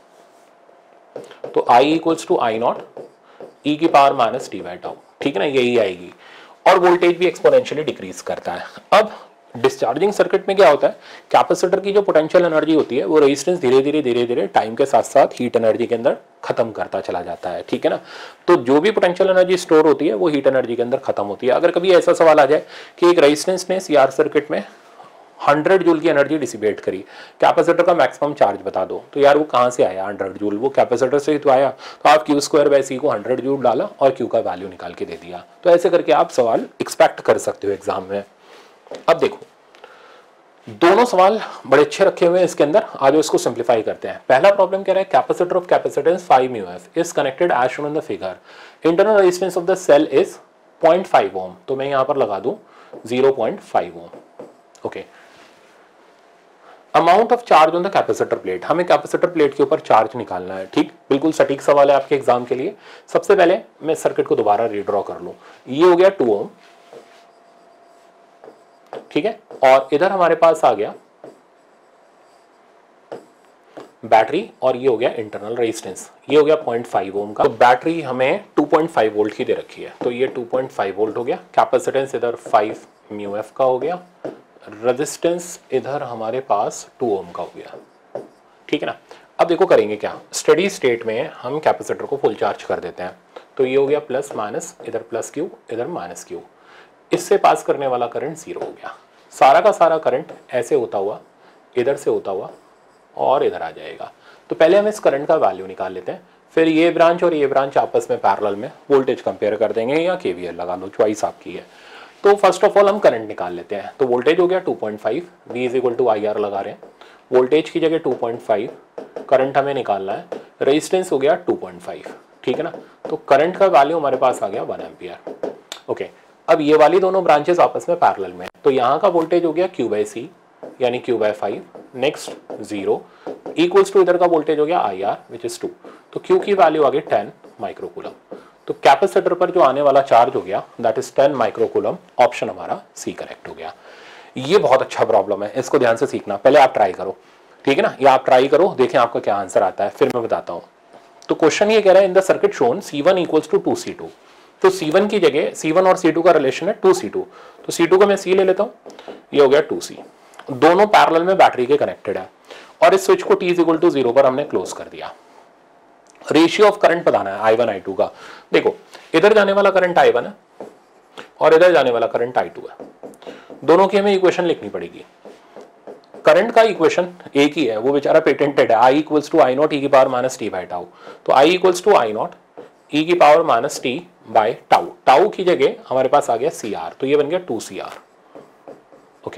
तो I equals to I naught e की power minus t by tau, ठीक है ना, यही आएगी, और वोल्टेज भी एक्सपोनेंशियली डिक्रीज करता है। अब डिस्चार्जिंग सर्किट में क्या होता है, कैपेसिटर की जो पोटेंशियल एनर्जी होती है वो रेजिस्टेंस धीरे धीरे धीरे धीरे टाइम के साथ साथ हीट एनर्जी के अंदर खत्म करता चला जाता है, ठीक है ना। तो जो भी पोटेंशियल एनर्जी स्टोर होती है वो हीट एनर्जी के अंदर खत्म होती है। अगर कभी ऐसा सवाल आ जाए कि एक रेजिस्टेंस ने सीआर सर्किट में हंड्रेड जूल की एनर्जी डिसिपेट करी, कैपेसिटर का मैक्सिमम चार्ज बता दो, तो यार वो कहां से आया हंड्रेड जूल, वो कैपेसिटर से ही तो आया, तो आप क्यू स्क्वायर बाय सी को हंड्रेड जूल डाला और क्यू का वैल्यू निकाल के दे दिया। तो ऐसे करके आप सवाल एक्सपेक्ट कर सकते हो एग्जाम में। अब देखो दोनों सवाल बड़े अच्छे रखे हुए हैं इसके अंदर, आज इसको सिंप्लीफाई करते हैं। पहला प्रॉब्लम कह रहा है capacitor of capacitance five mu F is connected as shown in the figure, internal resistance of the cell is point five ohm, तो मैं यहां पर लगा दूं zero point five ohm, okay. Amount of charge on the capacitor plate, हमें capacitor plate के ऊपर charge निकालना है। ठीक, बिल्कुल सटीक सवाल है आपके एग्जाम के लिए। सबसे पहले मैं सर्किट को दोबारा रीड्रॉ कर लूं। ये हो गया टू ओम, ठीक है, और इधर हमारे पास आ गया बैटरी, और ये हो गया इंटरनल रेजिस्टेंस, ये हो गया पॉइंट फाइव ओम का। तो बैटरी हमें टू पॉइंट फाइव वोल्ट की दे रखी है, तो ये टू पॉइंट फाइव वोल्ट हो गया। कैपेसिटेंस इधर फाइव म्यू एफ का हो गया, रेजिस्टेंस इधर हमारे पास टू ओम का हो गया, ठीक है ना। अब देखो करेंगे क्या, स्टेडी स्टेट में हम कैपेसिटर को फुल चार्ज कर देते हैं। तो ये हो गया प्लस माइनस, इधर प्लस क्यू इधर माइनस क्यू, इससे पास करने वाला करंट जीरो हो गया। सारा का सारा करंट ऐसे होता हुआ इधर से होता हुआ और इधर आ जाएगा। तो पहले हम इस करंट का वैल्यू निकाल लेते हैं, फिर ये ब्रांच और ये ब्रांच आपस में पैरेलल में वोल्टेज कंपेयर कर देंगे, या केवीएल लगा लो, चॉइस आपकी है। तो फर्स्ट ऑफ ऑल हम करंट निकाल लेते हैं। तो वोल्टेज हो गया two point five, V is equal to I R लगा रहे हैं, वोल्टेज की जगह टू पॉइंट फाइव, करंट हमें निकालना है, रेजिस्टेंस हो गया टू पॉइंट फाइव, ठीक है ना। तो करंट का वैल्यू हमारे पास आ गया वन एम्पियर। ओके, अब ये वाली दोनों ब्रांचेस आपस में पैरेलल में, तो यहाँ का वोल्टेज हो गया क्यू बाई सी यानी q by five, next zero equals to इधर का वोल्टेज हो गया I R which is two, तो क्यू की वैल्यू आ गई टेन माइक्रोकूलम। तो कैपेसिटर पर जो आने वाला चार्ज हो गया that is ten microcoulomb, option हमारा सी करेक्ट हो गया। ये बहुत अच्छा प्रॉब्लम है, इसको ध्यान से सीखना, पहले आप ट्राई करो, ठीक है ना, या आप ट्राई करो, देखें आपका क्या आंसर आता है, फिर मैं बताता हूँ। तो क्वेश्चन ये कह रहा है in the circuit shown C one equals to two C two, तो सी वन की जगह सी वन और सी टू का रिलेशन है टू सी टू, तो सी टू को मैं C ले लेता हूँ, ये हो गया टू सी, दोनों पैरेलल में बैटरी के कनेक्टेड है, और इस स्विच को T is equal to zero पर हमने क्लोज कर दिया। रेशियो ऑफ करंट बताना है आई वन आई टू का। देखो इधर जाने वाला करंट आई वन है और इधर जाने वाला करंट आई टू है, दोनों की हमें इक्वेशन लिखनी पड़ेगी। करंट का इक्वेशन एक ही है, वो बेचारा पेटेंटेड है, I equals to I naught e की power minus t by tau, तो I equals to I naught e की power minus t by tau, tau की जगह हमारे पास आ गया सी आर, तो ये बन गया two C R. Okay,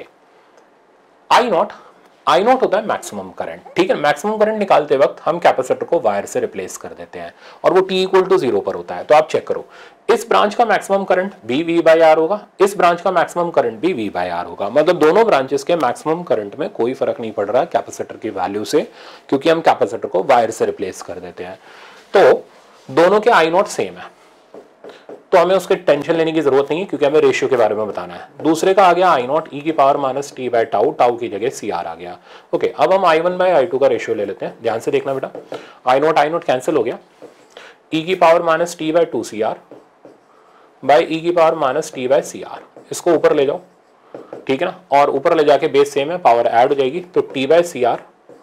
I naught I naught होता है मैक्सिमम करंट, ठीक है। मैक्सिमम करंट निकालते वक्त हम कैपेसिटर को वायर से रिप्लेस कर देते हैं और वो टी इक्वल टू जीरो पर होता है। तो आप चेक करो, इस ब्रांच का मैक्सिमम करंट भी वी बाई आर होगा, इस ब्रांच का मैक्सिमम करंट भी वी बाई आर होगा, मतलब दोनों ब्रांचेस के मैक्सिमम करंट में कोई फर्क नहीं पड़ रहा है कैपेसिटर की वैल्यू से, क्योंकि हम कैपेसिटर को वायर से रिप्लेस कर देते हैं। तो दोनों के आई नॉट सेम है, तो हमें उसके टेंशन लेने की जरूरत नहीं है, क्योंकि हमें रेशियो के बारे में बताना है। दूसरे का आ गया आई नॉट ई की power minus t by tau, tau की जगह सी आर आ गया। ओके, अब हम I one by I two का रेशियो ले लेते हैं, ध्यान से देखना बेटा, I naught I naught cancel हो गया, ई की power minus t by two C R by e की power minus t by C R, इसको ऊपर ले जाओ, ठीक है ना, और ऊपर ले जाके बेस सेम है, पावर ऐड हो जाएगी, तो t by C R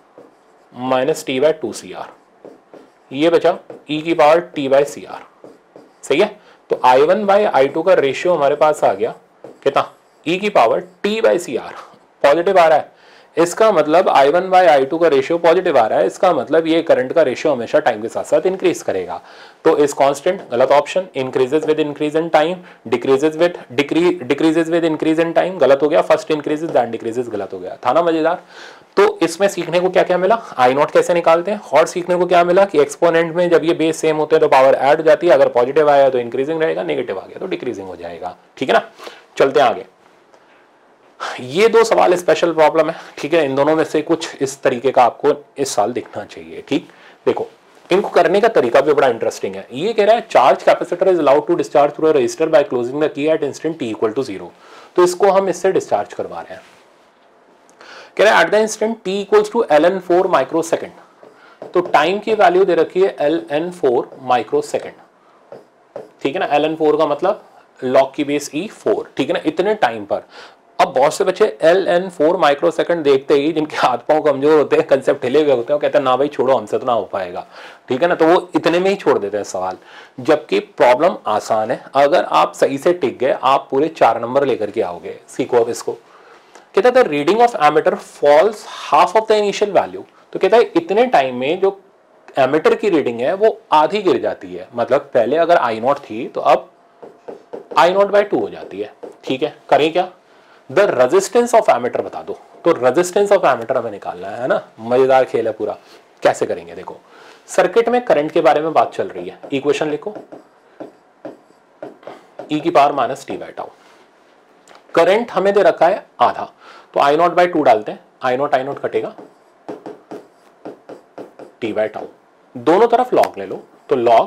minus t by two C R, ये बचा ई की power t by C R, सही है। तो I one by I two का रेशियो हमारे पास आ गया कितना, e की power t by C R, positive आ रहा है, इसका मतलब I one by I two का रेशियो पॉजिटिव आ रहा है, इसका मतलब ये करंट का रेशियो हमेशा टाइम के साथ साथ इंक्रीज करेगा। तो इस कांस्टेंट गलत option, increases with increase in time, decreases with decreases with increase in time गलत हो गया, फर्स्ट इंक्रीजेस दैन डिक्रीजेस गलत हो गया, था ना मजेदार। तो इसमें सीखने को क्या क्या मिला, आई नॉट कैसे निकालते हैं, और सीखने को क्या मिला कि एक्सपोनेंट में जब ये बेस सेम होते हैं तो पावर ऐड हो जाती है, अगर पॉजिटिव आया तो इंक्रीजिंग रहेगा, नेगेटिव आ गया तो डिक्रीजिंग हो जाएगा, ठीक है ना। चलते हैं आगे, ये दो सवाल स्पेशल प्रॉब्लम है, ठीक है, इन दोनों में से कुछ इस तरीके का आपको इस साल दिखना चाहिए, ठीक। देखो इनको करने का तरीका भी बड़ा इंटरेस्टिंग है। ये कह रहा है charge capacitor is allowed to discharge through a resistor by closing the key at instant t equal to zero, तो इसको हम इससे डिस्चार्ज करवा रहे हैं। कह रहा है at the instant t equals to l n four microsecond, तो टाइम की वैल्यू दे रखी है l n four microsecond, ठीक है ना, एल एन फोर का मतलब लॉग की बेस ई फोर, ठीक है ना, इतने टाइम पर। अब बहुत से बच्चे l n four microsecond देखते ही, जिनके हाथ पांव कमजोर होते हैं, कंसेप्ट हिले हुए होते हैं, वो कहते हैं ना भाई छोड़ो, हमसे तो ना हो पाएगा, ठीक है ना, तो वो इतने में ही छोड़ देते हैं सवाल, जबकि प्रॉब्लम आसान है। अगर आप सही से टिक गए, आप पूरे चार नंबर लेकर के आओगे। सीखो अब इसको। कहता है reading of ammeter falls half of the initial value, तो कहता है इतने टाइम में जो एमीटर की रीडिंग है वो आधी गिर जाती है, मतलब पहले अगर आई नॉट थी तो अब आई नॉट बाई टू हो जाती है, ठीक है। करें क्या, द रेजिस्टेंस ऑफ एमीटर बता दो, तो रेजिस्टेंस ऑफ एमीटर हमें निकालना है ना, मजेदार खेल है पूरा। कैसे करेंगे, देखो सर्किट में करंट के बारे में बात चल रही है, इक्वेशन लिखो, ई की power minus t by tau, current हमें दे रखा है आधा, तो आई नॉट बाई टू डालते हैं, आई नोट आई नोट कटेगा, टी बाय टाउ, दोनों तरफ लॉग ले लो, तो log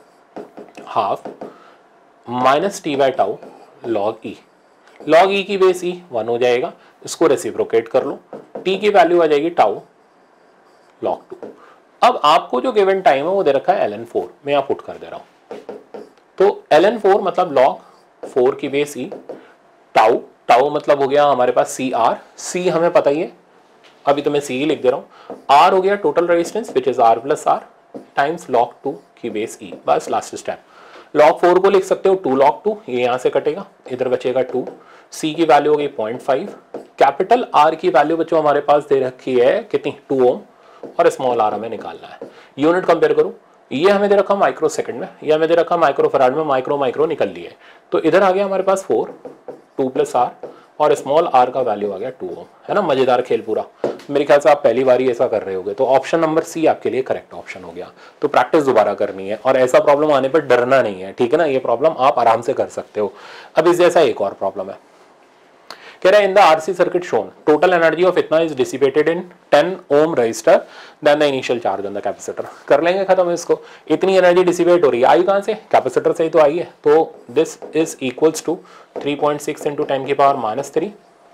half minus t by tau log e, log e की बेस ई वन हो जाएगा, इसको रेसिप्रोकेट कर लो, टी की वैल्यू आ जाएगी टाउ लॉग टू। अब आपको जो गिवन टाइम है वो दे रखा है एल एन फोर, मैं यहाँ पुट कर दे रहा हूं, तो एल एन फोर मतलब लॉग फोर की बेस ई, टाउ टाउ मतलब हो गया हमारे पास सी आर, सी हमें पता ही है, अभी तो मैं सी ही लिख दे रहा हूं, आर हो गया total resistance which is R plus R times log two की बेस ई, बस लास्ट स्टेप। लॉग फोर को लिख सकते हो टू लॉग टू, ये यहां से कटेगा, इधर बचेगा टू, सी की वैल्यू हो गई पॉइंट फाइव, कैपिटल आर की वैल्यू बच्चों हमारे पास दे रखी है कितनी, टू ओम, और स्मॉल आर हमें निकालना है। यूनिट कंपेयर करो, ये हमें दे रखा माइक्रो सेकंड में, ये हमें दे रखा माइक्रो फराड में, माइक्रो माइक्रो निकल लिए, तो इधर आ गया हमारे पास फोर, टू प्लस आर, और स्मॉल आर का वैल्यू आ गया टू ओम, है ना। मजेदार खेल पूरा, मेरे ख्याल से आप पहली बार ही ऐसा कर रहे होगे, तो ऑप्शन नंबर सी आपके लिए करेक्ट ऑप्शन हो गया। तो प्रैक्टिस दोबारा करनी है, और ऐसा प्रॉब्लम आने पर डरना नहीं है, ठीक है ना, ये प्रॉब्लम आप आराम से कर सकते हो। अब इस जैसा एक और प्रॉब्लम है, कह रहा है in the RC circuit shown total energy of इतना is dissipated in ten ohm resistor then the initial charge on the capacitor. कर लेंगे खत्म इसको, इतनी एनर्जी डिसिपेट हो रही है, आई कहां से, कैपेसिटर से ही तो आई है, तो this is equals to three point six into ten की power minus three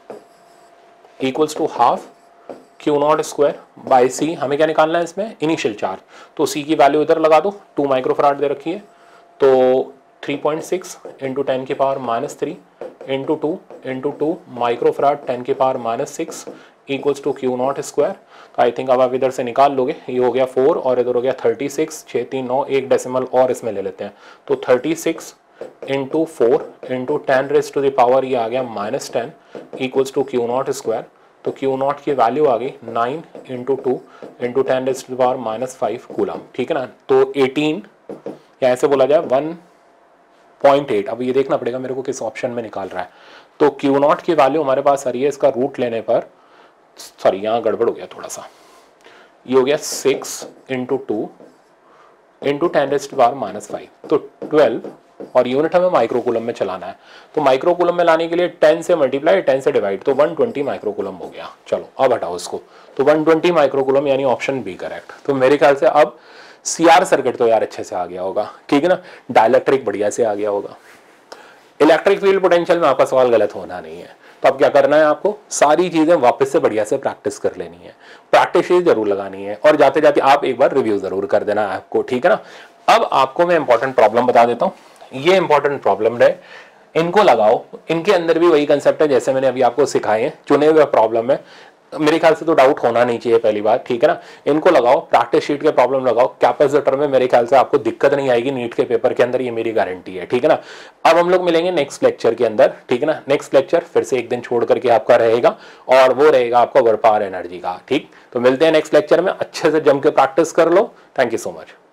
equals to half q naught square by C. हमें क्या निकालना है इसमें, इनिशियल चार्ज, तो सी की वैल्यू इधर लगा दो, टू माइक्रोफराड दे रखी है, तो three point six into ten की power minus three into two into two microfarad ten की power minus six equals to q naught square. तो आई थिंक अब आप इधर से निकाल लोगे, ये हो गया फोर और इधर हो गया थर्टी सिक्स, छः तीन नौ, एक डेसिमल और इसमें ले लेते हैं, तो thirty six into four into ten raise to the power ये आ गया minus ten equals to q naught square. तो क्यू नॉट की वैल्यू आ गई nine into two into ten raise to the power minus five coulomb, ठीक है ना। तो एटीन या ऐसे बोला जाए वन पॉइंट एट, अब ये देखना पड़ेगा मेरे को किस ऑप्शन में निकाल रहा है। तो क्यू नॉट की वैल्यू हमारे पास आ रही है, इसका रूट लेने पर, सॉरी यहाँ गड़बड़ हो गया थोड़ा सा, ये हो गया six into two into ten raise to power minus five, तो ट्वेल्व, और यूनिट हमें माइक्रोकूलम में चलाना है, तो माइक्रोकूलम में लाने के लिए टेन से मल्टीप्लाई टेन से डिवाइड, तो वन ट्वेंटी माइक्रोकूलम हो गया। चलो अब हटाओ इसको, तो वन ट्वेंटी माइक्रोकूलम यानी ऑप्शन बी करेक्ट। तो मेरे ख्याल से अब सीआर सर्किट तो यार अच्छे से आ गया होगा, ठीक है ना, डाइलेक्ट्रिक बढ़िया से आ गया होगा, इलेक्ट्रिक फील्ड पोटेंशियल में आपका सवाल गलत होना नहीं है। तो अब क्या करना है, आपको सारी चीजें वापस से बढ़िया से प्रैक्टिस कर लेनी है, प्रैक्टिस शीट जरूर लगानी है, और जाते जाते आप एक बार रिव्यू जरूर कर देना है आपको, ठीक है ना। अब आपको मैं इंपॉर्टेंट प्रॉब्लम बता देता हूँ, ये इंपॉर्टेंट प्रॉब्लम है, इनको लगाओ, इनके अंदर भी वही कंसेप्ट है जैसे मैंने अभी आपको सिखाए हैं, चुने हुए प्रॉब्लम है, मेरे ख्याल से तो डाउट होना नहीं चाहिए पहली बार, ठीक है ना। इनको लगाओ, प्रैक्टिस शीट के प्रॉब्लम लगाओ, कैपेसिटर में मेरे ख्याल से आपको दिक्कत नहीं आएगी नीट के पेपर के अंदर, ये मेरी गारंटी है, ठीक है ना। अब हम लोग मिलेंगे नेक्स्ट लेक्चर के अंदर, ठीक है ना। नेक्स्ट लेक्चर फिर से एक दिन छोड़ करके आपका रहेगा, और वो रहेगा आपका वर्क पावर एनर्जी का, ठीक। तो मिलते हैं नेक्स्ट लेक्चर में, अच्छे से जम के प्रैक्टिस कर लो। Thank you so much.